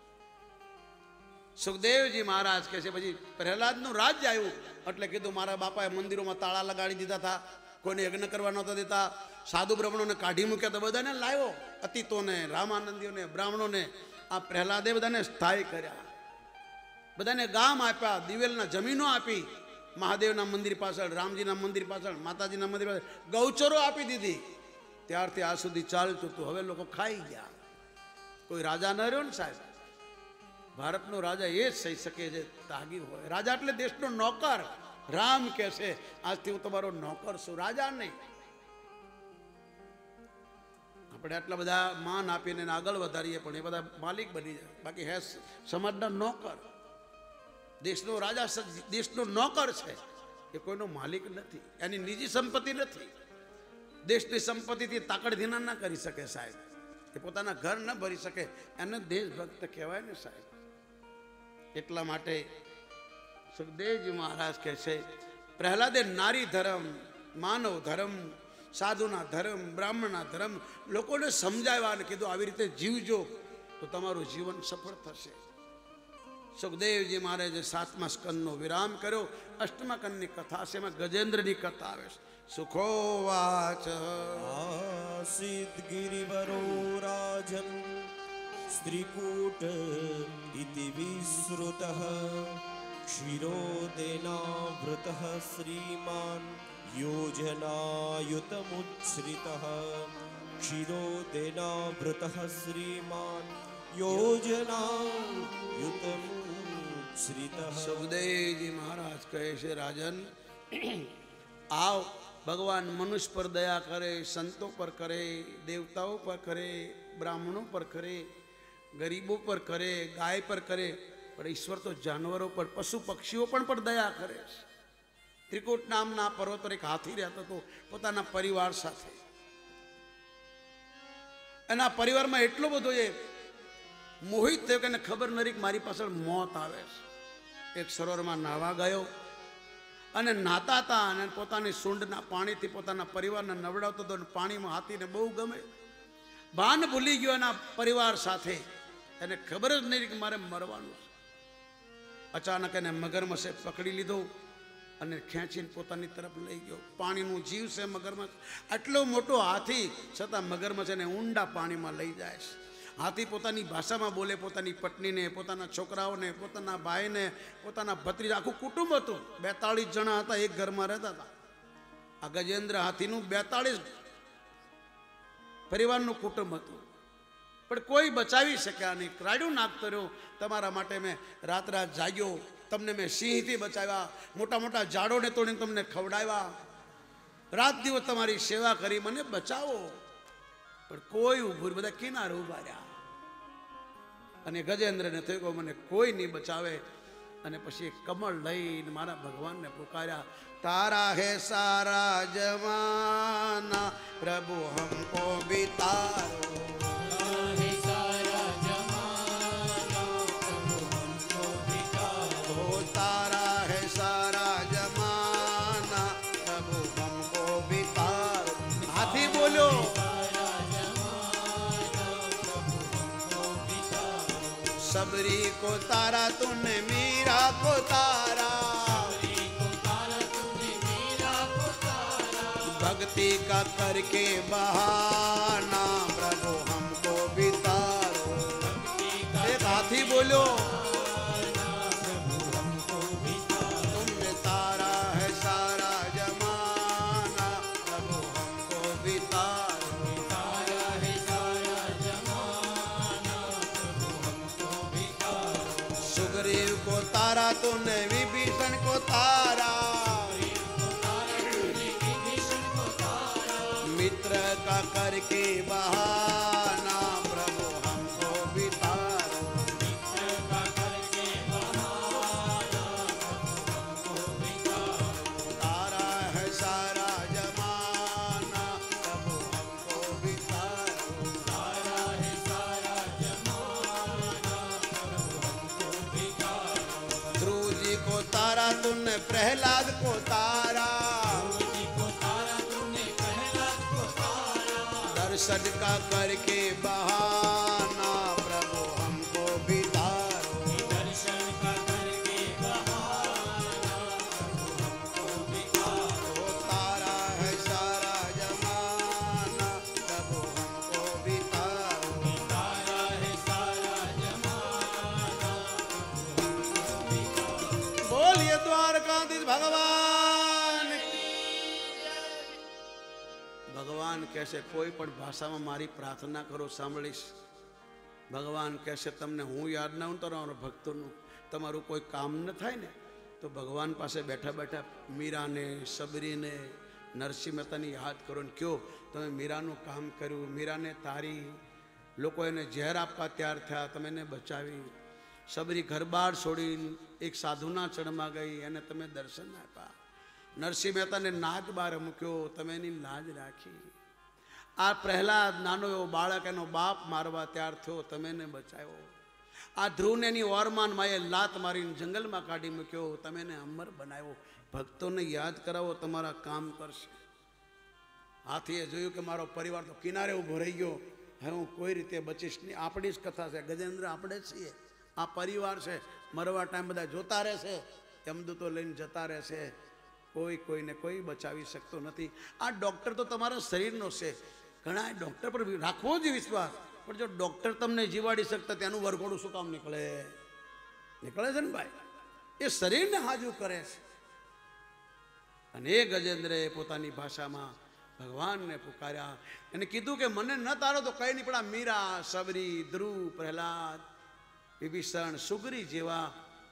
સુખદેવજી મહારાજ કહે છે પછી પ્રહલાદનું રાજ્ય આવ્યું એટલે કીધું મારા બાપાએ મંદિરોમાં તાળા લગાડી દીધા હતા, કોઈને યજ્ઞ કરવા નહોતા દેતા, સાધુ બ્રાહ્મણોને કાઢી મૂક્યા તો બધાને લાવ્યો, અતીતોને, રામાનંદીઓને, બ્રાહ્મણોને આ પ્રહલાદે બધાને સ્થાયી કર્યા, બધાને ગામ આપ્યા, દિવેલના જમીનો આપી, મહાદેવના મંદિર પાછળ, રામજીના મંદિર પાછળ, માતાજીના મંદિર પાછળ ગૌચરો આપી દીધી. ત્યારથી આ સુધી ચાલતું હતું. હવે લોકો ખાઈ ગયા, કોઈ રાજા ન રહ્યો ને સાહેબ. ભારતનો રાજા એ જ થઈ શકે છે તાગી હોય. રાજા એટલે દેશનો નોકર. રામ કહે છે આજથી હું તમારો નોકર છું, રાજા નહીં. આપણે આટલા બધા માન આપીને આગળ વધારીએ પણ એ બધા માલિક બની જાય, બાકી હે સમાજના નોકર. દેશનો રાજા દેશનો નોકર છે, એ કોઈનો માલિક નથી, એની નિજી સંપત્તિ નથી. દેશની સંપત્તિથી તાકડધીના ના કરી શકે સાહેબ, એ પોતાના ઘર ન ભરી શકે, એને દેશભક્ત કહેવાય ને સાહેબ. એટલા માટે સુખદેવજી મહારાજ કહે છે પ્રહલાદે નારી ધર્મ, માનવ ધર્મ, સાધુના ધર્મ, બ્રાહ્મણના ધર્મ લોકોને સમજાવ્યા અને કીધું આવી રીતે જીવજો તો તમારું જીવન સફળ થશે. સુખદેવજી મહારાજે સાતમા સ્કંદનો વિરામ કર્યો. અષ્ટમા સ્કંદની કથા છે, એમાં ગજેન્દ્રની કથા આવે છે. સુખોવાચ આસીદ ગિરિવરો રાજન સ્ત્રીકૂટ ઇતિ વિસ્તૃતઃ ક્ષીરોદેનાવૃતઃ શ્રીમાન યોજનાયુતમુચ્છ્રિતઃ ક્ષીરોદેનાવૃતઃ શ્રીમાન યોજનાયુતમુચ્છ્રિતઃ. સુખદેવજી મહારાજ કહે છે રાજન આવ, ભગવાન મનુષ્ય પર દયા કરે, સંતો પર કરે, દેવતાઓ પર કરે, બ્રાહ્મણો પર કરે, ગરીબો પર કરે, ગાય પર કરે, પણ ઈશ્વર તો જાનવરો પર, પશુ પક્ષીઓ પણ પર દયા કરે. ત્રિકૂટ નામના પર્વત પર એક હાથી રહેતો હતો પોતાના પરિવાર સાથે. એના પરિવારમાં એટલો બધો એ મોહિત થયો કે એને ખબર નથી કે મારી પાછળ મોત આવે છે. એક સરોવરમાં નાહવા ગયો અને નાતા હતા અને પોતાની સૂંઢના પાણીથી પોતાના પરિવારને નવડાવતો હતો. પાણીમાં હાથીને બહુ ગમે, ભાન ભૂલી ગયો એના પરિવાર સાથે, એને ખબર જ નહીં કે મારે મરવાનું છે. અચાનક એને મગરમચ્છે પકડી લીધો અને ખેંચીને પોતાની તરફ લઈ ગયો. પાણીનું જીવ છે મગરમચ્છ, આટલો મોટો હાથી છતાં મગરમચ્છ એને ઊંડા પાણીમાં લઈ જાય છે. હાથી પોતાની ભાષામાં બોલે, પોતાની પત્નીને, પોતાના છોકરાઓને, પોતાના ભાઈને, પોતાના ભત્રીજા, આખું કુટુંબ હતું. બેતાળીસ જણા હતા, એક ઘરમાં રહેતા હતા. આ ગજેન્દ્ર હાથીનું બેતાળીસ પરિવારનું કુટુંબ હતું, પણ કોઈ બચાવી શક્યા નહીં. રાડ્યું નાખતો રહ્યો, તમારા માટે મેં રાત રાત જાગ્યો, તમને મેં સિંહથી બચાવ્યા, મોટા મોટા ઝાડોને તોડીને તમને ખવડાવ્યા, રાત દિવસ તમારી સેવા કરી, મને બચાવો. પણ કોઈ ઉભું, બધા કિનારે ઉભા રહ્યા. અને ગજેન્દ્રને થયું કે મને કોઈ નહીં બચાવે. અને પછી કમળ લઈને મારા ભગવાનને પુકાર્યા, તારા હે સારા જમાના પ્રભુ હમકો બિતારો. सबरी को तारा तूने मीरा को तारा, भक्ति का करके बहाना प्रभु हमको बितारो. एक हाथी बोलो, तुमने तारा है सारा जमाना प्रभु हमको बितारो. सुग्रीव को तारा तूने विभीषण को तारा, मित्र का करके बहाना प्रभु हमको बितारो. तारा है सारा जमाना प्रभु हमको बितारो. ध्रुव जी को तारा तूने प्रहलाद को तारा, सदका करके बहाना प्रभु हमको भी तारो। दर्शन का करके बहाना प्रभु हमको बितारो। वो तारा है सारा जमाना प्रभु हमको भी तारो। तारा है सारा जमाना प्रभु हमको बितारो। बोलिए द्वारकाधीश भगवान। ભગવાન કહેશે કોઈ પણ ભાષામાં મારી પ્રાર્થના કરો સાંભળીશ. ભગવાન કહેશે તમને હું યાદ ના હું તમારા ભક્તોનું તમારું કોઈ કામ ન થાય ને તો ભગવાન પાસે બેઠા બેઠા મીરાને સબરીને નરસિંહ મહેતાને યાદ કરો ને કયો તમે મીરાનું કામ કર્યું, મીરાને તારી, લોકો એને ઝેર આપવા તૈયાર થયા, તમે એને બચાવી. સબરી ઘર બહાર છોડીને એક સાધુના ચરણમાં ગઈ, એને તમે દર્શન આપ્યા. નરસિંહ મહેતાને નાગ બાર મૂક્યો, તમે એની લાજ રાખી. આ પ્રહલાદ નાનો એવો બાળક એનો બાપ મારવા તૈયાર થયો, તમે એને બચાવ્યો. આ ધ્રુવને એની ઓરમાન માએ લાત મારીને જંગલમાં કાઢી મૂક્યો, તમે એને અમર બનાવ્યો. ભક્તોને યાદ કરાવો તમારા કામ કરશે. હાથીએ જોયું કે મારો પરિવાર તો કિનારે ઊભો રહી ગયો, હવે હું કોઈ રીતે બચીશ નહીં. આપણી જ કથા છે, ગજેન્દ્ર આપણે છીએ, આ પરિવાર છે. મરવા ટાઈમ બધા જોતા રહેશે, યમદૂતો લઈને જતા રહેશે, કોઈ કોઈને કોઈ બચાવી શકતો નથી. આ ડૉક્ટર તો તમારા શરીરનો છે, ઘણા ડૉક્ટર પર રાખવો જ વિશ્વાસ, પણ જો ડૉક્ટર તમને જીવાડી શકતા તેનું વરઘોડું શું કામ નીકળે? નીકળે છે ને ભાઈ, એ શરીરને હાજુ કરે છે. અને એ ગજેન્દ્રએ પોતાની ભાષામાં ભગવાનને પુકાર્યા, એને કીધું કે મને ન તારો તો કંઈ નહીં, પણ આ મીરા, સબરી, ધ્રુવ, પ્રહલાદ, વિભીષણ, સુગ્રી જેવા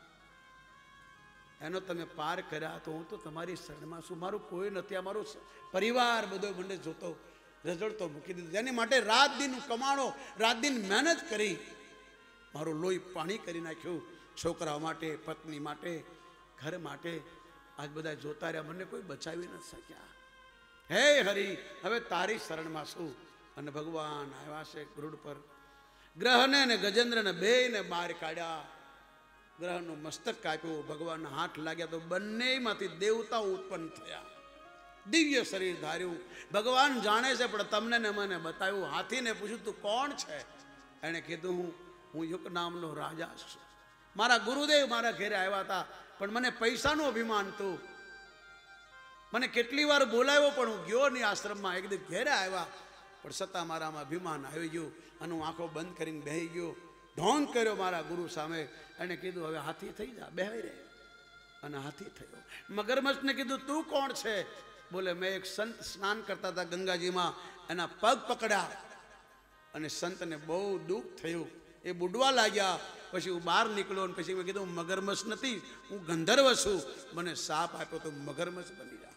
એનો તમે પાર કર્યા તો હું તો તમારી શરણમાં છું. મારું કોઈ નથી, આ મારો પરિવાર બધો મને જોતો રજળતો મૂકી દીધો. એની માટે રાત દિન કમાણો, રાત દિન મહેનત કરી, મારું લોહી પાણી કરી નાખ્યું. છોકરાઓ માટે, પત્ની માટે, ઘર માટે. આજ બધા જોતા રહ્યા, મને કોઈ બચાવી નથી શક્યા. હે હરિ, હવે તારી શરણમાં છું. અને ભગવાન આવ્યા છે ગરુડ પર. ગ્રહને અને ગજેન્દ્રને બેયને બહાર કાઢ્યા. ગ્રહનું મસ્તક કાપ્યું, ભગવાનના હાથ લાગ્યા તો બંનેમાંથી દેવતાઓ ઉત્પન્ન થયા. દિવ્ય શરીર ધાર્યું. ભગવાન જાણે છે પણ તમને ને મને બતાવ્યું. હાથીને પૂછ્યું તું કોણ છે? એણે કીધું હું હું યુગ નામનો રાજા છું. મારા ગુરુદેવ મારા ઘેરે આવ્યા હતા, પણ મને પૈસાનું અભિમાન હતું. મને કેટલી વાર બોલાવ્યો પણ હું ગયો નહીં આશ્રમમાં. એક દિવસ ઘેરે આવ્યા પણ છતાં મારામાં અભિમાન આવી ગયું અને હું આંખો બંધ કરીને બેહી ગયો. ઢોંગ કર્યો મારા ગુરુ સામે. એણે કીધું હવે હાથી થઈ જા, બેહાઈ રહે. અને હાથી થયો. મગરમચ્છને કીધું તું કોણ છે? બોલે મેં એક સંત સ્નાન કરતા હતા ગંગાજીમાં, એના પગ પકડ્યા અને સંતને બહુ દુઃખ થયું, એ બુડવા લાગ્યા. પછી હું બહાર નીકળ્યો અને પછી મેં કીધું હું મગરમચ્છ નથી, હું ગંધર્વ છું. મને સાપ આપ્યો તો મગરમચ્છ બની જા.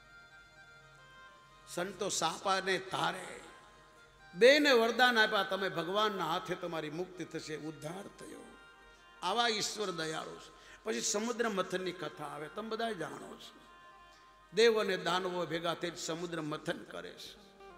સંતો સાપાને તારે બેને વરદાન આપ્યા, તમે ભગવાનના હાથે તમારી મુક્તિ થશે, ઉદ્ધાર થયો. આવા ઈશ્વર દયાળુ છે. પછી સમુદ્ર મંથનની કથા આવે, તમે બધા જાણો છો. દેવ અને દાનવો ભેગા થઈ સમુદ્ર મંથન કરે છે.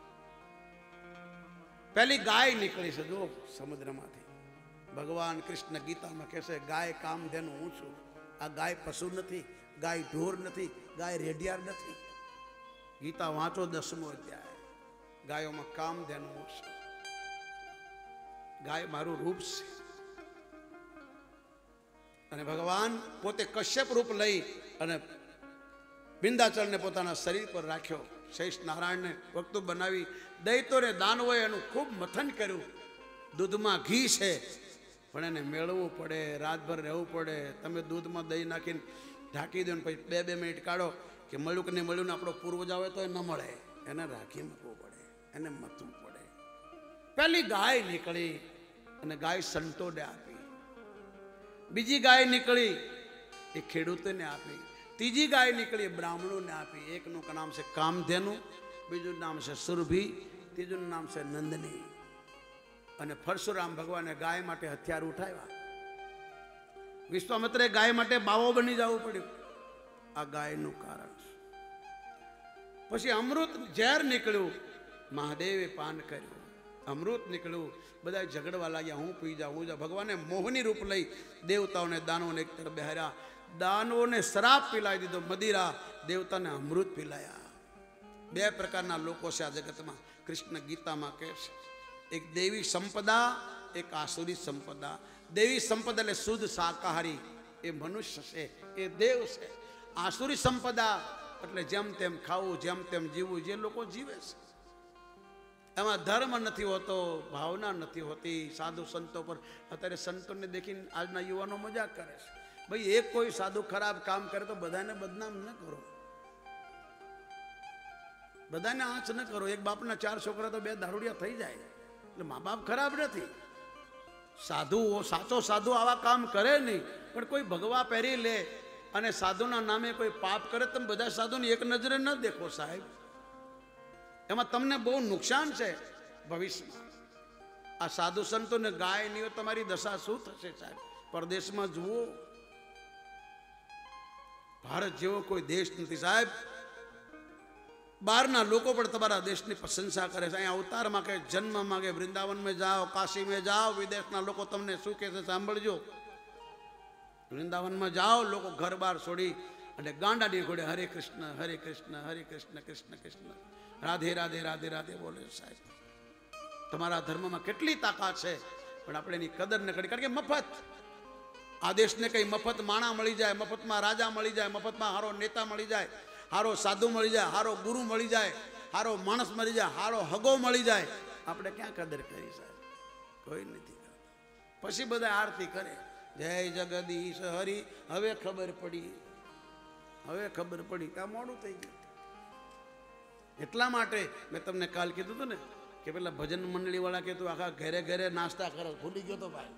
પહેલી ગાય નીકળી છે જો સમુદ્રમાંથી. ભગવાન કૃષ્ણ ગીતામાં કહેશે ગાય કામધેનુ હું છું. આ ગાય પશુ નથી, ગાય ઢોર નથી, ગાય રેડિયાર નથી. ગીતા વાંચો દસમો અધ્યાય. ગાયોમાં કામધેનુ હું છું. ગાય મારું રૂપ છે. અને ભગવાન પોતે કશ્યપ રૂપ લઈ અને બિંદાચલને પોતાના શરીર પર રાખ્યો. શેષ નારાયણને વક્તુ બનાવી દૈત્યોને દાનવોએ એનું ખૂબ મથન કર્યું. દૂધમાં ઘી છે પણ એને મેળવવું પડે, રાતભર રહેવું પડે. તમે દૂધમાં દહીં નાખીને ઢાંકી દો ને પછી બે બે મિનિટ કાઢો કે મળ્યું કે નહીં મળ્યું ને આપણો પૂર્વજ આવે તો એ ન મળે, એને રાખી મૂકવું પડે, એને મથવું પડે. પહેલી ગાય નીકળી અને ગાય સંતોને આપી. બીજી ગાય નીકળી એ ખેડૂતોને આપી. ત્રીજી ગાય નીકળી બ્રાહ્મણોને આપી. એકનું નામ છે કામધેનુ, બીજું નામ છે સુરભી, ત્રીજું નામ છે નંદની. અને પરશુરામ ભગવાને ગાય માટે હથિયાર ઉઠાવ્યા. વિશ્વામિત્રે ગાય માટે બાવો બની જવું પડ્યું. આ ગાયનું કારણ છે. પછી અમૃત ઝેર નીકળ્યું, મહાદેવે પાન કર્યું. અમૃત નીકળ્યું, બધા ઝઘડવા લાગ્યા, હું પી જાઉં, હું જાઉં. ભગવાને મોહની રૂપ લઈ દેવતાઓને દાનવોને એક તરફ બેહાર્યા. દાનવોને શરાબ પીલાવી દીધો, મદિરા. દેવતાને અમૃત પીલાયા. બે પ્રકારના લોકો છે આ જગતમાં. કૃષ્ણ ગીતામાં કહે છે, એક દેવી સંપદા, એક આસુરી સંપદા. દેવી સંપદા એટલે શુદ્ધ શાકાહારી, એ મનુષ્ય છે, એ દેવ છે. આસુરી સંપદા એટલે જેમ તેમ ખાવું, જેમ તેમ જીવવું, જે લોકો જીવે છે. એમાં ધર્મ નથી હોતો, ભાવના નથી હોતી. સાધુ સંતો પર અત્યારે સંતોને દેખીને આજના યુવાનો મજાક કરે છે. ભાઈ એક કોઈ સાધુ ખરાબ કામ કરે તો બધાને બદનામ ન કરો, બધાને આંચ ન કરો. એક બાપના ચાર છોકરા તો બે દારૂડિયા થઈ જાય, એટલે મા બાપ ખરાબ નથી. સાધુ સાચો સાધુ આવા કામ કરે નહીં, પણ કોઈ ભગવા પહેરી લે અને સાધુના નામે કોઈ પાપ કરે, તમે બધા સાધુને એક નજરે ન દેખો સાહેબ. એમાં તમને બહુ નુકસાન છે ભવિષ્યમાં. આ સાધુ સંતોને ગાય નહીં હોય તમારી દશા શું થશે સાહેબ? પરદેશમાં જુઓ, ભારત જેવો કોઈ દેશ નથી સાહેબ. બહારના લોકો પણ તમારા દેશની પ્રશંસા કરે છે. અહીંયા અવતારમાં કે જન્મ માગે વૃંદાવનમાં જાઓ, કાશીમાં જાઓ, વિદેશના લોકો તમને શું કહે છે સાંભળજો. વૃંદાવનમાં જાઓ, લોકો ઘર બાર છોડી અને ગાંડાની ઘોડે હરે કૃષ્ણ હરે કૃષ્ણ હરે કૃષ્ણ કૃષ્ણ કૃષ્ણ રાધે રાધે રાધે રાધે બોલે સાહેબ. તમારા ધર્મમાં કેટલી તાકાત છે, પણ આપણે એની કદર ન કરી. કારણ કે મફત આ દેશને કઈ મફત માણા મળી જાય, મફતમાં રાજા મળી જાય, મફતમાં હારો નેતા મળી જાય, હારો સાધુ મળી જાય, હારો ગુરુ મળી જાય, હારો માણસ મળી જાય, હારો હગો મળી જાય, આપણે ક્યાં કદર કરી સાહેબ? કોઈ નથી કરતા. પછી બધા આરતી કરે, જય જગદીશ હરી. હવે ખબર પડી, હવે ખબર પડી કે મોડું થઈ ગયું. એટલા માટે મેં તમને કાલ કીધું હતું ને કે પેલા ભજન મંડળી વાળા કીધું આખા ઘરે ઘરે નાસ્તા કરો. ભૂલી ગયો તો ભાઈ,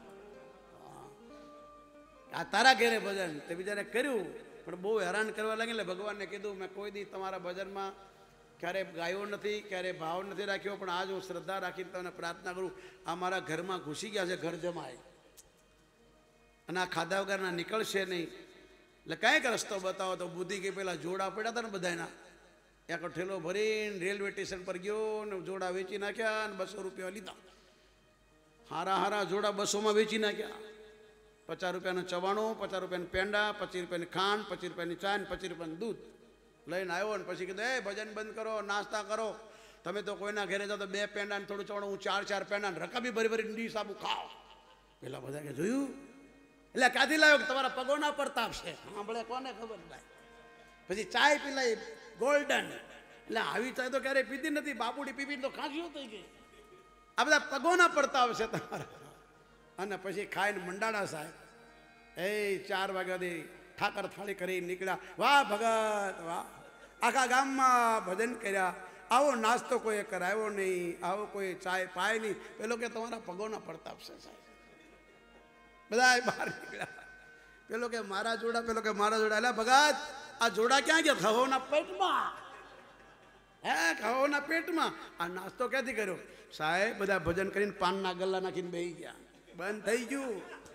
આ તારા ઘરે ભજન તે બિચારે કર્યું, પણ બહુ હેરાન કરવા લાગે. એટલે ભગવાનને કીધું મેં કોઈ દી તમારા ભજનમાં ક્યારે ગાયો નથી, ક્યારે ભાવ નથી રાખ્યો, પણ આજ હું શ્રદ્ધા રાખીને તમને પ્રાર્થના કરું, આ મારા ઘરમાં ઘૂસી ગયા છે ઘર જમાય, અને આ ખાધા વગરના નીકળશે નહીં. એટલે કાંઈક રસ્તો બતાવો તો બુદ્ધિ કે પેલા જોડા પડ્યા હતા ને બધાના, એક ઠેલો ભરીને રેલવે સ્ટેશન પર ગયો ને જોડા વેચી નાખ્યા અને બસો રૂપિયા લીધા. હારા હારા જોડા બસોમાં વેચી નાખ્યા. પચાસ રૂપિયાનું ચવાણું, પચાસ રૂપિયાનું પેંડા, પચીસ રૂપિયાની ખાંડ, પચીસ રૂપિયાની ચા ને પચીસ રૂપિયાનું દૂધ લઈને આવ્યો. ને પછી કીધું એ ભજન બંધ કરો, નાસ્તા કરો. તમે તો કોઈના ઘરે જાઓ તો બે પેંડા ને થોડું ચવાણું, હું ચાર ચાર પેંડા રકાબી ભરી ભરી ડી સાબુ ખાઓ. પેલા બધા કે જોયું, એટલે ક્યાંથી લાવ્યો કે તમારા પગોના પ્રતાપ છે. સાંભળે કોને ખબર ભાઈ. પછી ચાય પીલાઈ ગોલ્ડન, એટલે આવી ચાય તો ક્યારેય પીધી નથી, બાપુડી પીપી તો ખાંસીઓ થઈ ગઈ. આ બધા પગોના પ્રતાપ છે તમારા. અને પછી ખાઈને મંડાણા સાહેબ, એ ચાર વાગ્યાથી ઠાકર થાળી કરી નીકળ્યા. વાહ ભગત વાહ, આખા ગામમાં ભજન કર્યા. આવો નાસ્તો કોઈ કરાવ્યો નહીં, આવો કોઈ ચાય પાય નહીં. પેલો કે તમારા પગોના પ્રતાપ છે સાહેબ. બધા બહાર નીકળ્યા. પેલો કે મારા જોડા, પેલો કે મારા જોડા. એટલે ભગત આ જોડા ક્યાં ગયા? ખહોના પેટમાં. હે ખહોના પેટમાં. આ નાસ્તો ક્યાંથી કર્યો સાહેબ? બધા ભજન કરીને પાનના ગલ્લા નાખીને બેસી ગયા, બંધ થઈ ગયું.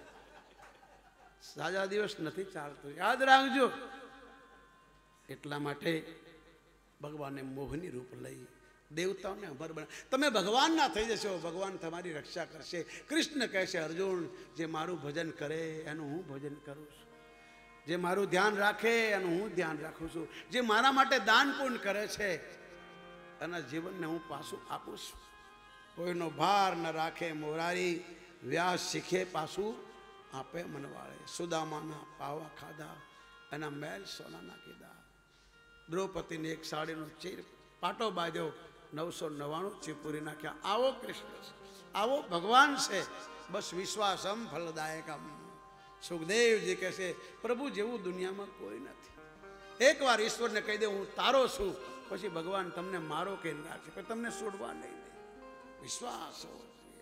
સાજા દિવસ નથી ચાલતું, યાદ રાખજો. એટલા માટે ભગવાને મોહની રૂપ લઈ દેવતાઓને અમર બના. તમે ભગવાન ના થઈ જશો, ભગવાન તમારી રક્ષા કરશે. કૃષ્ણ કહે છે અર્જુન, જે મારું ભજન કરે એનું હું ભજન કરું છું, જે મારું ધ્યાન રાખે એનું હું ધ્યાન રાખું છું, જે મારા માટે દાન પુણ્ય કરે છે એના જીવનને હું પાછું આપું છું. કોઈનો ભાર ન રાખે મોરારી, વ્યાસ શીખે પાછું આપે મનવાળે. સુદામાના પાવા ખાધા, એના મહેલ સોનાના કીધા. દ્રૌપદીને એક સાડીનો ચીર પાટો બાંધ્યો, નવસો નવ્વાણું ચીપુરી નાખ્યા. આવો કૃષ્ણ છે, આવો ભગવાન છે. બસ વિશ્વાસમ ફલદાયકમ. સુખદેવજી કહે છે પ્રભુ જેવું દુનિયામાં કોઈ નથી. એકવાર ઈશ્વરને કહી દે હું તારો છું, પછી ભગવાન તમને મારો કહીને રાખશે, પણ તમને છોડવા નહીં દે. વિશ્વાસ હોવો જોઈએ.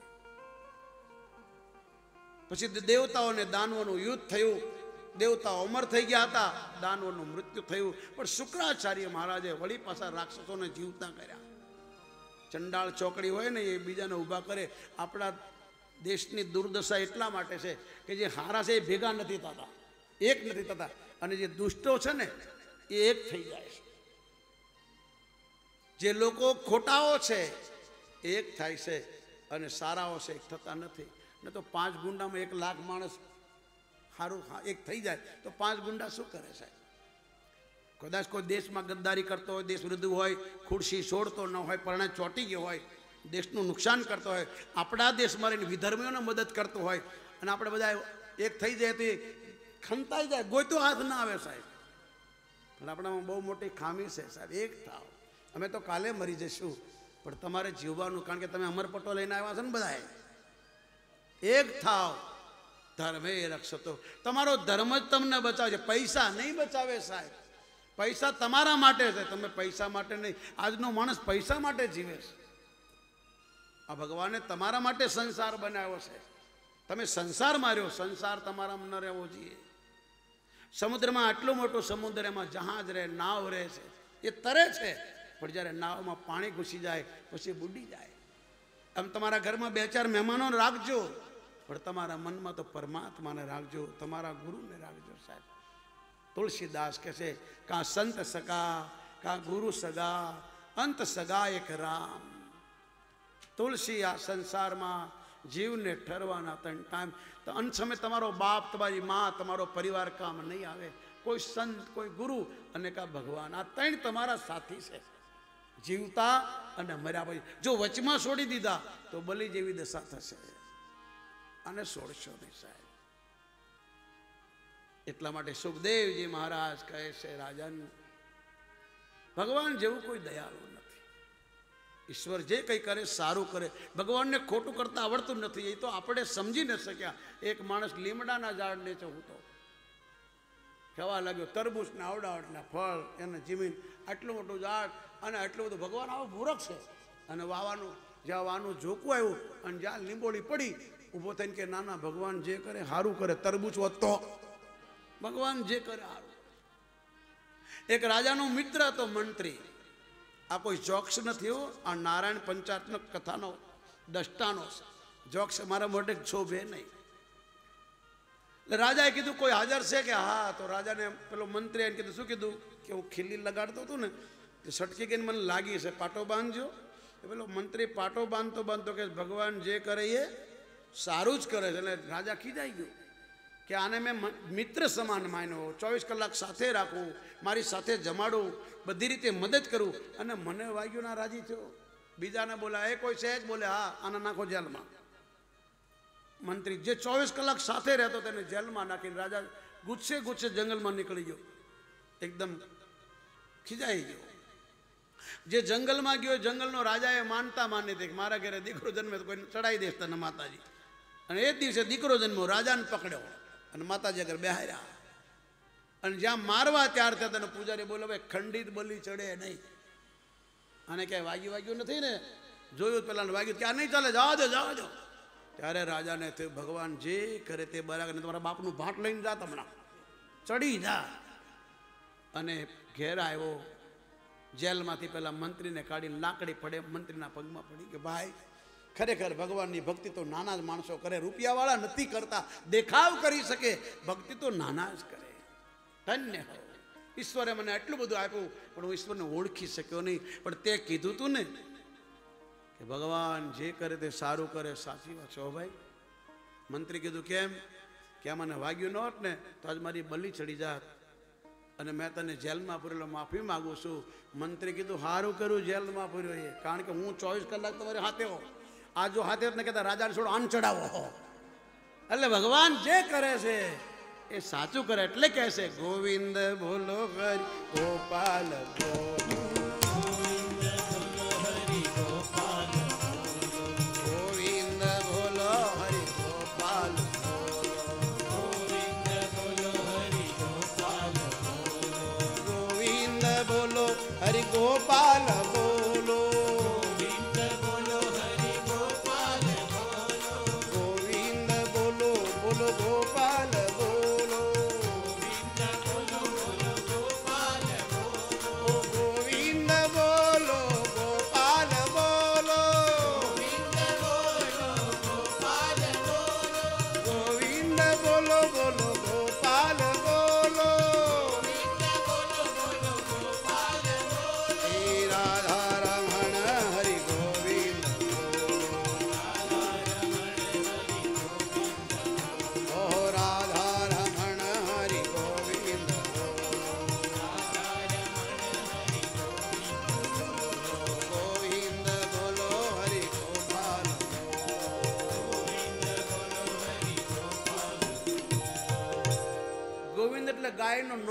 પછી દેવતાઓને દાનવોનું યુદ્ધ થયું. દેવતાઓ અમર થઈ ગયા હતા, દાનવોનું મૃત્યુ થયું. પણ શુક્રાચાર્ય મહારાજે વળી પાછા રાક્ષસોને જીવતા કર્યા. ચંડાળ ચોકડી હોય ને એ બીજાને ઊભા કરે. આપણા દેશની દુર્દશા એટલા માટે છે કે જે હારા છે એ ભેગા નથી થતા, એક નથી થતા, અને જે દુષ્ટો છે ને એ એક થઈ જાય છે. જે લોકો ખોટાઓ છે એ એક થાય છે, અને સારાઓ છે એક થતા નથી. ને તો પાંચ ગુંડામાં એક લાખ માણસ સારું એક થઈ જાય તો પાંચ ગુંડા શું કરે છે? કદાચ કોઈ દેશમાં ગદ્દારી કરતો હોય, દેશ વિરુદ્ધ હોય, ખુરશી છોડતો ન હોય, પરણે ચોંટી ગયો હોય, દેશનું નુકસાન કરતો હોય, આપણા દેશમાં રહીને વિધર્મીઓને મદદ કરતો હોય અને આપણે બધા એક થઈ જાય તો ખંતાઈ જાય, ગોઈતો હાથ ના આવે સાહેબ. પણ આપણામાં બહુ મોટી ખામી છે સાહેબ. એક થાવ. અમે તો કાલે મરી જઈશું પણ તમારે જીવવાનું, કારણ કે તમે અમરપટ્ટો લઈને આવ્યા છો ને બધાએ. એક થાવ. ધર્મે રક્ષો. તો તમારો ધર્મ જ તમને બચાવે છે, પૈસા નહીં બચાવે સાહેબ. પૈસા તમારા માટે છે, તમે પૈસા માટે નહીં. આજનો માણસ પૈસા માટે જીવે છે. આ ભગવાને તમારા માટે સંસાર બનાવ્યો છે. તમે સંસાર માર્યો, સંસાર તમારામાં ન રહેવો જોઈએ. સમુદ્રમાં આટલો મોટો સમુદ્ર, એમાં જહાજ રહે, નાવ રહે છે, એ તરે છે, પણ જ્યારે નાવમાં પાણી ઘૂસી જાય પછી બુડી જાય. આમ તમારા ઘરમાં બે ચાર મહેમાનો રાખજો, પણ તમારા મનમાં તો પરમાત્માને રાખજો, તમારા ગુરુને રાખજો સાહેબ. તુલસીદાસ કહે છે, કાં સંત સગા, કાં ગુરુ સગા, અંત સગા એક રામ. તુલસી આ સંસારમાં જીવને ઠરવાના ત્રણ ટાઈમ. તો અંત સમય તમારો બાપ, તમારી મા, તમારો પરિવાર કામ નહીં આવે. કોઈ સંત, કોઈ ગુરુ અને કા ભગવાન, આ ત્રણ તમારા સાથી છે જીવતા અને મર્યા પછી. જો વચમાં છોડી દીધા તો બલી જેવી દશા થશે. અને છોડશો નહીં સાહેબ. એટલા માટે સુખદેવજી મહારાજ કહે છે રાજાને, ભગવાન જેવું કોઈ દયાળુ નથી. ઈશ્વર જે કંઈ કરે સારું કરે. ભગવાનને ખોટું કરતા આવડતું નથી, એ તો આપણે સમજી ન શક્યા. એક માણસ લીમડાના ઝાડ નીચે હતો, કહેવા લાગ્યો તરબૂચના આવડાવટના ફળ, એને જમીન, આટલું મોટું ઝાડ અને આટલું બધું. ભગવાન આવો મૂરખ છે. અને વાવાનું, જ્યાં વાનું ઝોકું આવ્યું અને જ્યાં લીંબોળી પડી, ઊભો થઈને કે ના ના, ભગવાન જે કરે સારું કરે. તરબૂચ વધતો, ભગવાન જે કરે સારું. એક રાજાનો મિત્ર હતો, મંત્રી. આ કોઈ જોક્સ નથી હો, આ નારાયણ પંચાત્મક કથાનો દષ્ટાનો જોક્સ મારા મોઢે શોભે નહીં. એટલે રાજાએ કીધું કોઈ હાજર છે કે? હા. તો રાજાને પેલો મંત્રી એને કીધું, શું કીધું? કે હું ખીલી લગાડતો હતો ને, તે સટકી ગઈને મને લાગી છે, પાટો બાંધજો. એ પેલો મંત્રી પાટો બાંધતો બાંધતો કે ભગવાન જે કરે એ સારું જ કરે છે. એટલે રાજા ખીજાઈ ગયો કે આને મેં મિત્ર સમાન માન્યો, ચોવીસ કલાક સાથે રાખું, મારી સાથે જમાડું, બધી રીતે મદદ કરું, અને મને વાગ્યું ના રાજી થયો. બીજાને બોલા, એ કોઈ છે જ? બોલે હા, આને નાખો જેલમાં. મંત્રી જે ચોવીસ કલાક સાથે રહેતો તેને જેલમાં નાખીને રાજા ગુસ્સે ગુસ્સે જંગલમાં નીકળી ગયો. એકદમ ખીજાઈ ગયો. જે જંગલમાં ગયો, જંગલનો રાજાએ માનતા માની હતી કે મારા ઘરે દીકરો જન્મે તો કોઈને ચડાવી દેશ તને માતાજી. અને એ દિવસે દીકરો જન્મ્યો, રાજાને પકડ્યો અને માતાજી આગળ બેહાર્યા. અને જ્યાં મારવા ત્યાર થયા તેને પૂજારી બોલે, ભાઈ ખંડિત બલી ચડે નહીં. આને ક્યાંય વાગ્યું વાગ્યું નથી ને? જોયું પેલા વાગ્યું, ક્યાં નહીં ચાલે, જવા દો જવા દો. ત્યારે રાજાને થયું ભગવાન જે કરે તે બરાબર. તમારા બાપનું ભાટ લઈને જા, હમણાં ચડી જા. અને ઘેર આવ્યો. જેલમાંથી પેલા મંત્રીને કાઢીને લાકડી પડે મંત્રીના પગમાં પડી કે ભાઈ, ખરેખર ભગવાનની ભક્તિ તો નાના જ માણસો કરે, રૂપિયાવાળા નથી કરતા. દેખાવ કરી શકે, ભક્તિ તો નાના જ કરે. ધન્ય હો, ઈશ્વરે મને આટલું બધું આપ્યું પણ હું ઈશ્વરને ઓળખી શક્યો નહીં. પણ તે કીધું તું ને કે ભગવાન જે કરે તે સારું કરે. સાચી વાત છે હો ભાઈ. મંત્રી કીધું કેમ? કે મને વાગ્યું ન હોત ને તો આજ મારી બલી ચડી જાત અને મેં તને જેલમાં પૂરેલો, માફી માગું છું. મંત્રી કીધું સારું કર્યું જેલમાં પૂર્યો એ, કારણ કે હું ચોવીસ કલાક તમારે હાથે હો. આ જો હાથે ને કહેતા રાજાને છોડો, આન ચડાવો. એટલે ભગવાન જે કરે છે એ સાચું કરે. એટલે કહે છે ગોવિંદ બોલો હરિ ગોપાલ બોલો, ગોવિંદ બોલો હરિ ગોપાલ બોલો, ગોવિંદ બોલો હરિ ગોપાલ બોલો, ગોવિંદ બોલો હરિ ગોપાલ બોલો, ગોવિંદ બોલો હરિ ગોપાલ બોલો, ગોવિંદ બોલો બોલો ગોપાલ બોલો, ગોવિંદ બોલો બોલો ગોપાલ બોલો, ગોવિંદ બોલો ગોપાલ બોલો, ગોવિંદ બોલો ગોપાલ બોલો, ગોવિંદ બોલો બોલો ગોપાલ બોલો, ગોવિંદ બોલો બોલો ગોપાલ બોલો. હે રાધા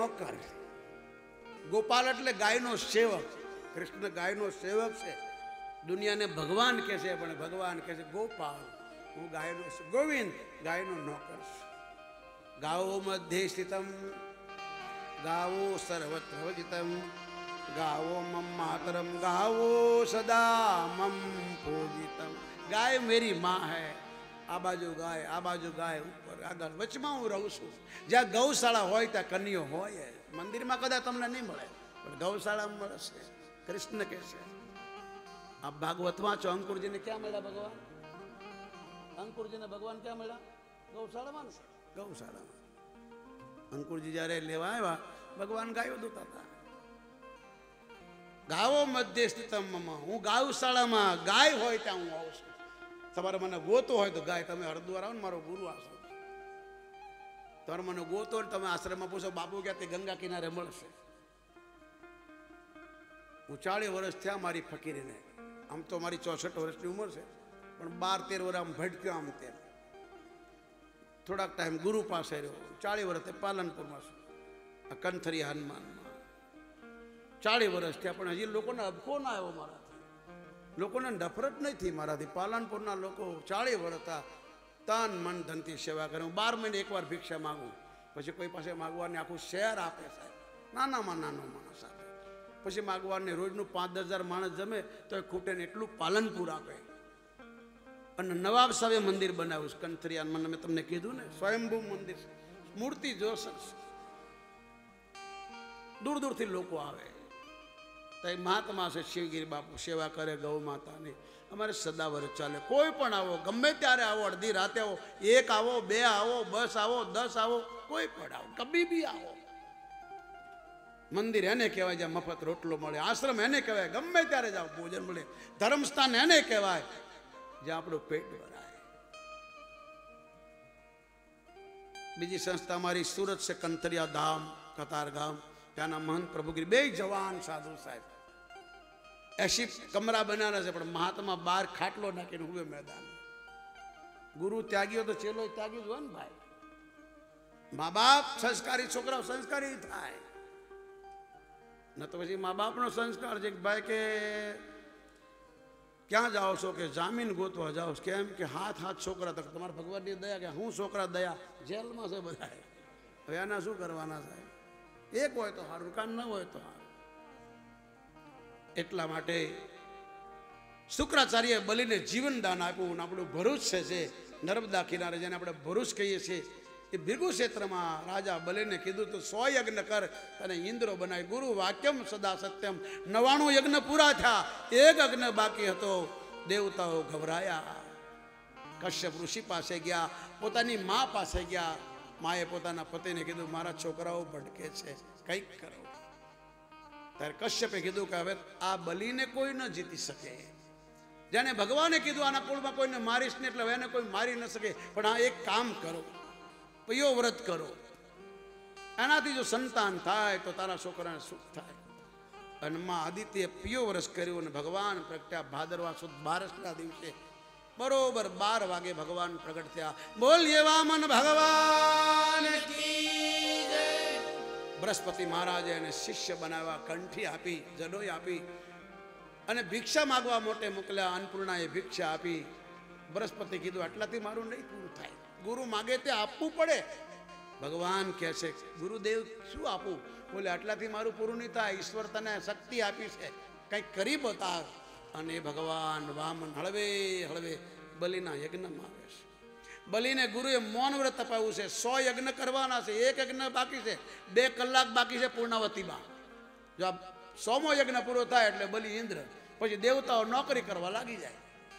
નોકર. ગોપાલ એટલે ગાયનો સેવક. કૃષ્ણ ગાયનો સેવક છે. દુનિયાને ભગવાન કહે છે, પણ ભગવાન કહે છે ગોપાલ, હું ગાયનો ગોવિંદ ગાયનો નોકર છું. ગાવો મધ્યે સ્થિતમ ગાવો સર્વત્ર વજિતમ ગાવો મમ માતરમ ગાવો સદા મમ પૂજિતમ. ગાય મેરી માં હૈ. આ બાજુ ગાય, આ બાજુ ગાય, ઉપર આગળ વચમાં હું રહું છું. જ્યાં ગૌશાળા હોય ત્યાં કન્યો હોય. મંદિરમાં કદાચ તમને નહીં મળે, પણ ગૌશાળામાં મળશે. કૃષ્ણ કહે છે. આ ભાગવતમાં છો. અંકુરજીને ક્યાં મળ્યા ભગવાન? અંકુરજીને ભગવાન ક્યાં મળ્યા? ગૌશાળામાં ને. ગૌશાળામાં અંકુરજી જયારે લેવા આવ્યા, ભગવાન ગાયો દોતા હતા. ગાવો મધ્ય સ્થિતમ મમ. હું ગૌશાળામાં ગાય હોય ત્યાં હું આવું છું. તમારે મને ગોતો હોય તો ગાય, તમે હરિદ્વાર આવો ને, મારો ગુરુ આશ્રમ, તમારે મને ગોતો ને તમે આશ્રમમાં પૂછો બાપુ ક્યાં, તે ગંગા કિનારે મળશે. હું ચાળીસ વર્ષ થયા મારી ફકીરીને. આમ તો મારી ચોસઠ વર્ષની ઉંમર છે, પણ બાર તેર વર્ષ આમ ભટક્યો આમ તેમ. થોડાક ટાઈમ ગુરુ પાસે રહ્યો. ચાળીસ વર્ષ પાલનપુરમાં છું, આ કંથરી હનુમાનમાં. ચાળીસ વર્ષ થયા, પણ હજી લોકોને અબકો ના આવ્યો મારાથી. લોકોને નફરત નહીં થઈ મારાથી. પાલનપુરના લોકો ચાળીસ વર્ષ હતા, તન મન ધનથી સેવા કરે. હું બાર મહિને એકવાર ભિક્ષા માગું, પછી કોઈ પાસે માગવાની આખું શહેર આપે સાહેબ, નાનામાં નાનો માણસ આપે. પછી માગવાને રોજનું પાંચ દસ હજાર માણસ જમે તો એ ખૂટે ને એટલું પાલનપુર આપે. અને નવાબ સાહેબે મંદિર બનાવ્યું છે કંથરી હનુમાન. મેં તમને કીધું ને, સ્વયંભૂ મંદિર, મૂર્તિ જોશ. દૂર દૂરથી લોકો આવે. તો એ મહાત્મા છે શિવગીરી બાપુ, સેવા કરે ગૌ માતાની. અમારે સદાવર ચાલે. કોઈ પણ આવો, ગમે ત્યારે આવો, અડધી રાતે આવો, એક આવો, બે આવો, બસ આવો, દસ આવો, કોઈ પણ આવો, કભી બી આવો. મંદિર એને કહેવાય જ્યાં મફત રોટલો મળે. આશ્રમ એને કહેવાય ગમે ત્યારે જાઓ ભોજન મળે. ધર્મસ્થાન એને કહેવાય જ્યાં આપણું પેટ ભરાય. બીજી સંસ્થા મારી સુરત છે, કંથરિયા ધામ, કતાર ગામ. ત્યાંના મહંત પ્રભુગીરી, બે જવાન સાધુ સાહેબ. એસી કમરા બનાવ્યા છે, પણ મહાત્મા બાર ખાટલો નાખીને હુએ મેદાન. ગુરુ ત્યાગીઓ તો ચેલો ત્યાગી જ હોય ને ભાઈ. મા બાપ સંસ્કારી છોકરાઓ સંસ્કારી થાય. ન તો પછી મા બાપનો સંસ્કાર છે કે ભાઈ કે ક્યાં જાઓ છો, કે જામીન ગોતવા જાઓ. કેમ કે હાથ હાથ છોકરા તક તમારા ભગવાનની દયા, કે હું છોકરા દયા જેલમાં છે બધા. હવે આના શું કરવાના સાહેબ? એક હોય તો સારું, કામ ન હોય તો સારું. એટલા માટે શુક્રાચાર્ય બલિને જીવન દાન આપ્યું. આપણું ભરૂચ છે, નર્મદા કિનારે, જેને આપણે ભરૂચ કહીએ છીએ, એ ભીગુ ક્ષેત્રમાં રાજા બલિને કીધું તો સો યજ્ઞ કર અને ઇન્દ્રો બનાય. ગુરુ વાક્યમ સદા સત્યમ. નવાણું યજ્ઞ પૂરા થયા, એક યજ્ઞ બાકી હતો. દેવતાઓ ગભરાયા. કશ્યપ ઋષિ પાસે ગયા, પોતાની મા પાસે ગયા. માએ પોતાના પતિને કીધું મારા છોકરાઓ ભટકે છે, કંઈક કરો. ત્યારે કશ્યપે કીધું કે હવે આ બલિને કોઈ ન જીતી શકે. જેને ભગવાને કીધું આના કુળમાં કોઈને મારીશ ને, એટલે એને કોઈ મારી ન શકે. પણ આ એક કામ કરો, પયો વ્રત કરો, એનાથી જો સંતાન થાય તો તારા છોકરાને સુખ થાય. અને માં આદિત્ય પયો વ્રત કર્યું અને ભગવાન પ્રગટ્યા. ભાદરવા સુદ બારસના દિવસે બરોબર બાર વાગે ભગવાન પ્રગટ થયા. બોલીએ વામન ભગવાન કી જય. બૃહસ્પતિ મહારાજે એને શિષ્ય બનાવ્યા, કંઠી આપી, જનોઈ આપી, અને ભિક્ષા માગવા મોટે મોકલ્યા. અન્નપૂર્ણાએ ભિક્ષા આપી. બૃહસ્પતિ કીધું આટલાથી મારું નહીં પૂરું થાય, ગુરુ માગે તે આપવું પડે. ભગવાન કહે છે ગુરુદેવ શું આપું? બોલે આટલાથી મારું પૂરું નહીં થાય, ઈશ્વર તને શક્તિ આપી છે, કંઈક કરી બતાવ. અને ભગવાન વામન હળવે હળવે બલિના યજ્ઞમાં આવે છે. બલિને ગુરુએ મૌન વ્રત અપાવ્યું છે. સો યજ્ઞ કરવાના છે, એક યજ્ઞ બાકી છે, બે કલાક બાકી છે પૂર્ણાવતીમાં. જો આ સોમો યજ્ઞ પૂરો થાય એટલે બલિ ઇન્દ્ર, પછી દેવતાઓ નોકરી કરવા લાગી જાય.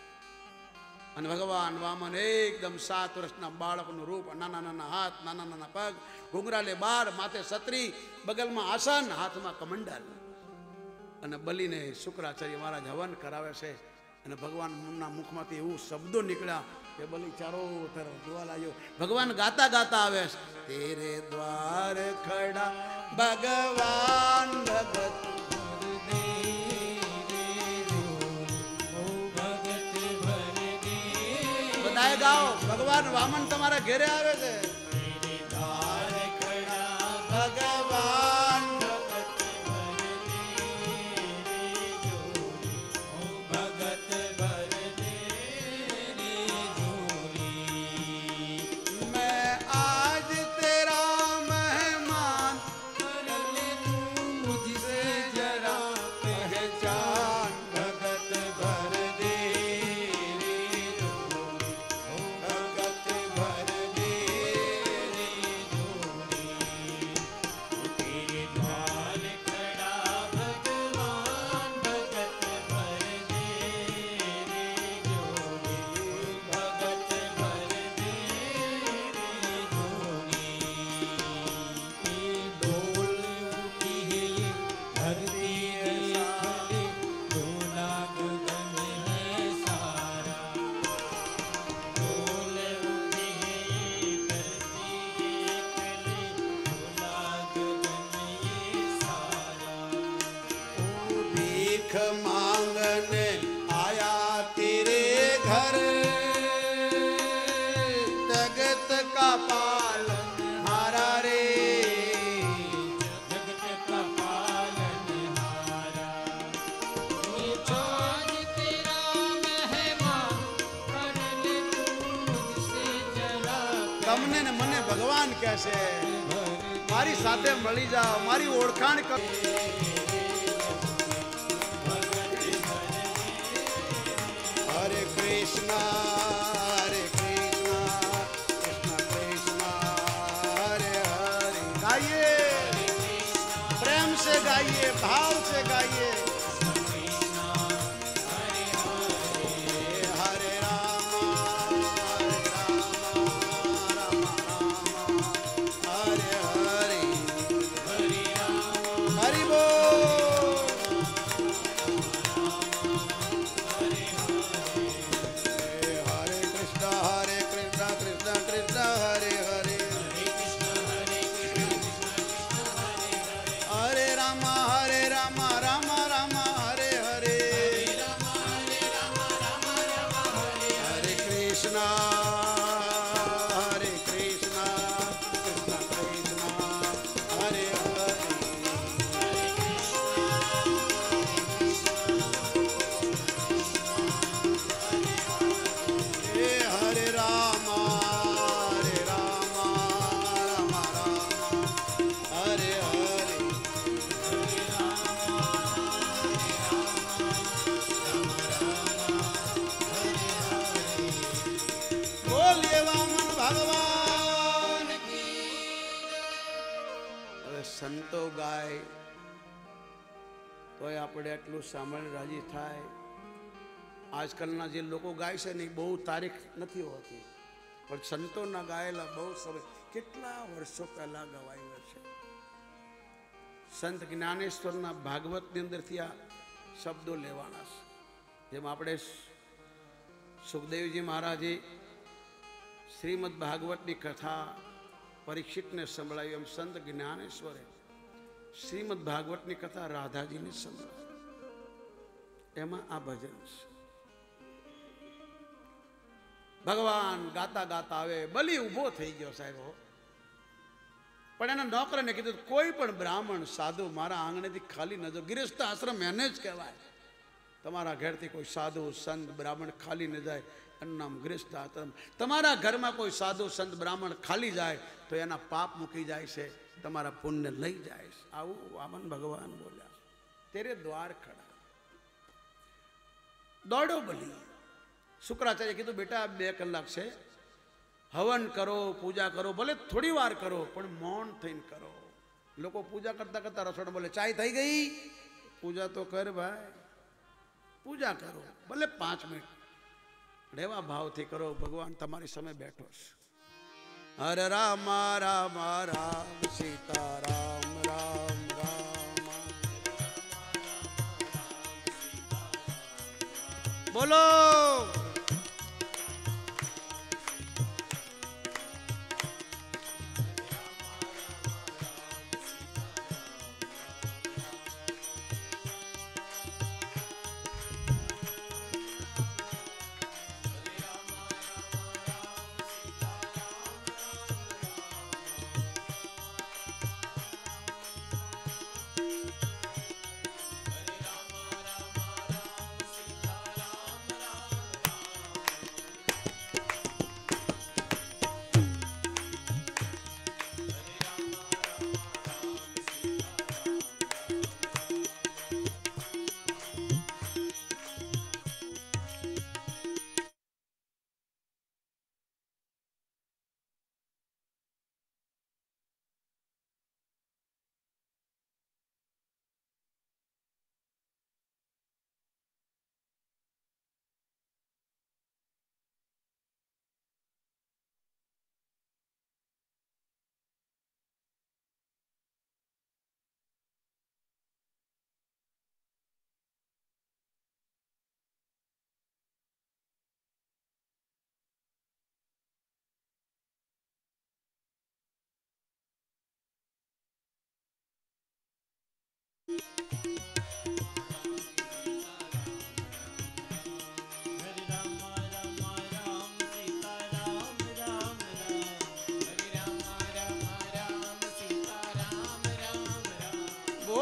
અને ભગવાન વામન એકદમ સાત વર્ષના બાળકનું રૂપ, નાના નાના હાથ, નાના નાના પગ, ઘુંઘરાલે બાર, માથે છત્રી, બગલમાં આસન, હાથમાં કમંડલ. અને બલિને શુક્રાચાર્ય મહારાજ હવન કરાવે છે. અને ભગવાનના મુખમાંથી એવું શબ્દો નીકળ્યા કે બલિ ચારો તરફ જોવા લાગ્યો. ભગવાન ગાતા ગાતા આવે છે, તેરે દ્વાર ખડા ભગવાન ભગત. બધાએ ગાઓ, ભગવાન વામન તમારા ઘેરે આવે છે. ભગવાન भीख मांगने आया तेरे घर, जगत का पालन हारा रे, जगत का पालन हारा। पूछो आज तेरा महिमा, कर ले तू मुझसे जरा તમને ને મને ભગવાન કહેશે મારી સાથે મળી જાઓ, મારી ઓળખાણ કરો। હરે કૃષ્ણ હરે કૃષ્ણ કૃષ્ણ કૃષ્ણ હરે હરે। ગાइए प्रेम से गाइए, भाव से गाइए। हरे राम हरे राम राम राम हरे हरे, हरि बोल। हरे कृष्ण हरे कृष्ण कृष्ण कृष्ण हरे हरे, हरे राम हरे राम राम राम हरे हरे, हरे कृष्ण हरे कृष्ण कृष्ण कृष्ण हरे हरे। हे हरे राम हरे राम राम राम हरे हरे, बोलिए वामन भगवान की। હવે સંતો ગાય તોય આપણે એટલું સાંભળી રાજી થાય। આજકાલના જે લોકો ગાય છે ને એ બહુ તારીખ નથી હોતી, પણ સંતોના ગાયેલા બહુ સમય કેટલા વર્ષો પહેલા ગવાયું છે। સંત જ્ઞાનેશ્વરના ભાગવતની અંદરથી આ શબ્દો લેવાના છે। જેમ આપણે સુખદેવજી મહારાજે શ્રીમદ ભાગવતની કથા પરીક્ષિતને સંભળાવી, એમ સંત જ્ઞાનેશ્વરે શ્રીમદ ભાગવતની કથા રાધાજીને સંભળાવી। એમાં આ ભજન છે। ભગવાન ગાતા ગાતા આવે, બલિ ઊભો થઈ ગયો સાહેબ, પણ એના નોકરને કીધું કોઈ પણ બ્રાહ્મણ સાધુ મારા આંગણેથી ખાલી ન જાય। ગૃહસ્થ આશ્રમ એને જ કહેવાય, તમારા ઘરથી કોઈ સાધુ સંત બ્રાહ્મણ ખાલી ન જાય, એનું નામ ગૃહસ્થ આશ્રમ। તમારા ઘરમાં કોઈ સાધુ સંત બ્રાહ્મણ ખાલી જાય તો એના પાપ મૂકી જાય છે, તમારા પુણ્ય લઈ જાય છે। આવું વામન ભગવાન બોલ્યા। તેરે દ્વાર ખડા દોડો બલિ। શુક્રાચાર્ય કીધું બેટા બે કલાક છે, હવન કરો પૂજા કરો, ભલે થોડી વાર કરો પણ મૌન થઈને કરો। લોકો પૂજા કરતા કરતા રસોડા બોલે ચાય થઈ ગઈ, પૂજા તો કર ભાઈ, પૂજા કરો ભલે પાંચ મિનિટ, એવા ભાવથી કરો, ભગવાન તમારી સામે બેઠો છે। હરે રામ રામ રામ સીતા રામ રામ રામ, બોલો।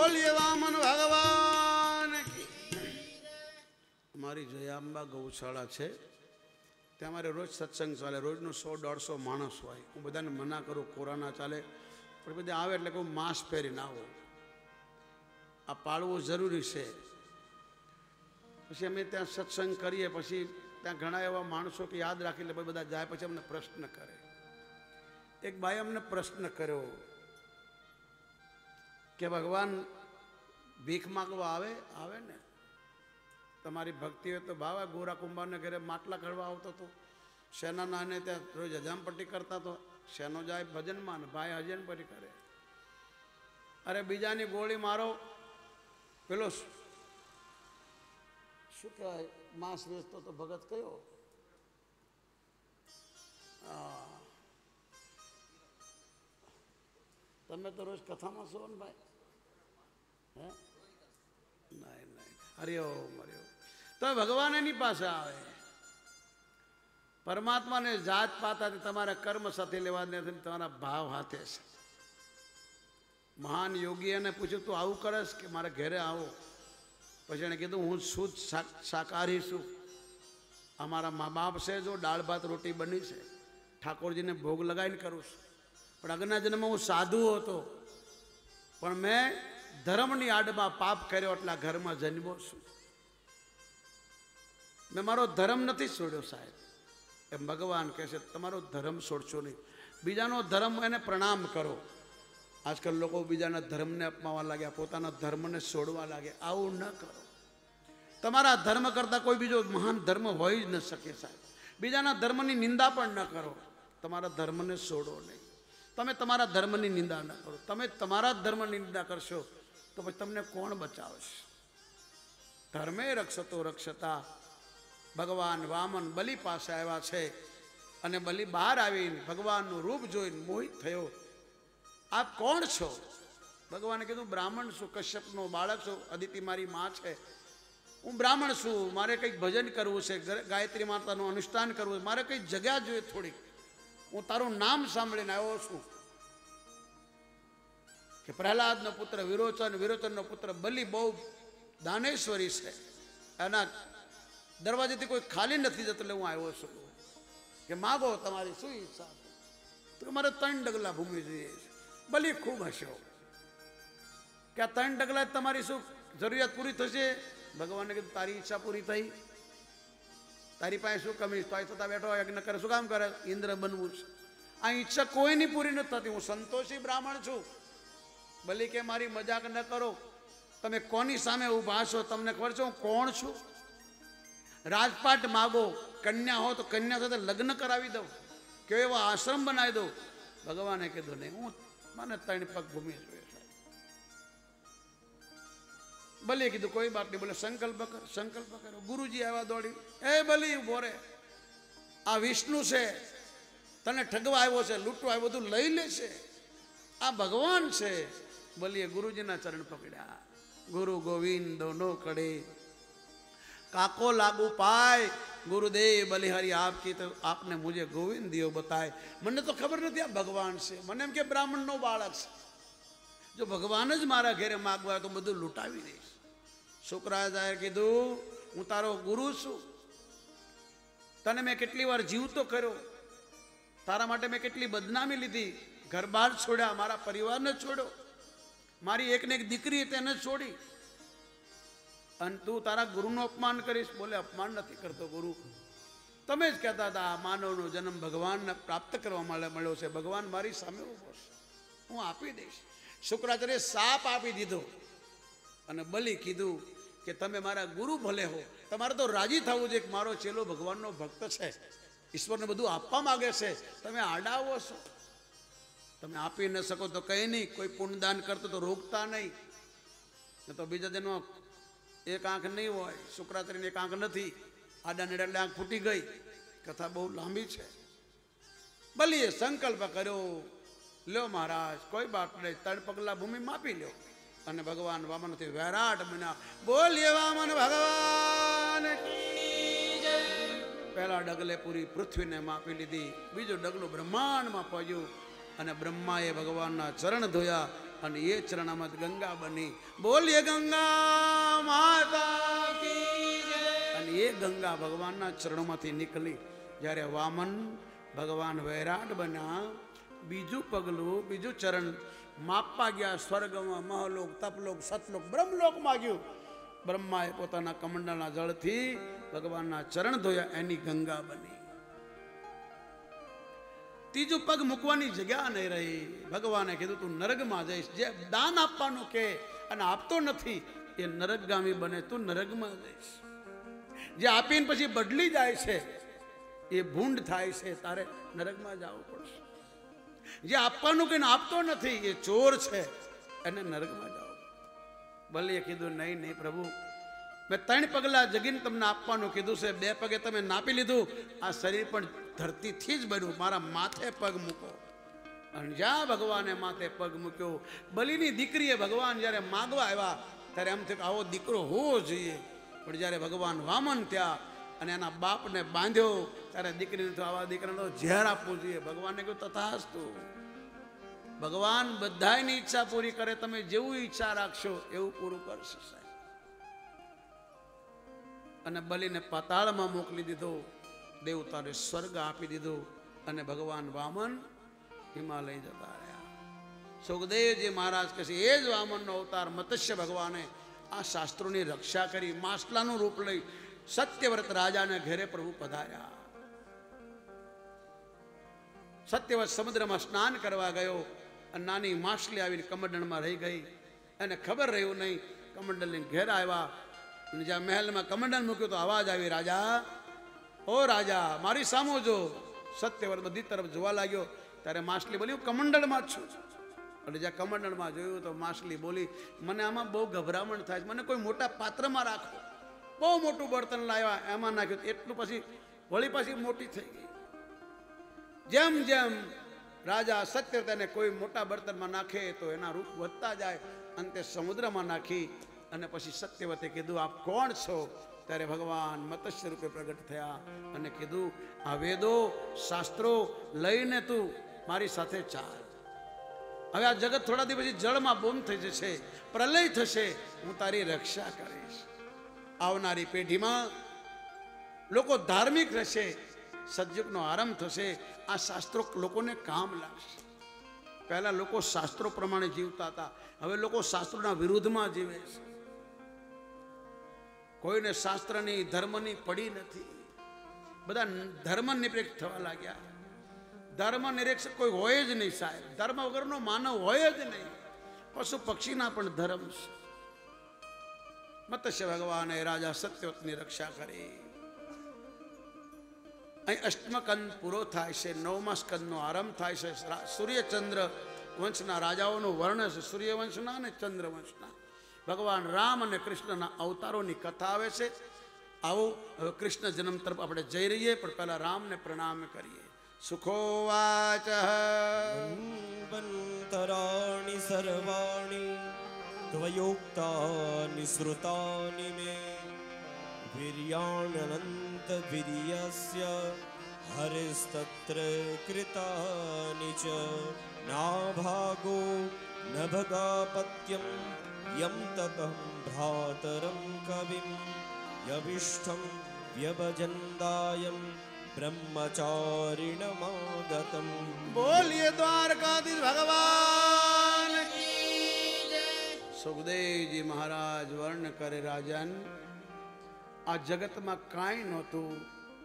બોલીએ વામન ભગવાન કી. અમારી જયાંબા ગૌશાળા છે, ત્યાં અમારે રોજ સત્સંગ ચાલે, રોજનો સો દોઢસો માણસ હોય. હું બધાને મના કરું કોરોના ચાલે, પણ બધા આવે એટલે કહું માસ્ક પહેરીને આવો, આ પાળવું જરૂરી છે. પછી અમે ત્યાં સત્સંગ કરીએ, પછી ત્યાં ઘણા એવા માણસો કે યાદ રાખી લે, બધા જાય પછી અમને પ્રશ્ન કરે. એક ભાઈ અમને પ્રશ્ન કર્યો કે ભગવાન ભીખ માગવા આવે? આવે ને, તમારી ભક્તિ હોય તો ભાવે. ગોરા કુંભારને ઘરે માટલા કરવા આવતો હતો, શેના નાને ત્યાં રોજ હજામપટ્ટી કરતા તો શેનો જાય ભજનમાં ને ભાઈ હજામપટ્ટી કરે. અરે બીજાની ગોળી મારો, પેલો શું કહેવાય માંસ વેચતો તો ભગત કયો, તમે તો રોજ કથામાં છો ને ભાઈ? હે નહીં નહીં, હરિઓમ હરિઓમ. તો ભગવાન એની પાસે આવે. પરમાત્માને જાત પાતાથી તમારા કર્મ સાથે લેવા નથી, તમારા ભાવ હાથે છે. મહાન યોગી એને પૂછ્યું તું આવું કરસ કે મારા ઘરે આવો? પછી એણે કીધું હું શુદ્ધ શાકાહારી છું, અમારા મા બાપ છે જો દાળ ભાત રોટી બની છે, ઠાકોરજીને ભોગ લગાવીને કરું છું. પણ અગના જન્મમાં હું સાધુ હતો, પણ મેં ધર્મની આડમાં પાપ કર્યો એટલા ઘરમાં જન્મો છું. મેં મારો ધર્મ નથી છોડ્યો સાહેબ. એમ ભગવાન કહે છે તમારો ધર્મ છોડશો નહીં, બીજાનો ધર્મ એને પ્રણામ કરો. આજકાલ લોકો બીજાના ધર્મને અપમાવા લાગ્યા, પોતાના ધર્મને છોડવા લાગ્યા. આવું ન કરો. તમારા ધર્મ કરતાં કોઈ બીજો મહાન ધર્મ હોઈ જ ન શકે સાહેબ. બીજાના ધર્મની નિંદા પણ ન કરો, તમારા ધર્મને છોડો નહીં. તમે તમારા ધર્મની નિંદા ન કરો. તમે તમારા ધર્મની નિંદા કરશો તો પછી તમને કોણ બચાવશે? ધર્મે રક્ષતો રક્ષતા. ભગવાન વામન બલિ પાસે આવ્યા છે, અને બલિ બહાર આવીને ભગવાનનું રૂપ જોઈને મોહિત થયો. આપ કોણ છો? ભગવાને કીધું બ્રાહ્મણ છું, કશ્યપનો બાળક છું, અદિતિ મારી માં છે. હું બ્રાહ્મણ છું, મારે કંઈક ભજન કરવું છે, ગાયત્રી માતાનું અનુષ્ઠાન કરવું છે, મારે કંઈક જગ્યા જોઈએ થોડીક. હું તારું નામ સાંભળીને આવ્યો છું કે પ્રહલાદનો પુત્ર વિરોચન, વિરોચનનો પુત્ર બલિ બહુ દાનેશ્વરી છે, એના દરવાજેથી કોઈ ખાલી નથી જતો, એટલે હું આવ્યો છું કે માગો તમારી શું ઈચ્છા. તો મારે ત્રણ ડગલા ભૂમિ જોઈએ છે. બલિ ખૂબ હસ્યો કે આ ત્રણ ડગલા તમારી શું જરૂરિયાત પૂરી થશે? ભગવાને કીધું તારી ઈચ્છા પૂરી થઈ, તારી પાસે શું કમી? તો થતા બેઠો યજ્ઞ કરે, શું કામ કરે? ઇન્દ્ર બનવું છે. આ ઈચ્છા કોઈની પૂરી નથી થતી. હું સંતોષી બ્રાહ્મણ છું. બલિ કે મારી મજાક ન કરો, તમે કોની સામે ઊભા છો? તમને ખબર છે હું કોણ છું? રાજપાટ માગો, કન્યા હો તો કન્યા સાથે લગ્ન કરાવી દઉં, કે એવો આશ્રમ બનાવી દઉં. ભગવાને કીધું નહીં, હું મને ત્રણ પગ ભૂમિ જોઈએ. બલિએ કીધું કોઈ બાત નહીં. બોલે સંકલ્પ કર, સંકલ્પ કરો. ગુરુજી આવ્યા દોડી, એ બલિ ઉભો રે, આ વિષ્ણુ છે, તને ઠગવા આવ્યો છે, લૂંટવા આવ્યો, બધું લઈ લેશે. આ ભગવાન છે. બલિએ ગુરુજીના ચરણ પકડ્યા. ગુરુ ગોવિંદો નો કડે કાકો લાગુ પાય. ગુરુદેવ બલિહારી આપકી તો આપને મુझे ગોવિંદ દિયો બતાય. મને તો ખબર નથી આ ભગવાન છે, મને એમ કે બ્રાહ્મણનો બાળક છે. જો ભગવાન જ મારા ઘરે માગવા તો બધું લૂંટાવી દઈશ. શુક્રાચાર્ય કીધું હું તારો ગુરુ છું, તને મેં કેટલી વાર જીવતો કર્યો, તારા માટે મેં કેટલી બદનામી લીધી, ઘર બહાર છોડ્યા, મારા પરિવારને છોડ્યો, મારી એકને એક દીકરી તેને છોડી, અને તું તારા ગુરુનું અપમાન કરીશ? બોલે અપમાન નથી કરતો ગુરુ, તમે જ કહેતા હતા માનવનો જન્મ ભગવાનને પ્રાપ્ત કરવા માટે મળ્યો છે, ભગવાન મારી સામે ઉભો છે, હું આપી દઈશ. શુક્રાચાર્ય સાપ આપી દીધો, અને બલિ કીધું કે તમે મારા ગુરુ ભલે હો, તમારે તો રાજી થવું છે કે મારો ચેલો ભગવાનનો ભક્ત છે, ઈશ્વરને બધું આપવા માગે છે, તમે આડાવો છો. તમે આપી ન શકો તો કંઈ નહીં, કોઈ પુણ્યદાન કરતો તો રોકતા નહીં, તો બીજા જન્મ એક આંખ નહીં હોય. શુક્રાચાર્યની એક આંખ નથી, આડા નેડા એટલે આંખ ફૂટી ગઈ. કથા બહુ લાંબી છે. બલિએ સંકલ્પ કર્યો, લ્યો મહારાજ કોઈ બાપ નહીં, ત્રણ પગલા ભૂમિ માપી લ્યો. અને ભગવાન વામનથી વૈરાટ બન્યા. બોલીએ વામન ભગવાન. પહેલા ડગલે પૂરી પૃથ્વીને માપી લીધી, બીજું ડગલું બ્રહ્માંડમાં પહોંચ્યું, અને બ્રહ્માએ ભગવાનના ચરણ ધોયા. અને એ ચરણામાં ગંગા બની. બોલીએ ગંગા માતા કી જય. અને એ ગંગા ભગવાનના ચરણોમાંથી નીકળી. જ્યારે વામન ભગવાન વૈરાટ બન્યા, બીજું પગલું, બીજું ચરણ માપવા ગયા. સ્વર્ગમાં મહલોક, તપલોક, સતલોક, બ્રહ્મલોક માગ્યું. બ્રહ્માએ પોતાના કમંડળના જળથી ભગવાનના ચરણ ધોયા, એની ગંગા બની. ત્રીજું પગ મૂકવાની જગ્યા નહીં રહી. ભગવાને કીધું તું નરકમાં જઈશ. જે દાન આપવાનું કે અને આપતો નથી એ નરકગામી બને, તું નરકમાં જઈશ. જે આપીને પછી બદલી જાય છે એ ભૂંડ થાય છે, તારે નરકમાં જવું પડશે. જે આપવાનું કે આપતો નથી એ ચોર છે, એને નરકમાં જાવ. બલીએ કીધું નહીં નહીં પ્રભુ, મેં ત્રણ પગલા જગીને તમને આપવાનું કીધું છે, બે પગે તમે નાપી લીધું. આ શરીર પણ ધરતીથી જ બન્યું, મારા માથે પગ મૂકો. અને જ્યાં ભગવાને માથે પગ મૂક્યો, બલીની દીકરીએ ભગવાન જ્યારે માગવા આવ્યા ત્યારે એમ થયું કે આવો દીકરો હોવો જોઈએ. પણ જ્યારે ભગવાન વામન થયા અને એના બાપને બાંધ્યો ત્યારે દીકરીને તો આવા દીકરાને ઝેર આપવું જોઈએ. ભગવાનને કહ્યું તથાસ્તુ. ભગવાન બધાની ઈચ્છા પૂરી કરે, તમે જેવું ઈચ્છા રાખશો એવું પૂરું કરશે સાહેબ. અને બલીને પાતાળમાં મોકલી દીધો, દેવતાને સ્વર્ગ આપી દીધો અને ભગવાન વામન હિમાલય જતા રહ્યા. સુખદેવજી મહારાજ કહે છે એ જ વામનનો અવતાર મત્સ્ય ભગવાને આ શાસ્ત્રોની રક્ષા કરી, માસલાનું રૂપ લઈ સત્યવ્રત રાજાને ઘેરે પ્રભુ પધાર્યા. સત્યવ્રત સમુદ્રમાં સ્નાન કરવા ગયો અને નાની માછલી આવીને કમંડળમાં રહી ગઈ. એને ખબર રહ્યું નહીં. કમંડલની ઘેર આવ્યા અને જ્યાં મહેલમાં કમંડલ મૂક્યું તો અવાજ આવી, રાજા, ઓ રાજા, મારી સામો જો. સત્યવ્રત બધી તરફ જોવા લાગ્યો ત્યારે માછલી બોલી હું કમંડળમાં જ છું. અને જ્યાં કમંડળમાં જોયું તો માછલી બોલી મને આમાં બહુ ગભરામણ થાય છે, મને કોઈ મોટા પાત્રમાં રાખો. બહુ મોટું બર્તન લાવ્યા, એમાં નાખ્યું, એટલું પછી વળી પાછી મોટી થઈ ગઈ. જેમ જેમ રાજા સત્યવ્રતને કોઈ મોટા બર્તનમાં નાખે તો એના રૂપ વધતા જાય. અંતે સમુદ્રમાં નાખી અને પછી સત્યવતે કીધું આપ કોણ છો? ત્યારે ભગવાન મત્સ્ય રૂપે પ્રગટ થયા અને કીધું આ વેદો શાસ્ત્રો લઈને તું મારી સાથે ચાલ. હવે આ જગત થોડા દિવસ પછી જળમાં બોમ થઈ જશે, પ્રલય થશે, હું તારી રક્ષા કરીશ. આવનારી પેઢીમાં લોકો ધાર્મિક રહેશે, સતયુગનો આરંભ થશે. આ શાસ્ત્રો લોકોને કામ લાગશે. પહેલા લોકો શાસ્ત્રો પ્રમાણે જીવતા હતા, હવે લોકો શાસ્ત્રોના વિરુદ્ધમાં જીવે છે. કોઈને શાસ્ત્રની ધર્મની પડી નથી. બધા ધર્મ નિરપેક્ષ થવા લાગ્યા. ધર્મ નિરીક્ષક કોઈ હોય જ નહીં સાહેબ. ધર્મ વગરનો માનવ હોય જ નહીં. પશુ પક્ષીના પણ ધર્મ છે. મત્સ્ય ભગવાને રાજા સત્યવતની રક્ષા કરી. અહીં અષ્ટમકંદ પૂરો થાય છે, નવમા સ્કંદનો આરંભ થાય છે. સૂર્યચંદ્ર વંશના રાજાઓનું વર્ણન છે, સૂર્યવંશના અને ચંદ્રવંશના. ભગવાન રામ અને કૃષ્ણના અવતારોની કથા આવે છે. આવો હવે કૃષ્ણ જન્મ તરફ આપણે જઈ રહીએ, પણ પહેલા રામને પ્રણામ કરીએ. સુખોવાચ વંતરાણિ સર્વાણિ ત્વયોક્તાનિ શ્રુતાનિ મે વીર્યાણ્યનંત વીર્યસ્ય હરિસ્તત્ર કૃતાનિ ચ નાભાગો ન ભગાપત્યમ યમ તતઃ ભ્રાતરં કવિં યવિષ્ઠં વ્યભજન્દાયમ બ્રહ્મચારિણમાગતમ. બોલીએ દ્વારકાધીશ ભગવાન. સુખદેવજી મહારાજ વર્ણન કરે, રાજન, આ જગતમાં કાંઈ નહોતું.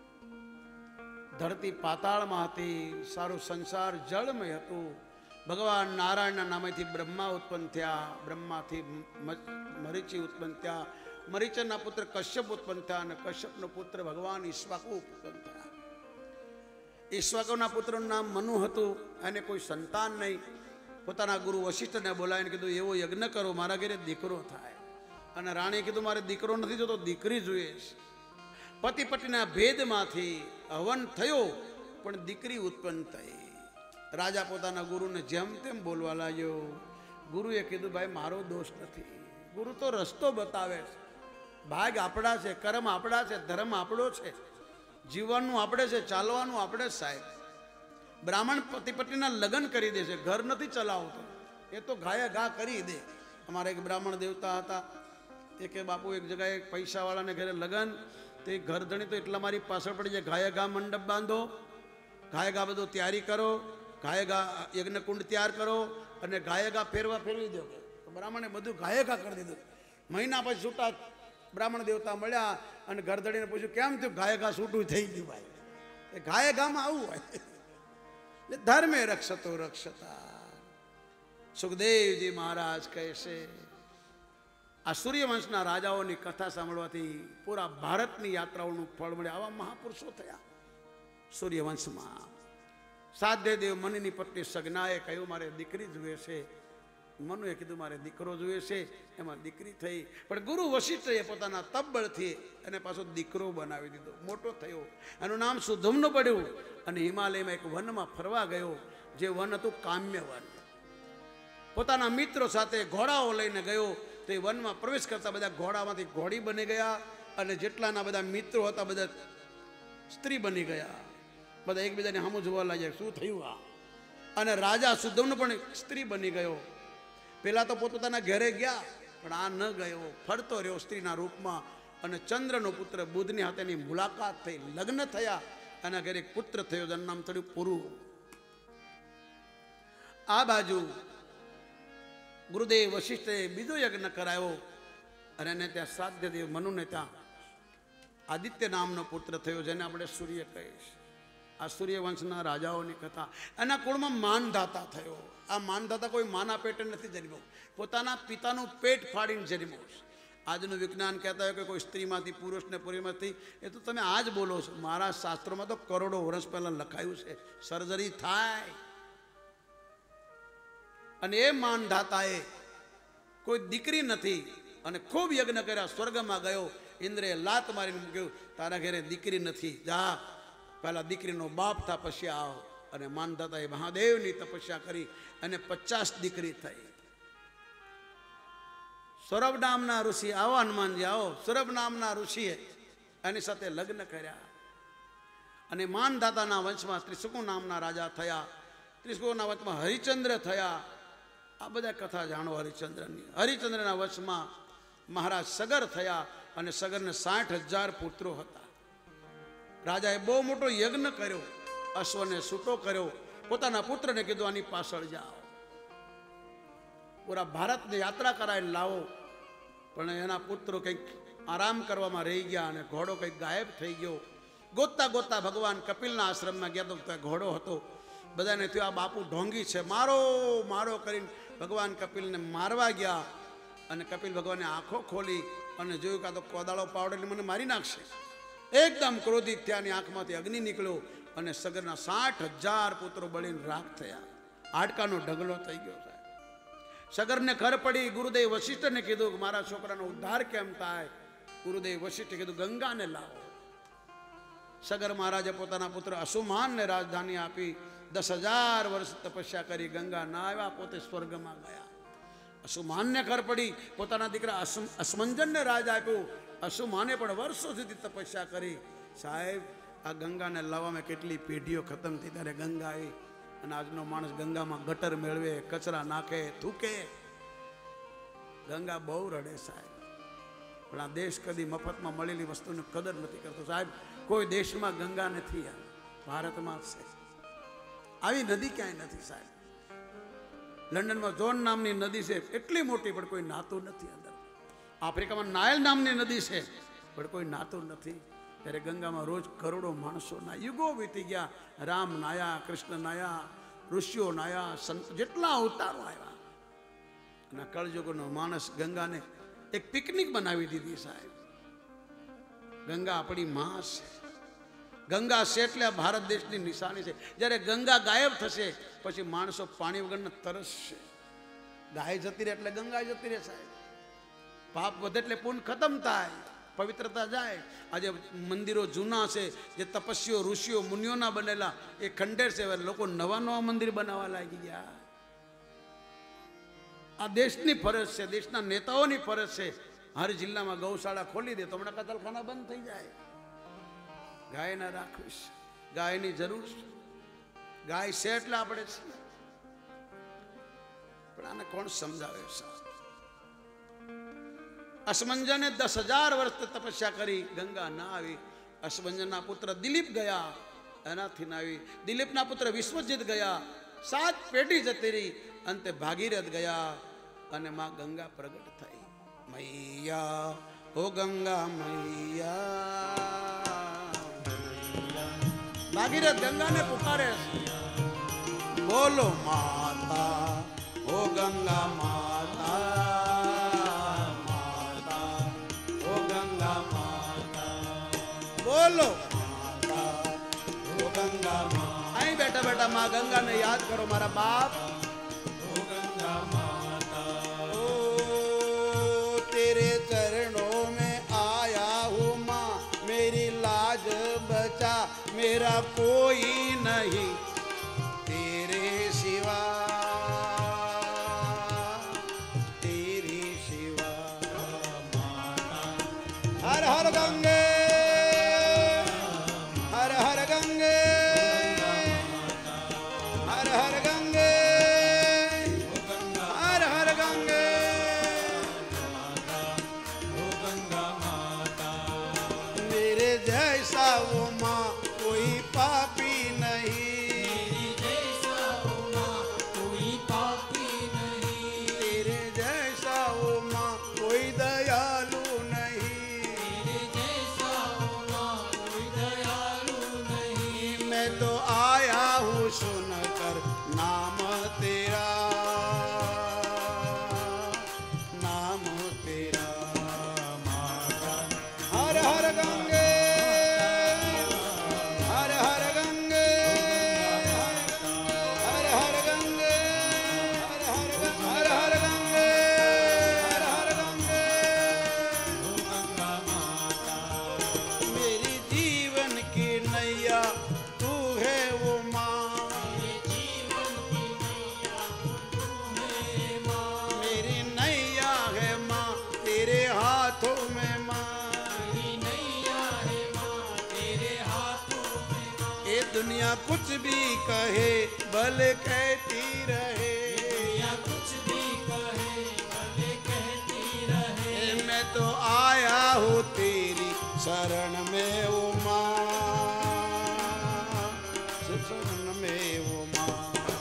ધરતી પાતાળમાં હતી, સારું સંસાર જળમય હતું. ભગવાન નારાયણના નામેથી બ્રહ્મા ઉત્પન્ન થયા, બ્રહ્માથી મરીચી ઉત્પન્ન થયા, મરીચના પુત્ર કશ્યપ ઉત્પન્ન થયા અને કશ્યપનો પુત્ર ભગવાન ઈશ્વાકુ ઉત્પન્ન થયા. ઈશ્વાકુના પુત્રનું નામ મનુ હતું. એને કોઈ સંતાન નહીં. પોતાના ગુરુ વશિષ્ઠને બોલાવીને કીધું એવો યજ્ઞ કરો, મારા ઘરે દીકરો થાય. અને રાણીએ કીધું મારે દીકરો નથી જોતો, દીકરી જોઈએ. પતિ પત્નીના ભેદમાંથી હવન થયો પણ દીકરી ઉત્પન્ન થઈ. રાજા પોતાના ગુરુને જેમ તેમ બોલવા લાગ્યો. ગુરુએ કીધું ભાઈ મારો દોષ નથી, ગુરુ તો રસ્તો બતાવે છે. ભાગ આપણા છે, કર્મ આપણા છે, ધર્મ આપણો છે, જીવવાનું આપણે છે, ચાલવાનું આપણે સાહેબ. બ્રાહ્મણ પતિ પત્નીના લગ્ન કરી દે છે, ઘર નથી ચલાવતો. એ તો ગાયા ગા કરી દે. અમારા એક બ્રાહ્મણ દેવતા હતા, એ કે બાપુ એક જગ્યાએ પૈસાવાળાને ઘરે લગન, તો એ ઘરધણી તો એટલા મારી પાછળ પડી જાય, ગાયા ગા મંડપ બાંધો, ગાય ગા બધું તૈયારી કરો, ગાય ગા યજ્ઞકુંડ તૈયાર કરો અને ગાય ગા ફેરવા ફેરવી દો. તો બ્રાહ્મણે બધું ગાય ગા કરી દીધું. મહિના પછી છૂટા બ્રાહ્મણ દેવતા મળ્યા અને ઘરધણીને પૂછ્યું કેમ થયું? ગાય ગા છૂટું થઈ ગયું ભાઈ. એ ગાય ગામાં આવું હોય. એટલે ધર્મે રક્ષતો રક્ષતા. સુખદેવજી મહારાજ કહે છે આ સૂર્યવંશના રાજાઓની કથા સાંભળવાથી પૂરા ભારતની યાત્રાઓનું ફળ મળે. આવા મહાપુરુષો થયા સૂર્યવંશમાં. સાધ્યદેવ મનુની પત્ની સગનાએ કહ્યું મારે દીકરી જોઈએ છે. મનુએ કીધું મારે દીકરો જોઈએ છે. એમાં દીકરી થઈ. પણ ગુરુ વશિષ્ઠએ પોતાના તબબળથી એને પાછો દીકરો બનાવી દીધો. મોટો થયો, એનું નામ સુધમનું પડ્યું અને હિમાલયમાં એક વનમાં ફરવા ગયો, જે વન હતું કામ્ય વન. પોતાના મિત્રો સાથે ઘોડાઓ લઈને ગયો. તો એ વનમાં પ્રવેશ કરતા બધા ઘોડામાંથી ઘોડી બની ગયા અને જેટલાના બધા મિત્રો હતા બધા સ્ત્રી બની ગયા. બધા એકબીજાને સામું જોવા લાગ્યા, શું થયું આ? અને રાજા સુધમનો પણ સ્ત્રી બની ગયો. પેલા તો પોતાના ઘરે ગયા, પણ આ ન ગયો, ફરતો રહ્યો સ્ત્રીના રૂપમાં. અને ચંદ્રનો પુત્ર બુધની હાથે એની મુલાકાત થઈ, લગ્ન થયા. એના ઘરે એક પુત્ર થયો, જેનું નામ થયું પુરુ. આ બાજુ ગુરુદેવ વશિષ્ઠે બીજો યજ્ઞ કરાયો અને એને ત્યાં સાધ્યદેવ મનુને ત્યાં આદિત્ય નામનો પુત્ર થયો, જેને આપણે સૂર્ય કહીશ. આ સૂર્યવંશના રાજાઓની કથા. એના કુળમાં માનધાતા થયો. આ માનધાતા કોઈ માના પેટે નથી જન્મ્યો, પોતાના પિતાનું પેટ ફાડીને જન્મ્યો. આજનું વિજ્ઞાન કહેતા હોય કે કોઈ સ્ત્રીમાંથી પુરુષને પુરુષમાંથી, એ તો તમે આજ બોલો છો. મારા શાસ્ત્રોમાં તો કરોડો વર્ષ પહેલા લખાયું છે સર્જરી થાય. અને એ માનધાતાએ કોઈ દીકરી નથી અને ખૂબ યજ્ઞ કર્યા, સ્વર્ગમાં ગયો. ઇન્દ્રએ લાત મારીને મૂક્યું, તારા ઘરે દીકરી નથી, જા પહેલા દીકરીનો બાપ થા પછી આવ. અને માનધાતાએ મહાદેવની તપસ્યા કરી અને પચાસ દીકરી થઈ. સૌરભ નામના ઋષિ, આવો હનુમાનજી આવો, સૌરભ નામના ઋષિએ એની સાથે લગ્ન કર્યા. અને માનધાતાના વંશમાં ત્રિશુકુ નામના રાજા થયા. ત્રિશુકુના વંશમાં હરિચંદ્ર થયા. આ બધા કથા જાણો હરિચંદ્રની. હરિચંદ્રના વંશમાં મહારાજ સગર થયા અને સગરને સાઠ હજાર પુત્રો હતા. રાજાએ બહુ મોટો યજ્ઞ કર્યો, અશ્વને છૂટો કર્યો, પોતાના પુત્રને કીધું આની પાછળ જાઓ, પૂરા ભારતની યાત્રા કરાવીને લાવો. પણ એના પુત્રો કંઈક આરામ કરવામાં રહી ગયા અને ઘોડો કંઈક ગાયબ થઈ ગયો. ગોતતા ગોતતા ભગવાન કપિલના આશ્રમમાં ગયા તો ત્યાં ઘોડો હતો. બધાને થયું આ બાપુ ઢોંગી છે, મારો મારો કરીને ભગવાન કપિલને મારવા ગયા. અને કપિલ ભગવાને આંખો ખોલી અને જોયું કે આ તો કોદાળો પાવડે મને મારી નાખશે. એકદમ ક્રોધિત થયાની આંખમાંથી અગ્નિ નીકળ્યો અને સગરના સાઠ હજાર પુત્રો બળીને રાખ થયા. હાડકાનો ઢગલો થઈ ગયો. સગરને ખર પડી. ગુરુદેવ વશિષ્ઠને કીધું કે મારા છોકરાનો ઉદ્ધાર કેમ થાય? ગુરુદેવ વશિષ્ઠે કીધું ગંગાને લાવો. સગર મહારાજે પોતાના પુત્ર અસુમાનને રાજધાની આપી. દસ હજાર વર્ષ તપસ્યા કરી, ગંગા ના આવ્યા, પોતે સ્વર્ગમાં ગયા. અસુમાનને ખર પડી, પોતાના દીકરા અસમંજનને રાજ આપ્યું. અસુમાને પણ વર્ષો સુધી તપસ્યા કરી. સાહેબ આ ગંગાને લાવવામાં કેટલી પેઢીઓ ખતમ થઈ, ત્યારે ગંગા આવી. અને આજનો માણસ ગંગામાં ગટર મેળવે, કચરા નાખે, થૂકે. ગંગા બહુ રડે સાહેબ. પણ આ દેશ કદી મફતમાં મળેલી વસ્તુની કદર નથી કરતો સાહેબ. કોઈ દેશમાં ગંગા નથી, ભારતમાં છે. આવી નદી ક્યાંય નથી સાહેબ. લંડનમાં જોન નામની નદી છે, એટલી મોટી, પણ કોઈ નાતું નથી અંદર. આફ્રિકામાં નાયલ નામની નદી છે, પણ કોઈ નાતું નથી. ત્યારે ગંગામાં રોજ કરોડો માણસો ના, યુગો વીતી ગયા. રામ નાયા, કૃષ્ણ નાયા, ઋષિઓ નાયા, સંત જેટલા અવતારો આવ્યા. અને કળયુગનો માણસ ગંગાને એક પિકનિક બનાવી દીધી સાહેબ. ગંગા આપણી માં છે. ગંગા છે એટલે આ ભારત દેશની નિશાની છે. જ્યારે ગંગા ગાયબ થશે પછી માણસો પાણી વગરના તરસશે. ગાય જતી રહે એટલે ગંગા જતી રહે સાહેબ. પાપ વધે એટલે પુણ્ય ખતમ થાય, પવિત્રતા જાય. આજે મંદિરો જૂના છે, જે તપસ્વીઓ ઋષિઓ મુનિઓના બનેલા, એ ખંડેર છે. લોકો નવા નવા મંદિર બનાવવા લાગી ગયા. આ દેશની ફરજ છે, દેશના નેતાઓની ફરજ છે. હર જિલ્લામાં ગૌશાળા ખોલી દે તો હમણાં કતલખાના બંધ થઈ જાય. ગાય ના રાખવીશ, ગાયની જરૂર છે. ગાય છે એટલે આપણે છે. પણ આને કોણ સમજાવે? અસમંજને દસ હજાર વર્ષ તપસ્યા કરી, ગંગા ના આવી. અસમંજનના પુત્ર દિલીપ ગયા, એનાથી ના આવી. દિલીપના પુત્ર વિશ્વજીત ગયા, સાત પેઢી જતી રહી. અંતે ભાગીરથ ગયા અને માં ગંગા પ્રગટ થઈ. મૈયા ઓ ગંગા મૈયા. ભાગીરથ ગંગાને પુકારે, બોલો માતા ઓ ગંગા માતા, માતા ઓ ગંગા માતા, બોલો માતા ઓ ગંગા માતા. અહીં બેઠા બેઠા માં ગંગાને યાદ કરો, મારા બાપ ઓ ગંગા માતા. ઓ તેરે ચરણों में आया हूँ माँ, मेरी लाज बचा, मेरा कोई नहीं तेरे सिवा, तेरे सिवा. हर हर गंगे, हर हर गंगे, हर हर गंगे, हर हर गंगे. मेरे जैसा वो माँ कोई पापी नहीं, कोई पापी नहीं, तेरे जैसा वो माँ कोई दयालु नहीं, तेरे जैसा माँ कोई दयालु नहीं. मैं तो आया हूँ सुनकर नाम तेरा, नाम तेरा. हर हर गंगे, हर हर गंगे, हर हर गंगे, हर हर गंगे, हर हर गंगे. मेरी जीवन की नैया तू है वो माँ, मेरी नैया है माँ तेरे हाथों में माँ. ये दुनिया कुछ भी कहे भले कहती रहे, कुछ भी कहे भले कहती रहे. ए मैं तो आया हूँ तेरी शरण में वो माँ, शरण में वो माँ.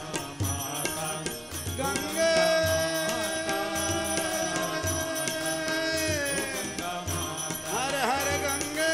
गंगे हर हर गंगे,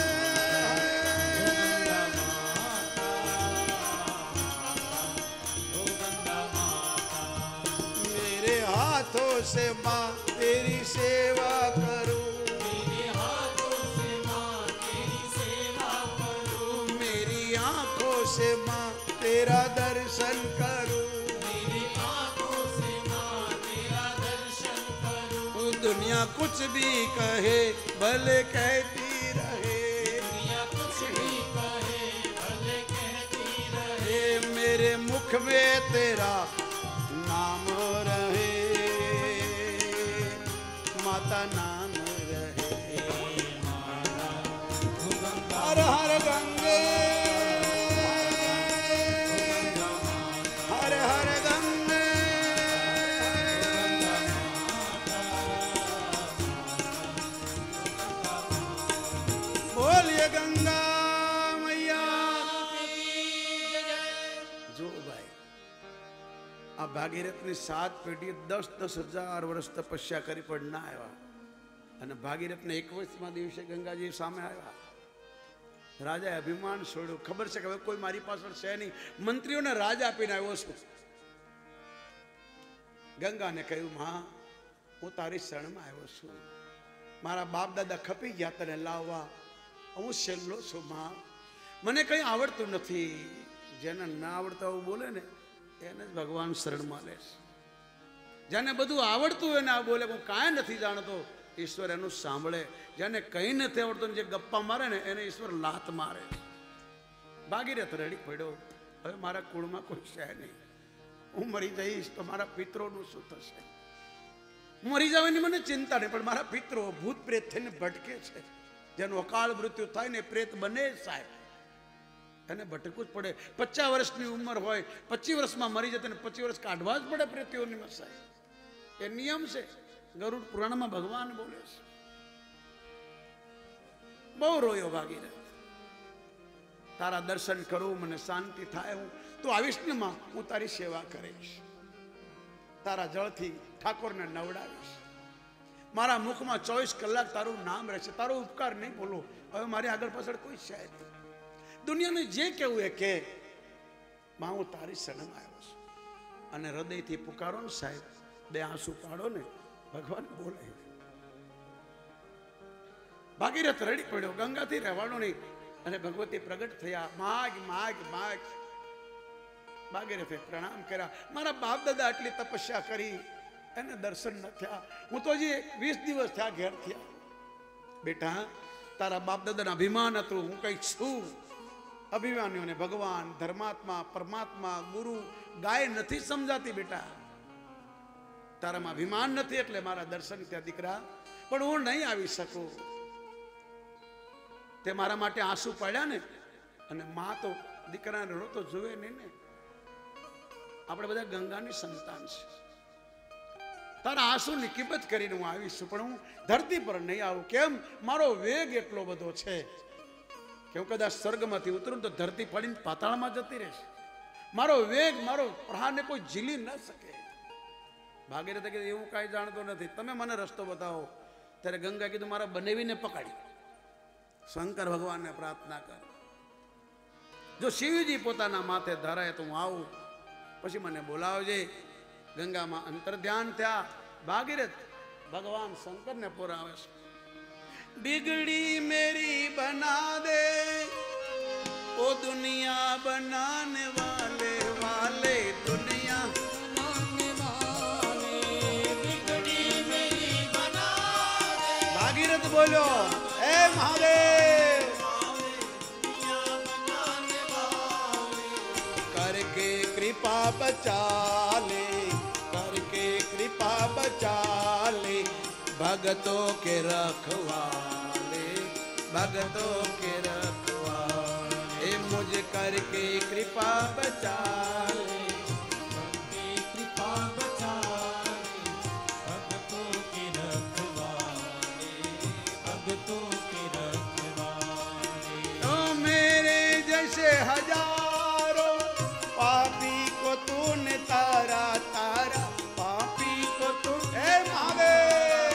मेरे हाथों से माँ तेरी सेवा करूं, मेरे हाथों से माँ तेरी सेवा करूं, मेरी आंखों से माँ तेरा दर्शन करूं. मेरी आँखों से माँ तेरा दर्शन करूं. दुनिया कुछ भी कहे भले कहती रहे, दुनिया कुछ भी कहे भले कहती रहे. ए मेरे मुख में तेरा नाम रहे, माता नाम रहे. हर हर गंगे, हर हर गंगे, बोलिए गंगा मैया. જો ભાઈ આ ભાગીરથની સાત પેઢી દસ દસ હજાર વર્ષ તપસ્યા કરી પણ ના આવ્યા, અને ભાગીરથને એકવીસમાં દિવસે ગંગાજી સામે આવ્યા. રાજાએ અભિમાન છોડ્યું, ખબર છે કે હવે કોઈ મારી પાછળ છે નહીં, મંત્રીઓને રાજ આપીને આવ્યો છું. ગંગાને કહ્યું, માં હું તારી શરણમાં આવ્યો છું, મારા બાપ દાદા ખપી ગયા તને લાવવા, હું છેલ્લો છું માં, મને કંઈ આવડતું નથી. જેને ના આવડતા એવું બોલે ને એને જ ભગવાન શરણમાં લે છે. જેને બધું આવડતું હોય ને આ બોલે હું કાંઈ નથી જાણતો, ઈશ્વર એનું સાંભળે. જેને કંઈ નથી આવડતું, જે ગપ્પા મારે ને એને ઈશ્વર લાત મારે. ભાગીરથ રડી પડ્યો, હવે મારા કુળમાં કોઈ છે નહીં, હું મરી જઈશ તો મારા પિતરોનું શું થશે? મરી જવાની મને ચિંતા નહીં, પણ મારા પિતરો ભૂત પ્રેત થઈને ભટકે છે, જેનું અકાળ મૃત્યુ થાય ને પ્રેત બને સાહેબ. એને ભટકવું જ પડે. પચાસ વર્ષની ઉંમર હોય, પચીસ વર્ષમાં મરી જતા ને પચીસ વર્ષ કાઢવા જ પડે પ્રેતીઓની મસાઈ. એ નિયમ છે. ગરુડ પુરાણમાં ભગવાન બોલે છે. બહુ રોયો ભાગીરથ. તારા દર્શન કરું, મને શાંતિ થાય, હું તું આવીશ ને માં, હું તારી સેવા કરીશ, તારા જળથી ઠાકોરને નવડાવીશ, મારા મુખમાં ચોવીસ કલાક તારું નામ રહેશે, તારો ઉપકાર નહીં બોલો. હવે મારી આગળ પાછળ કોઈ છે નહીં. દુનિયાને જે કેવું એ કે, માં હું તારી શરણમાં આવ્યો છું. અને હૃદયથી પુકારો ને સાહેબ, બે આંસુ પાડો ને, ભગવાન બોલે. ભાગીરથ રડી પડ્યો, ગંગાથી રહેવાનો નહીં. અને ભગવતી પ્રગટ થયા. માગ માગ માગ. ભાગીરથે પ્રણામ કર્યા. મારા બાપ દાદા આટલી તપસ્યા કરી, એને દર્શન ન થયા. હું તો હજી વીસ દિવસ થયા ઘેર થયા. બેટા, તારા બાપ દાદાના અભિમાન હતું, હું કઈક છું. અભિમાનીઓને ભગવાન, ધર્માત્મા, પરમાત્મા, ગુરુ, ગાય નથી સમજાતી. બેટા, તારામાં અભિમાન નથી એટલે મારા દર્શન થયા દીકરા, પણ હું નહીં આવી શકું. તે મારા માટે આંસુ પડ્યા ને, અને માં તો દીકરાને રોતો જોવે નહીં ને. આપણે બધા ગંગાની સંતાન છે. તારા આંસુની કિંમત કરીને હું આવીશું, પણ હું ધરતી પર નહીં આવું. કેમ? મારો વેગ એટલો બધો છે કે હું કદાચ સ્વર્ગમાંથી ઉતરું તો ધરતી પડીને પાતાળમાં જતી રહેશે. મારો વેગ, મારો પ્રહારને કોઈ ઝીલી ન શકે. ભાગીરથે કીધું એવું કાંઈ જાણતો નથી, તમે મને રસ્તો બતાવો. ત્યારે ગંગા કીધું મારા બનેવીને પકડી. શંકર ભગવાનને પ્રાર્થના કર, જો શિવજી પોતાના માથે ધરાય તો હું આવું, પછી મને બોલાવજે. ગંગામાં અંતર ધ્યાન થયા. ભાગીરથ ભગવાન શંકરને પુરાવે છે. बिगड़ी मेरी बना दे ओ दुनिया बनाने वाले वाले दुनिया बनाने वाले बिगड़ी मेरी बना दे. भागीरथ बोलो ए महादेव करके कृपा बचा ले, करके कृपा बचा ले भगतों के रखवाले, भगतों के रखवाले मुझ करके कृपा बचा ले, करके कृपा बचा ले भगतों के रखवाले, भगतों के रखवाले. तो मेरे जैसे हजारों पापी को तूने तारा, तारा पापी को तू ए महादेव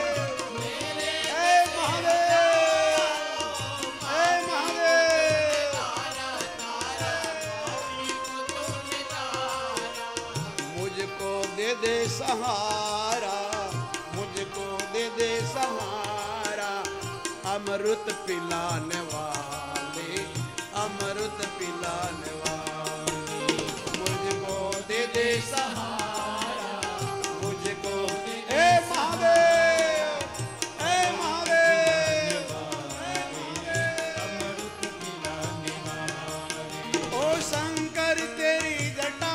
दे सहारा, मुझको दे दे सहारा. अमृत पिलाने वाले, अमृत पिलाने वाले मुझको दे दे सहारा, मुझको ए महादेव ए महादेव अमृत पिलाने वाले. ओ शंकर तेरी जटा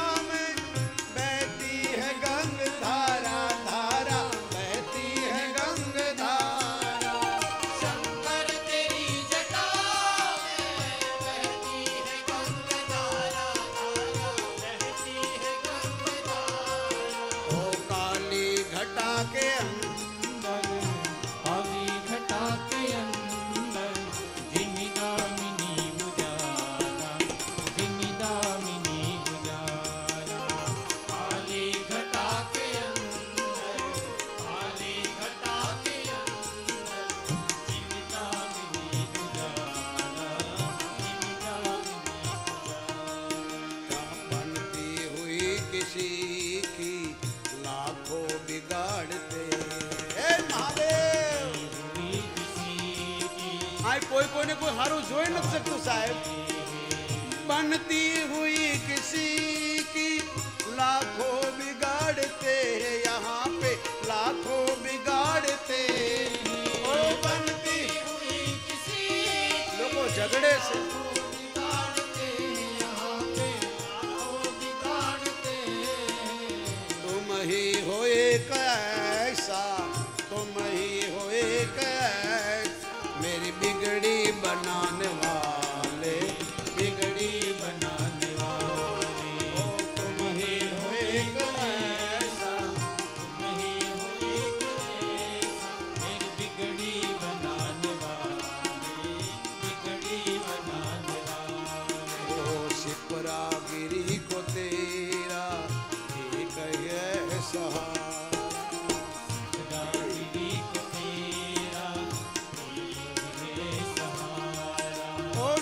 कोई कोई ने कोई हारू जोई नहीं सकता साहब. बनती हुई किसी की लाखों बिगाड़ते हैं, यहाँ पे लाखों बिगाड़ते. ओ बनती हुई किसी लोगों झगड़े से बिगाड़ते, यहाँ पे लाखों बिगाड़ते. तुम ही हो एक ऐसा, तुम ही हो एक ऐसा मेरी बिगड़ी बनाने वाले, बिगड़ी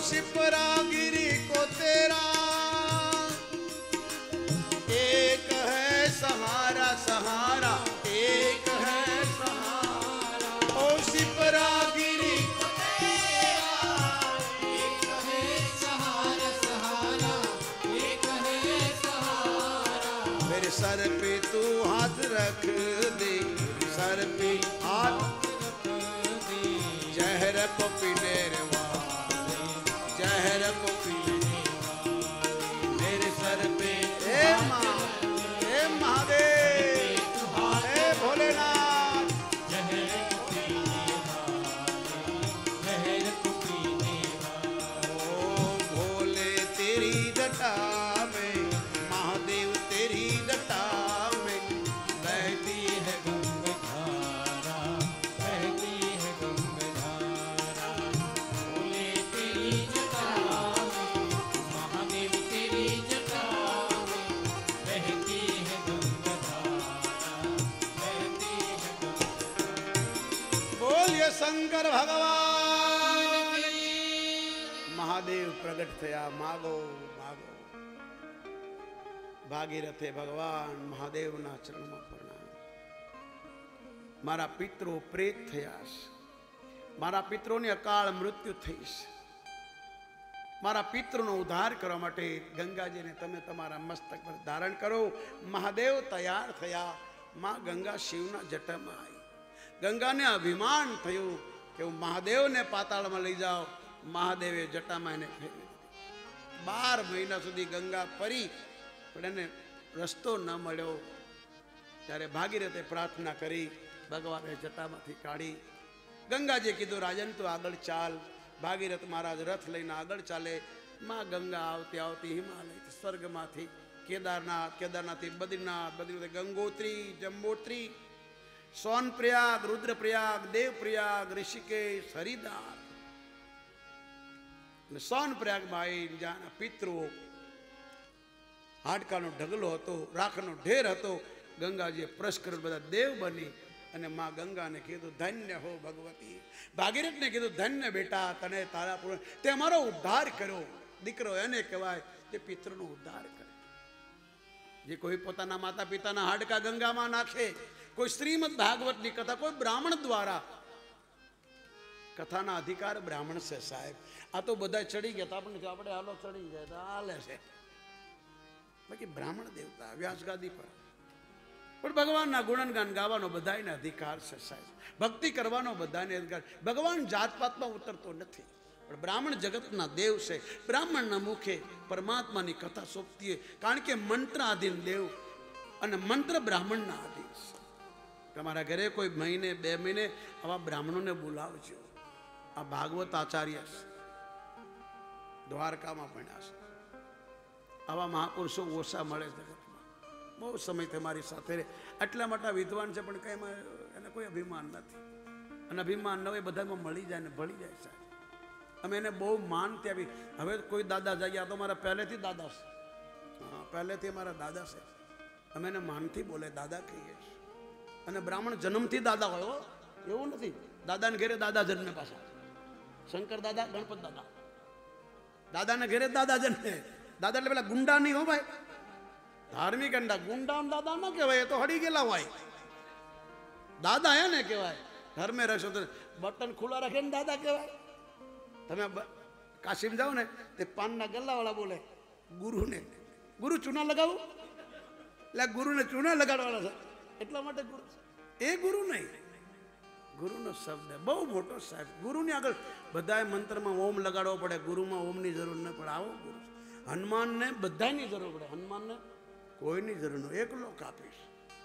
शिप्रा गिरी को तेरा एक है सहारा सहारा एक है सहारा ओ शिप्रा गिरी को एक है सहारा सहारा एक है सहारा मेरे सर पे तू हाथ रख दे सर पे हाथ जहर को पीने रे वाले जहर को पीने मेरे सर पे हे माँ हे महादेव हे भोलेनाथ जहर को पीने वाले जहर को पीने ओ भोले तेरी जटा में महादेव तेरी जटा में बहती है गंगाधारा बहती है गंगाधारा भोले तेरी जटा में महादेव तेरी जटा में बहती है गंगाधारा बहती है बोलिए शंकर भगवान महादेव प्रगट थया मागो मागो भागीरथे भगवान महादेव ना चरण में प्रणाम मारा पितरो प्रेत थया मारा पितरो ने अकाल मृत्यु थई मारा पितरो नो उद्धार करवा माटे गंगाजी ने तमे तमारा मस्तक पर धारण करो महादेव तैयार थया मां गंगा शिवना जटाમાં आई गंगा ने अभिमान थयो कि હું મહાદેવને પાતાળમાં લઈ જાઓ મહાદેવે જટામાં એને ફેરવી બાર મહિના સુધી ગંગા ફરી પણ એને રસ્તો ન મળ્યો ત્યારે ભાગીરથે પ્રાર્થના કરી ભગવાને જટામાંથી કાઢી ગંગાજીએ કીધું રાજન તું આગળ ચાલ ભાગીરથ મહારાજ રથ લઈને આગળ ચાલે માં ગંગા આવતી આવતી હિમાલય સ્વર્ગમાંથી કેદારનાથ કેદારનાથથી બદ્રીનાથ બદ્રીનાથ ગંગોત્રી જંબોત્રી सोनप्रयाग रुद्रप्रयाग देवप्रयाग ऋषिकेश हरिद्वार सोनप्रयाग में ज्यां पितरो हाडकानो ढगलो हतो राखनो ढेर हतो गंगाजी प्रश्न बधा देव बनी अने मां गंगा ने कीधुं धन्य हो भगवती भागीरथ ने कीधुं धन्य बेटा तने तारा पूर्ण ते अमारो उद्धार करो दीकरो एने कहेवाय ते पितरनो उद्धार करे जे कोई पोताना माता पिताना हाडका गंगा में नाखे कोई श्रीमद भागवत की कथा कोई ब्राह्मण द्वारा कथा ना अधिकार ब्राह्मण से साहेब आ तो बधा चढ़ी गया था अपने अपने हालो चढ़ी गया था हाले से बाकी ब्राह्मण देवता व्यास गादी पर पर भगवान ना गुणगान गावानो बधाने अधिकार से साहेब भक्ति करवानो बधाने अधिकार भगवान जात पात में उतरतो नहीं पण ब्राह्मण जगत ना देव से ब्राह्मण ना मुखे परमात्मा की कथा सोंपती है कारण के मंत्राधीन देव अने मंत्र ब्राह्मण ना अधीन तमारा घरे कोई महीने बे महीने आवा ब्राह्मणों ने बोलावजो आ भागवत आचार्य द्वारका में भण्या छे आवा महापुरुषो ओछा मळे जगतमां बहु समय मारी साथे रे आटला मोटा विद्वान छे पण कई एने कोई अभिमान नथी अने अभिमान न होय बधामां मळी जाय ने भળી જાય साहेब अमे एने बहु मानती आवी हवे कोई दादा जाए आ तो मारा पहलेथी दादा छे हाँ पहलेथी मारा दादा छे अमे एने मानथी बोले दादा कहीए छे અને બ્રાહ્મણ જન્મથી દાદા હોય એવું નથી દાદાને ઘરે દાદા જન્મે પાછા શંકર દાદા ગણપત દાદા દાદાને ઘરે દાદા જન્મે દાદા એટલે પેલા ગુંડા નહીં હો ભાઈ ધાર્મિક અંડા ગુંડા દાદા ન કહેવાય એ તો હડી ગયેલા હોય દાદા હે ને કહેવાય ઘર में રહેશો તો બટન ખુલ્લા રાખે ને દાદા કહેવાય તમે કાશીમ જાઓ ને તે પાનના ગલ્લાવાળા બોલે ગુરુને ગુરુ ચૂના લગાવું એટલે ગુરુને ચૂના લગાડવાના છે એટલા માટે ગુરુ એ ગુરુ નહીં ગુરુનો શબ્દ બહુ મોટો સાહેબ ગુરુની આગળ બધાય મંત્રમાં ઓમ લગાડવો પડે ગુરુમાં ઓમની જરૂર ન પડે આવો ગુરુ હનુમાનને બધાની જરૂર પડે હનુમાનને કોઈની જરૂર ન એકલો કાપીશ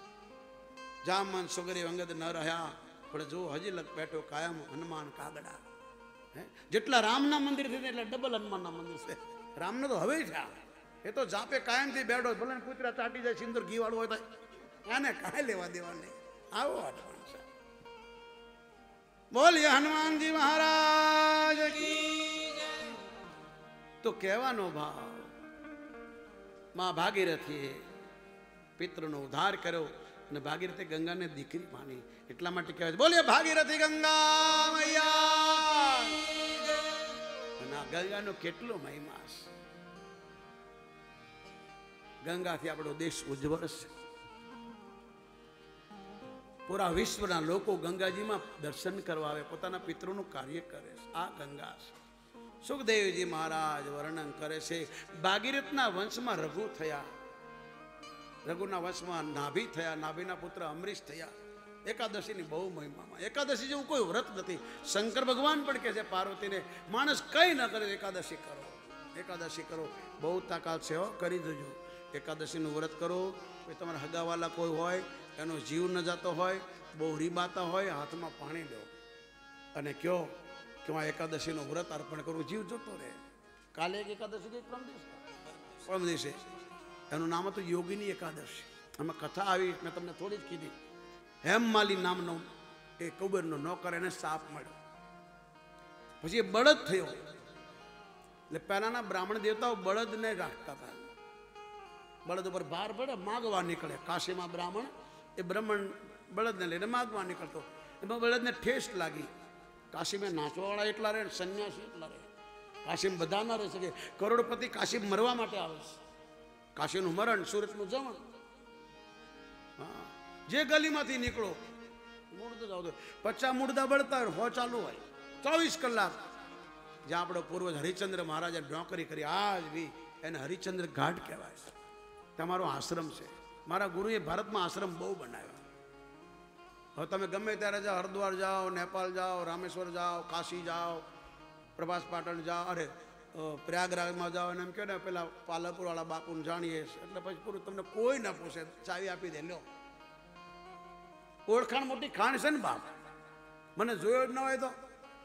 જામન સુગરી અંગદ ન રહ્યા પણ જો હજી લગ બેઠો કાયમ હનુમાન કાગડા હે જેટલા રામના મંદિર છે એટલે ડબલ હનુમાનના મંદિર છે રામનો તો હવે છે એ તો જાપે કાયમથી બેઠો ભલે કૂતરા ચાટી જાય સિંદૂર ઘી વાળું હોય તો આને કાંઈ લેવા દેવા નહીં આવો હનુમાન સાહેબ બોલીએ હનુમાનજી મહારાજ કી તો કહેવાનો ભાવ માં ભાગીરથીએ પિતૃનો ઉદ્ધાર કર્યો અને ભાગીરથે ગંગાને દીકરી માની એટલા માટે કહેવાય બોલીએ ભાગીરથી ગંગા મૈયા અને આ ગંગાનો કેટલો મહિમા છે. ગંગાથી આપણો દેશ ઉજ્જવળ છે. પૂરા વિશ્વના લોકો ગંગાજીમાં દર્શન કરવા આવે, પોતાના પિતૃનું કાર્ય કરે છે. આ ગંગા છે. સુખદેવજી મહારાજ વર્ણન કરે છે, ભાગીરથના વંશમાં રઘુ થયા, રઘુના વંશમાં નાભી થયા, નાભીના પુત્ર અમરીશ થયા. એકાદશીની બહુ મહિમામાં એકાદશી જેવું કોઈ વ્રત નથી. શંકર ભગવાન પણ કહે છે પાર્વતીને, માણસ કઈ ન કરે એકાદશી કરો, એકાદશી કરો. બહુ તાકાત છે હો, કરી દેજો. એકાદશીનું વ્રત કરો. કોઈ તમારા હગાવાલા કોઈ હોય, એનો જીવ ન જતો હોય, બહુ રીબાતા હોય, હાથમાં પાણી લો અને કયો કે હું એકાદશીનું વ્રત અર્પણ કરું, જીવ જતો રહે. કાલે એક એકાદશી ગઈ, પરમ દિવસે પરમ દિવસે એનું નામ હતું યોગીની એકાદશી. આમાં કથા આવી, મેં તમને થોડી જ કીધી. હેમમાલી નામનો એ કુબેરનો નોકર, એને સાપ મળ્યો, પછી એ બળદ થયો. એટલે પહેલાના બ્રાહ્મણ દેવતાઓ બળદને રાખતા હતા. બળદ ઉપર ભાર પડે, માગવા નીકળે. કાશીમાં બ્રાહ્મણ એ બ્રાહ્મણ બળદને લઈને માગવા નીકળતો. એમાં બળદને ઠેસ લાગી. કાશીમાં નાચવાવાળા એટલા રહે, સંન્યાસી એટલા રહે. કાશીમાં બધા ના રહી શકે. કરોડપતિ કાશી મરવા માટે આવે છે. કાશીનું મરણ, સુરતનું જમણ. હા, જે ગલીમાંથી નીકળો મુર્દો જાવ તો પચાસ મુર્દા બળતા હોય, હો ચાલુ હોય ચોવીસ કલાક. જ્યાં આપણો પૂર્વજ હરિચંદ્ર મહારાજે નોકરી કરી, આજ બી એને હરિચંદ્ર ઘાટ કહેવાય. તમારો આશ્રમ છે. મારા ગુરુએ ભારતમાં આશ્રમ બહુ બનાવ્યા. હવે તમે ગમે ત્યારે જાઓ, હરિદ્વાર જાઓ, નેપાળ જાઓ, રામેશ્વર જાઓ, કાશી જાઓ, પ્રભાસ પાટણ જાઓ, અરે પ્રયાગરાજમાં જાઓ, અને એમ કહે ને પેલા પાલનપુર વાળા બાપુને જાણીએ, એટલે પછી પૂરું તમને કોઈ ના પૂછે, ચાવી આપી દે, લો. ઓળખાણ મોટી ખાણ છે ને બાપ. મને જોયો જ ન હોય તો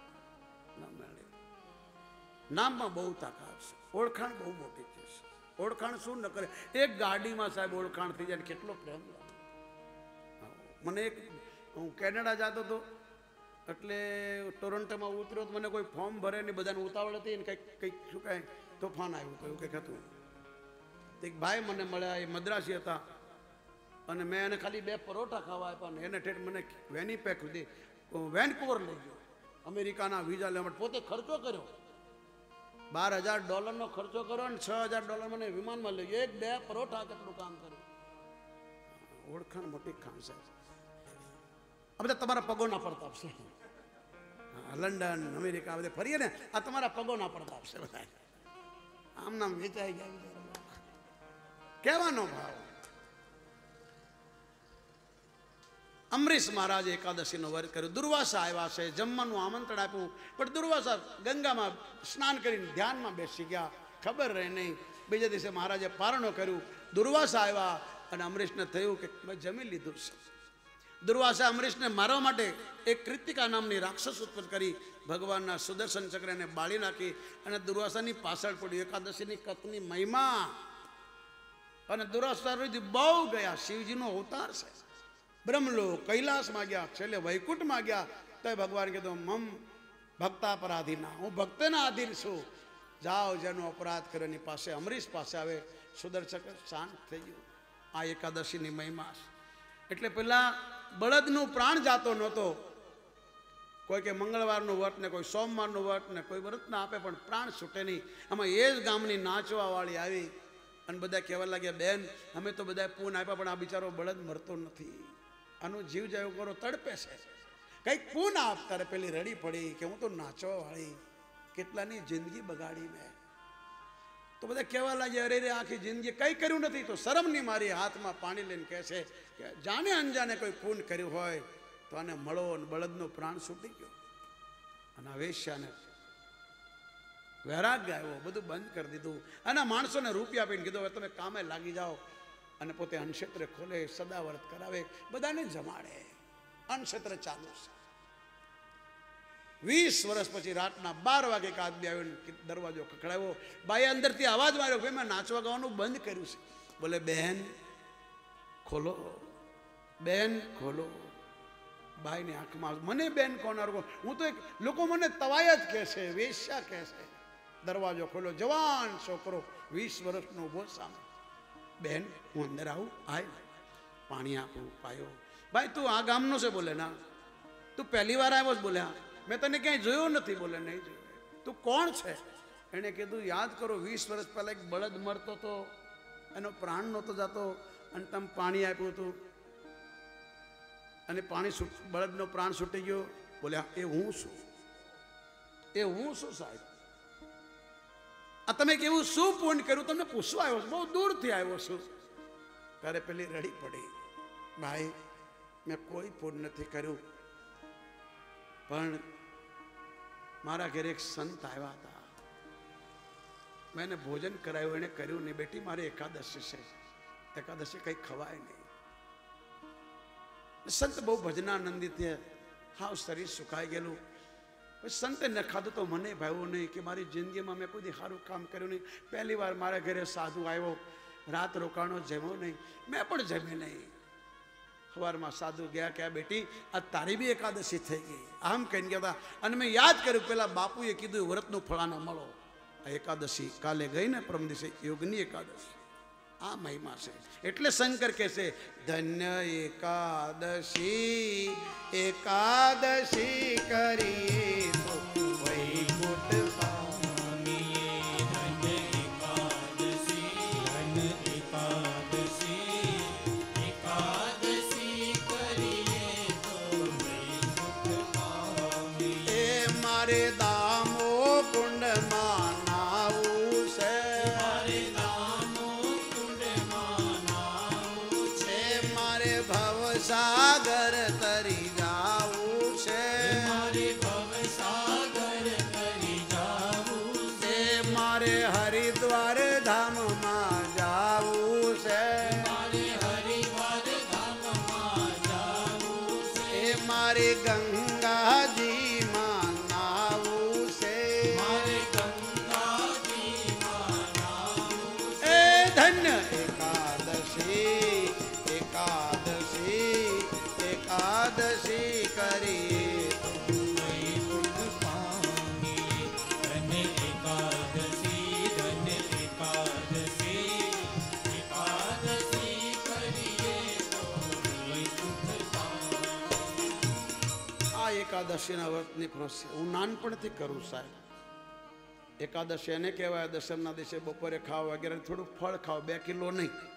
નામમાં બહુ તાકાત છે. ઓળખાણ બહુ મોટી છે. ઓળખાણ શું ન કરે. એક ગાડીમાં સાહેબ ઓળખાણ થઈ જાય, કેટલો પ્રેમ લાગે. મને એક, હું કેનેડા જતો હતો, એટલે ટોરન્ટોમાં ઉતર્યો તો મને કોઈ ફોર્મ ભરે ને બધાને ઉતાવળ હતી ને કંઈક કંઈક શું કાંઈ તોફાન આવ્યું તો એવું કંઈક હતું. એક ભાઈ મને મળ્યા, એ મદ્રાસી હતા, અને મેં એને ખાલી બે પરોઠા ખાવા આપ્યા ને એને ઠેઠ મને વેનીપેક સુધી વેનકુવર લઈ ગયો. અમેરિકાના વિઝા લેવા માટે પોતે ખર્ચો કર્યો, બાર હજાર ડોલરનો ખર્ચો કર્યો ને છ હજાર ડોલર મને વિમાનમાં લઈ ગયો. એક બે પરોઠા કેટલું કામ કર્યું. ઓળખાણ મોટી ખાણ છે. આ બધા તમારા પગો ના પડતા આપશે. લંડન, અમેરિકા બધે ફરીએ ને, આ તમારા પગો ના પડતા આપશે બધા. આમ નામ વેચાઈ ગયા. કહેવાનો ભાવ. અમરીશ મહારાજે એકાદશીનો વ્રત કર્યું. દુર્વાસા આવ્યા છે, જમવાનું આમંત્રણ આપ્યું, પણ દુર્વાસા ગંગામાં સ્નાન કરીને ધ્યાનમાં બેસી ગયા, ખબર રહે નહીં. બીજા દિવસે મહારાજે પારણો કર્યું. દુર્વાસા આવ્યા અને અમરીશને થયું કે મેં જમી લીધું છે. દુર્વાસા અમરીશને મારવા માટે એક કૃતિકા નામની રાક્ષસ ઉત્પન્ન કરી, ભગવાનના સુદર્શન ચક્રને બાળી નાખી અને દુર્વાસાની પાછળ પડ્યું. એકાદશીની કથની મહિમા. અને દુર્વાસા બહુ ગયા. શિવજીનો અવતાર છે. બ્રહ્મલોક, કૈલાસમાં ગયા, છેલ્લે વૈકુંઠમાં ગયા. તો ભગવાન કીધું, મમ ભક્તાપરાધીના, હું ભક્તના આધીન છું. જાઓ, જેનો અપરાધ કર્યો એની પાસે, અમરીશ પાસે આવે. સુદર્શન ચક્ર શાંત થઈ ગયું. આ એકાદશીની મહિમા છે. એટલે પેલા બળદનું પ્રાણ જાતો નહોતો. કોઈ કે મંગળવારનું વ્રત ને કોઈ સોમવારનું વ્રત ને કોઈ વ્રત ના આપે, પણ પ્રાણ છૂટે નહીં. આમાં એ જ ગામની નાચવા વાળી આવી અને બધા કહેવા લાગ્યા, બેન અમે તો બધા પૂન આપ્યા, પણ આ બિચારો બળદ મરતો નથી, આનો જીવ જાય કરો તડપે છે. કંઈક પૂન આપતા રે. પેલી રડી પડી કે હું તો નાચવા વાળી, કેટલાની જિંદગી બગાડી મેં. તો બધા કહેવા લાગ્યા, અરે રે આખી જિંદગી કંઈ કર્યું નથી. તો શરમની મારી હાથમાં પાણી લઈને કહે છે કે જાણે અંજાને કોઈ પૂન કર્યું હોય તો આને મળો. અને બળદનો પ્રાણ છૂટી ગયો. અને આ વેશ્યાને વૈરાગ્ય આવ્યો, બધું બંધ કરી દીધું. અને માણસોને રૂપિયા આપીને કીધું, હવે તમે કામે લાગી જાઓ. અને પોતે અન્નક્ષેત્ર ખોલે, સદાવ્રત કરાવે, બધાને જમાડે. અન્નક્ષેત્ર ચાલુ છે. વીસ વર્ષ પછી રાતના બાર વાગે એક આદમી આવીને દરવાજો ખખડાવ્યો. બાઈએ અંદરથી અવાજ માર્યો, ભાઈ મેં નાચવા ગાવાનું બંધ કર્યું છે. બોલે, બહેન ખોલો, બેન ખોલો. બાઈની આંખમાં, મને બેન કોનાર, હું તો એક લોકો મને તવાય જ કહે છે, વેશ્યા કહે છે. દરવાજો ખોલો. જવાન છોકરો વીસ વર્ષનો ઉભો સામે. બેન હું અંદર આવું? આય. પાણી આપું, પાયો. ભાઈ તું આ ગામનો છે? બોલે ના. તું પહેલી વાર આવ્યો જ? બોલે હા. મેં તને ક્યાંય જોયો નથી. બોલે નહીં જોયો. તું કોણ છે? એણે કીધું યાદ કરો વીસ વર્ષ પહેલા એક બળદ મરતો હતો, એનો પ્રાણ નહોતો જતો અને તમે પાણી આપ્યું હતું અને પાણી બળદનો પ્રાણ છૂટી ગયો. બોલ્યા એ હું છું, એ હું છું સાહેબ. આ તમે કેવું શું પૂર્ણ કર્યું તમને પૂછવા આવ્યો છું, બહુ દૂરથી આવ્યો છું. ત્યારે પેલી રડી પડી, ભાઈ મેં કોઈ પૂર્ણ નથી કર્યું, પણ મારા ઘરે એક સંત આવ્યા હતા, મેં એને ભોજન કરાયું, એને કર્યું નહીં. બેટી મારી એકાદશી છે, એકાદશી કંઈ ખવાય નહીં. સંત બહુ ભજનાનંદિત છે, હા શરીર સુકાઈ ગયેલું. સંતે ન ખાધું તો મને ભાવ્યું નહીં કે મારી જિંદગીમાં મેં કોઈ સારું કામ કર્યું નહીં. પહેલી વાર મારા ઘરે સાધુ આવ્યો, રાત રોકાણો, જમ્યો નહીં, મેં પણ જમી નહીં. સવારમાં સાધુ ગયા કે બેટી આ તારી બી એકાદશી થઈ ગઈ આમ કહીને ગયા હતા. અને મેં યાદ કર્યું પેલા બાપુએ કીધું વ્રતનું ફળાને મળો. આ એકાદશી કાલે ગઈ ને પરમ દિવસે યોગની એકાદશી, આ મહિમા છે. એટલે શંકર કહે છે ધન્ય એકાદશી, એકાદશી કરી તો વૈકુંઠ પામીએ. ધન્ય એકાદશી, ધન્ય એકાદશી, એકાદશી કરીએ તો વૈકુંઠ પામીએ. એ મારે દામો કુંડમાં નાવું છે, મારે દામો કુંડમાં નાવું છે, મારે ભવસાગર તરી જાવું છે, મારે ભવસાગર તરી જાવું છે, મારે હરિદ્વાર ધામમાં જાવું છે, મારે હરિદ્વાર ધામમાં જાવું છે, એ મારે ગંગાજીમાં નાવું છે, મારે ગંગાજીમાં નાવું છે. એ ધન્ય એકાદશી, એકાદશી, એકાદશી કરીએ તો વૈકુંઠ પામીએ. ધન્ય એકાદશી, ધન્ય એકાદશી, એકાદશી કરીએ તો વૈકુંઠ પામીએ. આ એકાદશીના વ્રતની પ્રોસેસ હું નાનપણથી કરું સાહેબ. એકાદશી એને કહેવાય દશમના દિવસે બપોરે ખાવ વગેરે થોડું ફળ ખાવ, બે કિલો નહીં.